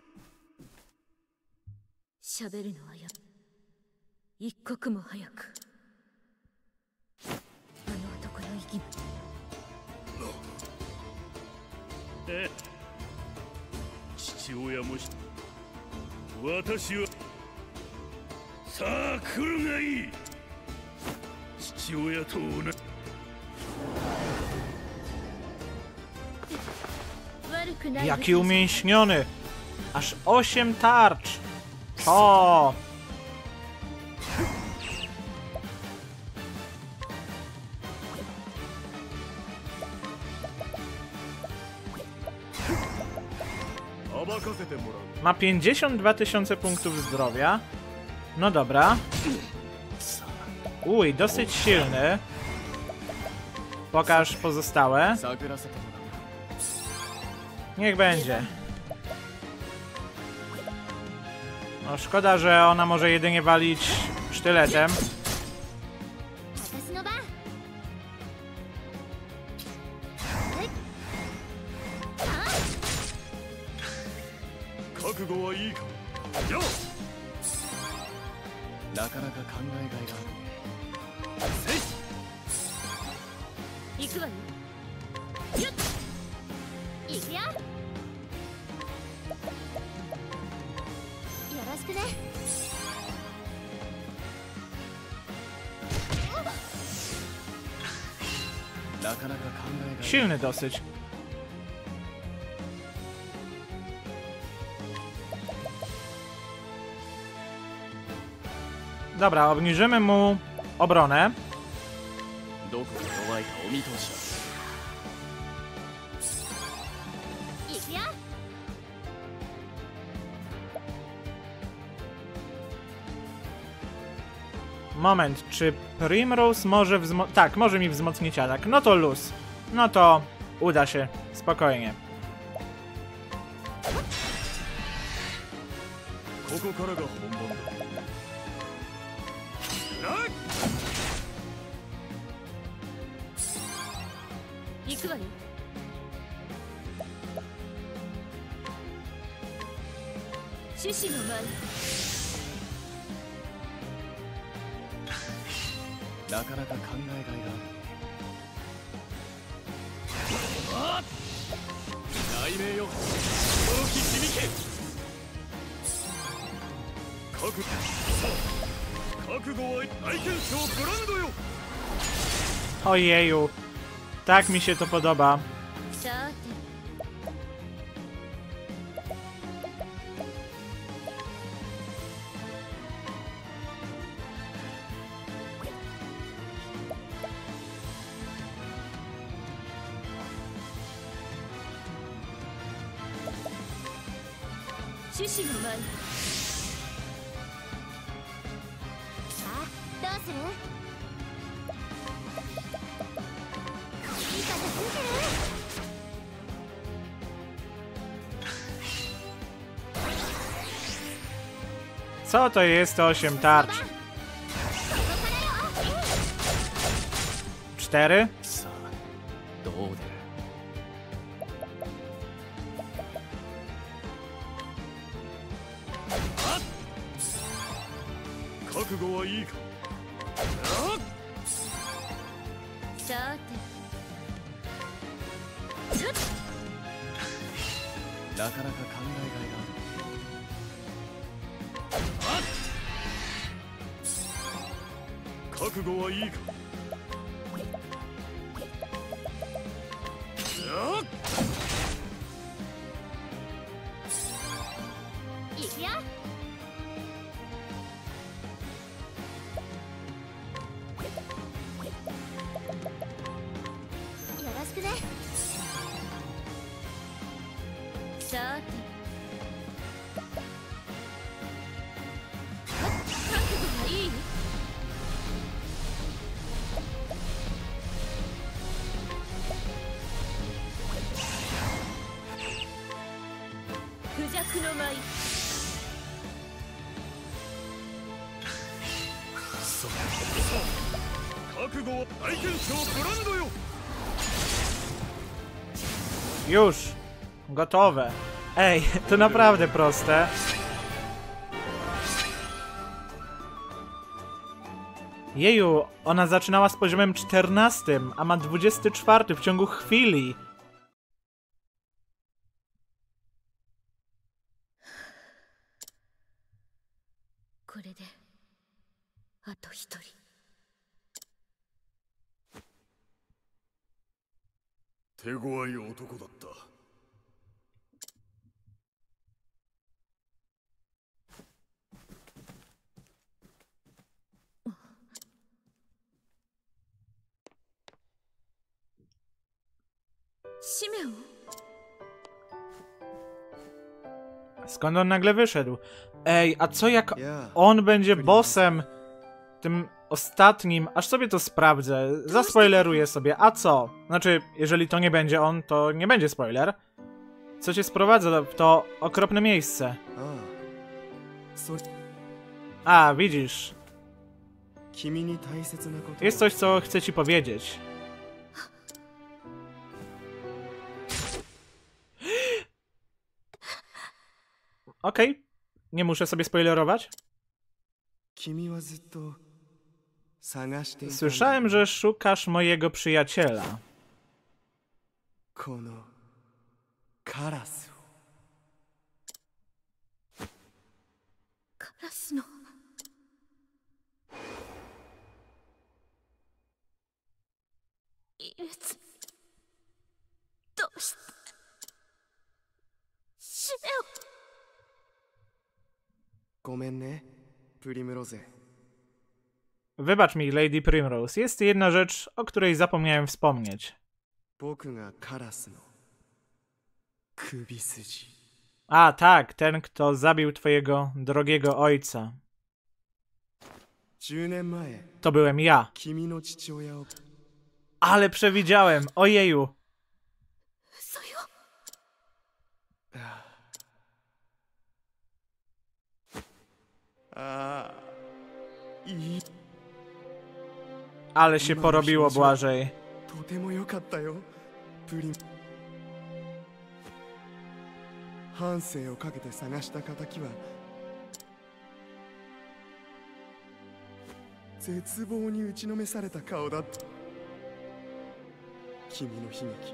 喋るのは一刻も早く。あの男の息も。 父親も私はさあ来るがいい。父親と同じ。 Jaki umięśniony! Aż 8 tarcz! O! Ma 52 000 punktów zdrowia. No dobra. Uj, dosyć silny. Pokaż pozostałe. Niech będzie. No szkoda, że ona może jedynie walić sztyletem. Silny dosyć. Dobra, obniżymy mu obronę. Moment, czy Primrose może tak, może mi wzmocnić atak. No to luz. No to uda się. Spokojnie. Ojeju, tak mi się to podoba. Co to jest 8 tarcz? 4? よ。よろしくね。さて覚悟はいい？クジャクの舞。 覚悟は大剣将ブランドよ。 Już! Gotowe. Ej, to naprawdę proste. Jeju, ona zaczynała z poziomem 14, a ma 24 w ciągu chwili. これであと一人。 手強い男だった。 シメオン？ Skąd on nagle wyszedł? Ej, a co jak Ja. on będzie bossem tym ostatnim? Aż sobie to sprawdzę. Zaspoileruję sobie. A co? Znaczy, jeżeli to nie będzie on, to nie będzie spoiler. Co cię sprowadza w to okropne miejsce? ああ、それ A, widzisz. 君に大切なことを Jest coś, co chcę ci powiedzieć. Okej. Nie muszę sobie spoilerować. 君はずっと探していたんだ。 Słyszałem, że szukasz mojego przyjaciela. このカラスを。 カラスの憂鬱。どうしてシメオン？ ごめんね、プリムロゼ。 Wybacz mi, Lady Primrose. Jest jedna rzecz, o której zapomniałem wspomnieć. 僕がカラスの首筋。 A, tak, ten, kto zabił twojego drogiego ojca. 10年前、 To byłem ja. 君の父親を Ale przewidziałem! Ojeju! 嘘よ。 ああ、いい。 Ale się porobiło, Błażej. とても良かったよ、プリム。半生をかけて探した敵は絶望に打ちのめされた顔だった。君の悲劇。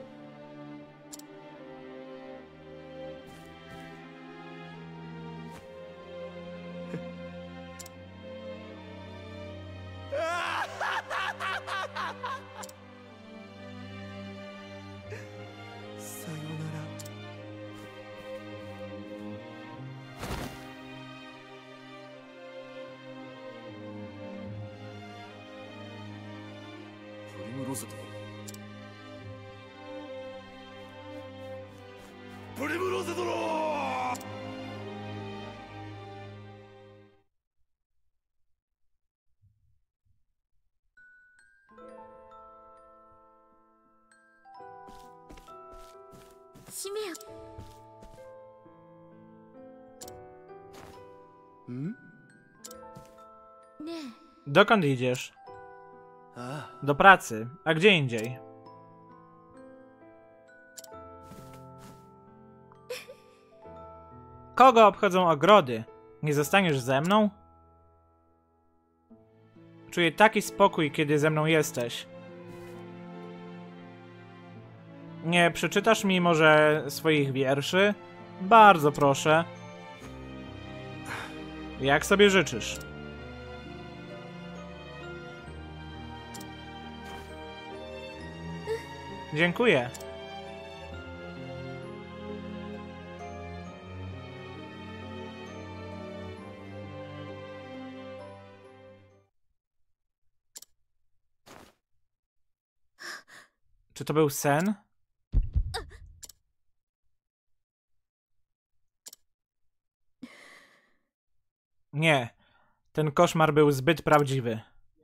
さよなら。 プリムロゼ殿。プリムロゼ殿。 シメオン。 ん？ ね Dokąd idziesz? ああ、 Do pracy. A gdzie indziej? Kogo obchodzą ogrody? Nie zostaniesz ze mną? Czuję taki spokój, kiedy ze mną jesteś. Nie przeczytasz mi może swoich wierszy? Bardzo proszę. Jak sobie życzysz. Dziękuję. Czy to był sen? Nie. Ten koszmar był zbyt prawdziwy.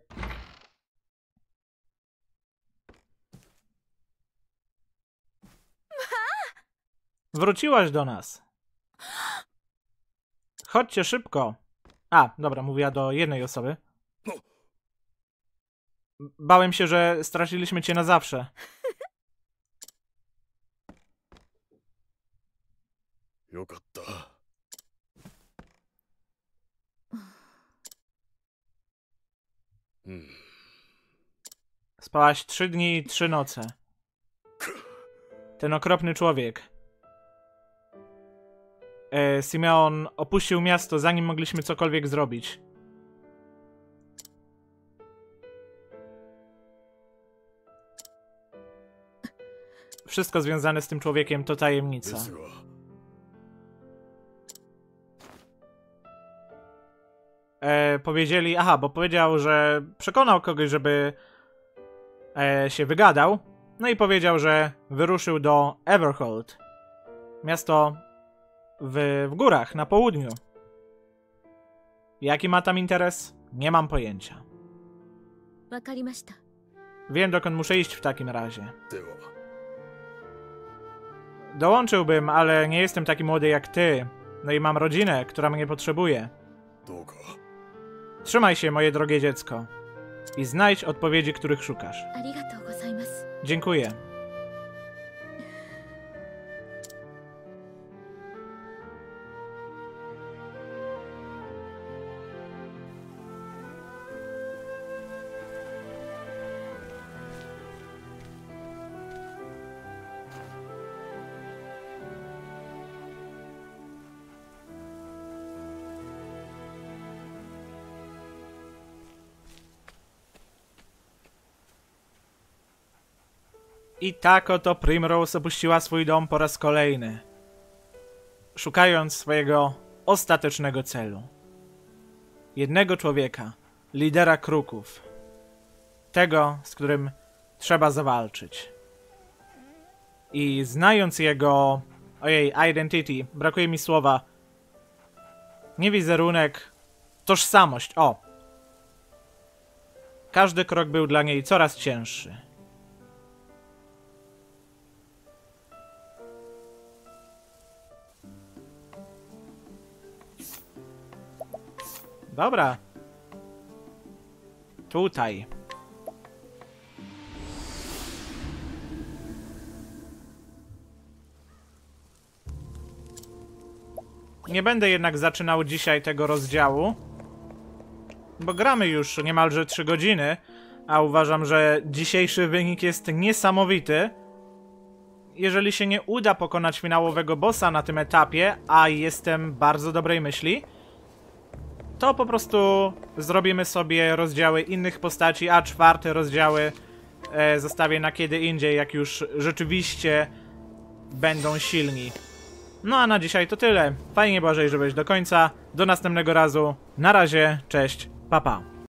Wróciłaś do nas. Chodźcie szybko. A, dobra, mówiła do jednej osoby. Bałem się, że straciliśmy cię na zawsze. Yokatta. Spałaś 3 dni i 3 noce. Ten okropny człowiek. Simeon opuścił miasto, zanim mogliśmy cokolwiek zrobić. Wszystko związane z tym człowiekiem to tajemnica. Powiedzieli... Aha, bo powiedział, że przekonał kogoś, żeby się wygadał. No i powiedział, że wyruszył do Everhold. Miasto w górach, na południu. Jaki ma tam interes? Nie mam pojęcia. Wiem, dokąd muszę iść w takim razie. Dołączyłbym, ale nie jestem taki młody jak ty. No i mam rodzinę, która mnie potrzebuje. Trzymaj się, moje drogie dziecko. I znajdź odpowiedzi, których szukasz. Dziękuję. I tak oto Primrose opuściła swój dom po raz kolejny, szukając swojego ostatecznego celu. Jednego człowieka, lidera kruków. Tego, z którym trzeba zawalczyć. I znając jego... Ojej, identity, brakuje mi słowa. Nie wizerunek, tożsamość, o! Każdy krok był dla niej coraz cięższy. Dobra. Tutaj. Nie będę jednak zaczynał dzisiaj tego rozdziału, bo gramy już niemalże 3 godziny, a uważam, że dzisiejszy wynik jest niesamowity. Jeżeli się nie uda pokonać finałowego bossa na tym etapie, a jestem bardzo dobrej myśli, to po prostu zrobimy sobie rozdziały innych postaci, a 4 rozdziały zostawię na kiedy indziej, jak już rzeczywiście będą silni. No a na dzisiaj to tyle. Fajnie, Błażej, że byłeś do końca. Do następnego razu. Na razie, cześć, pa pa.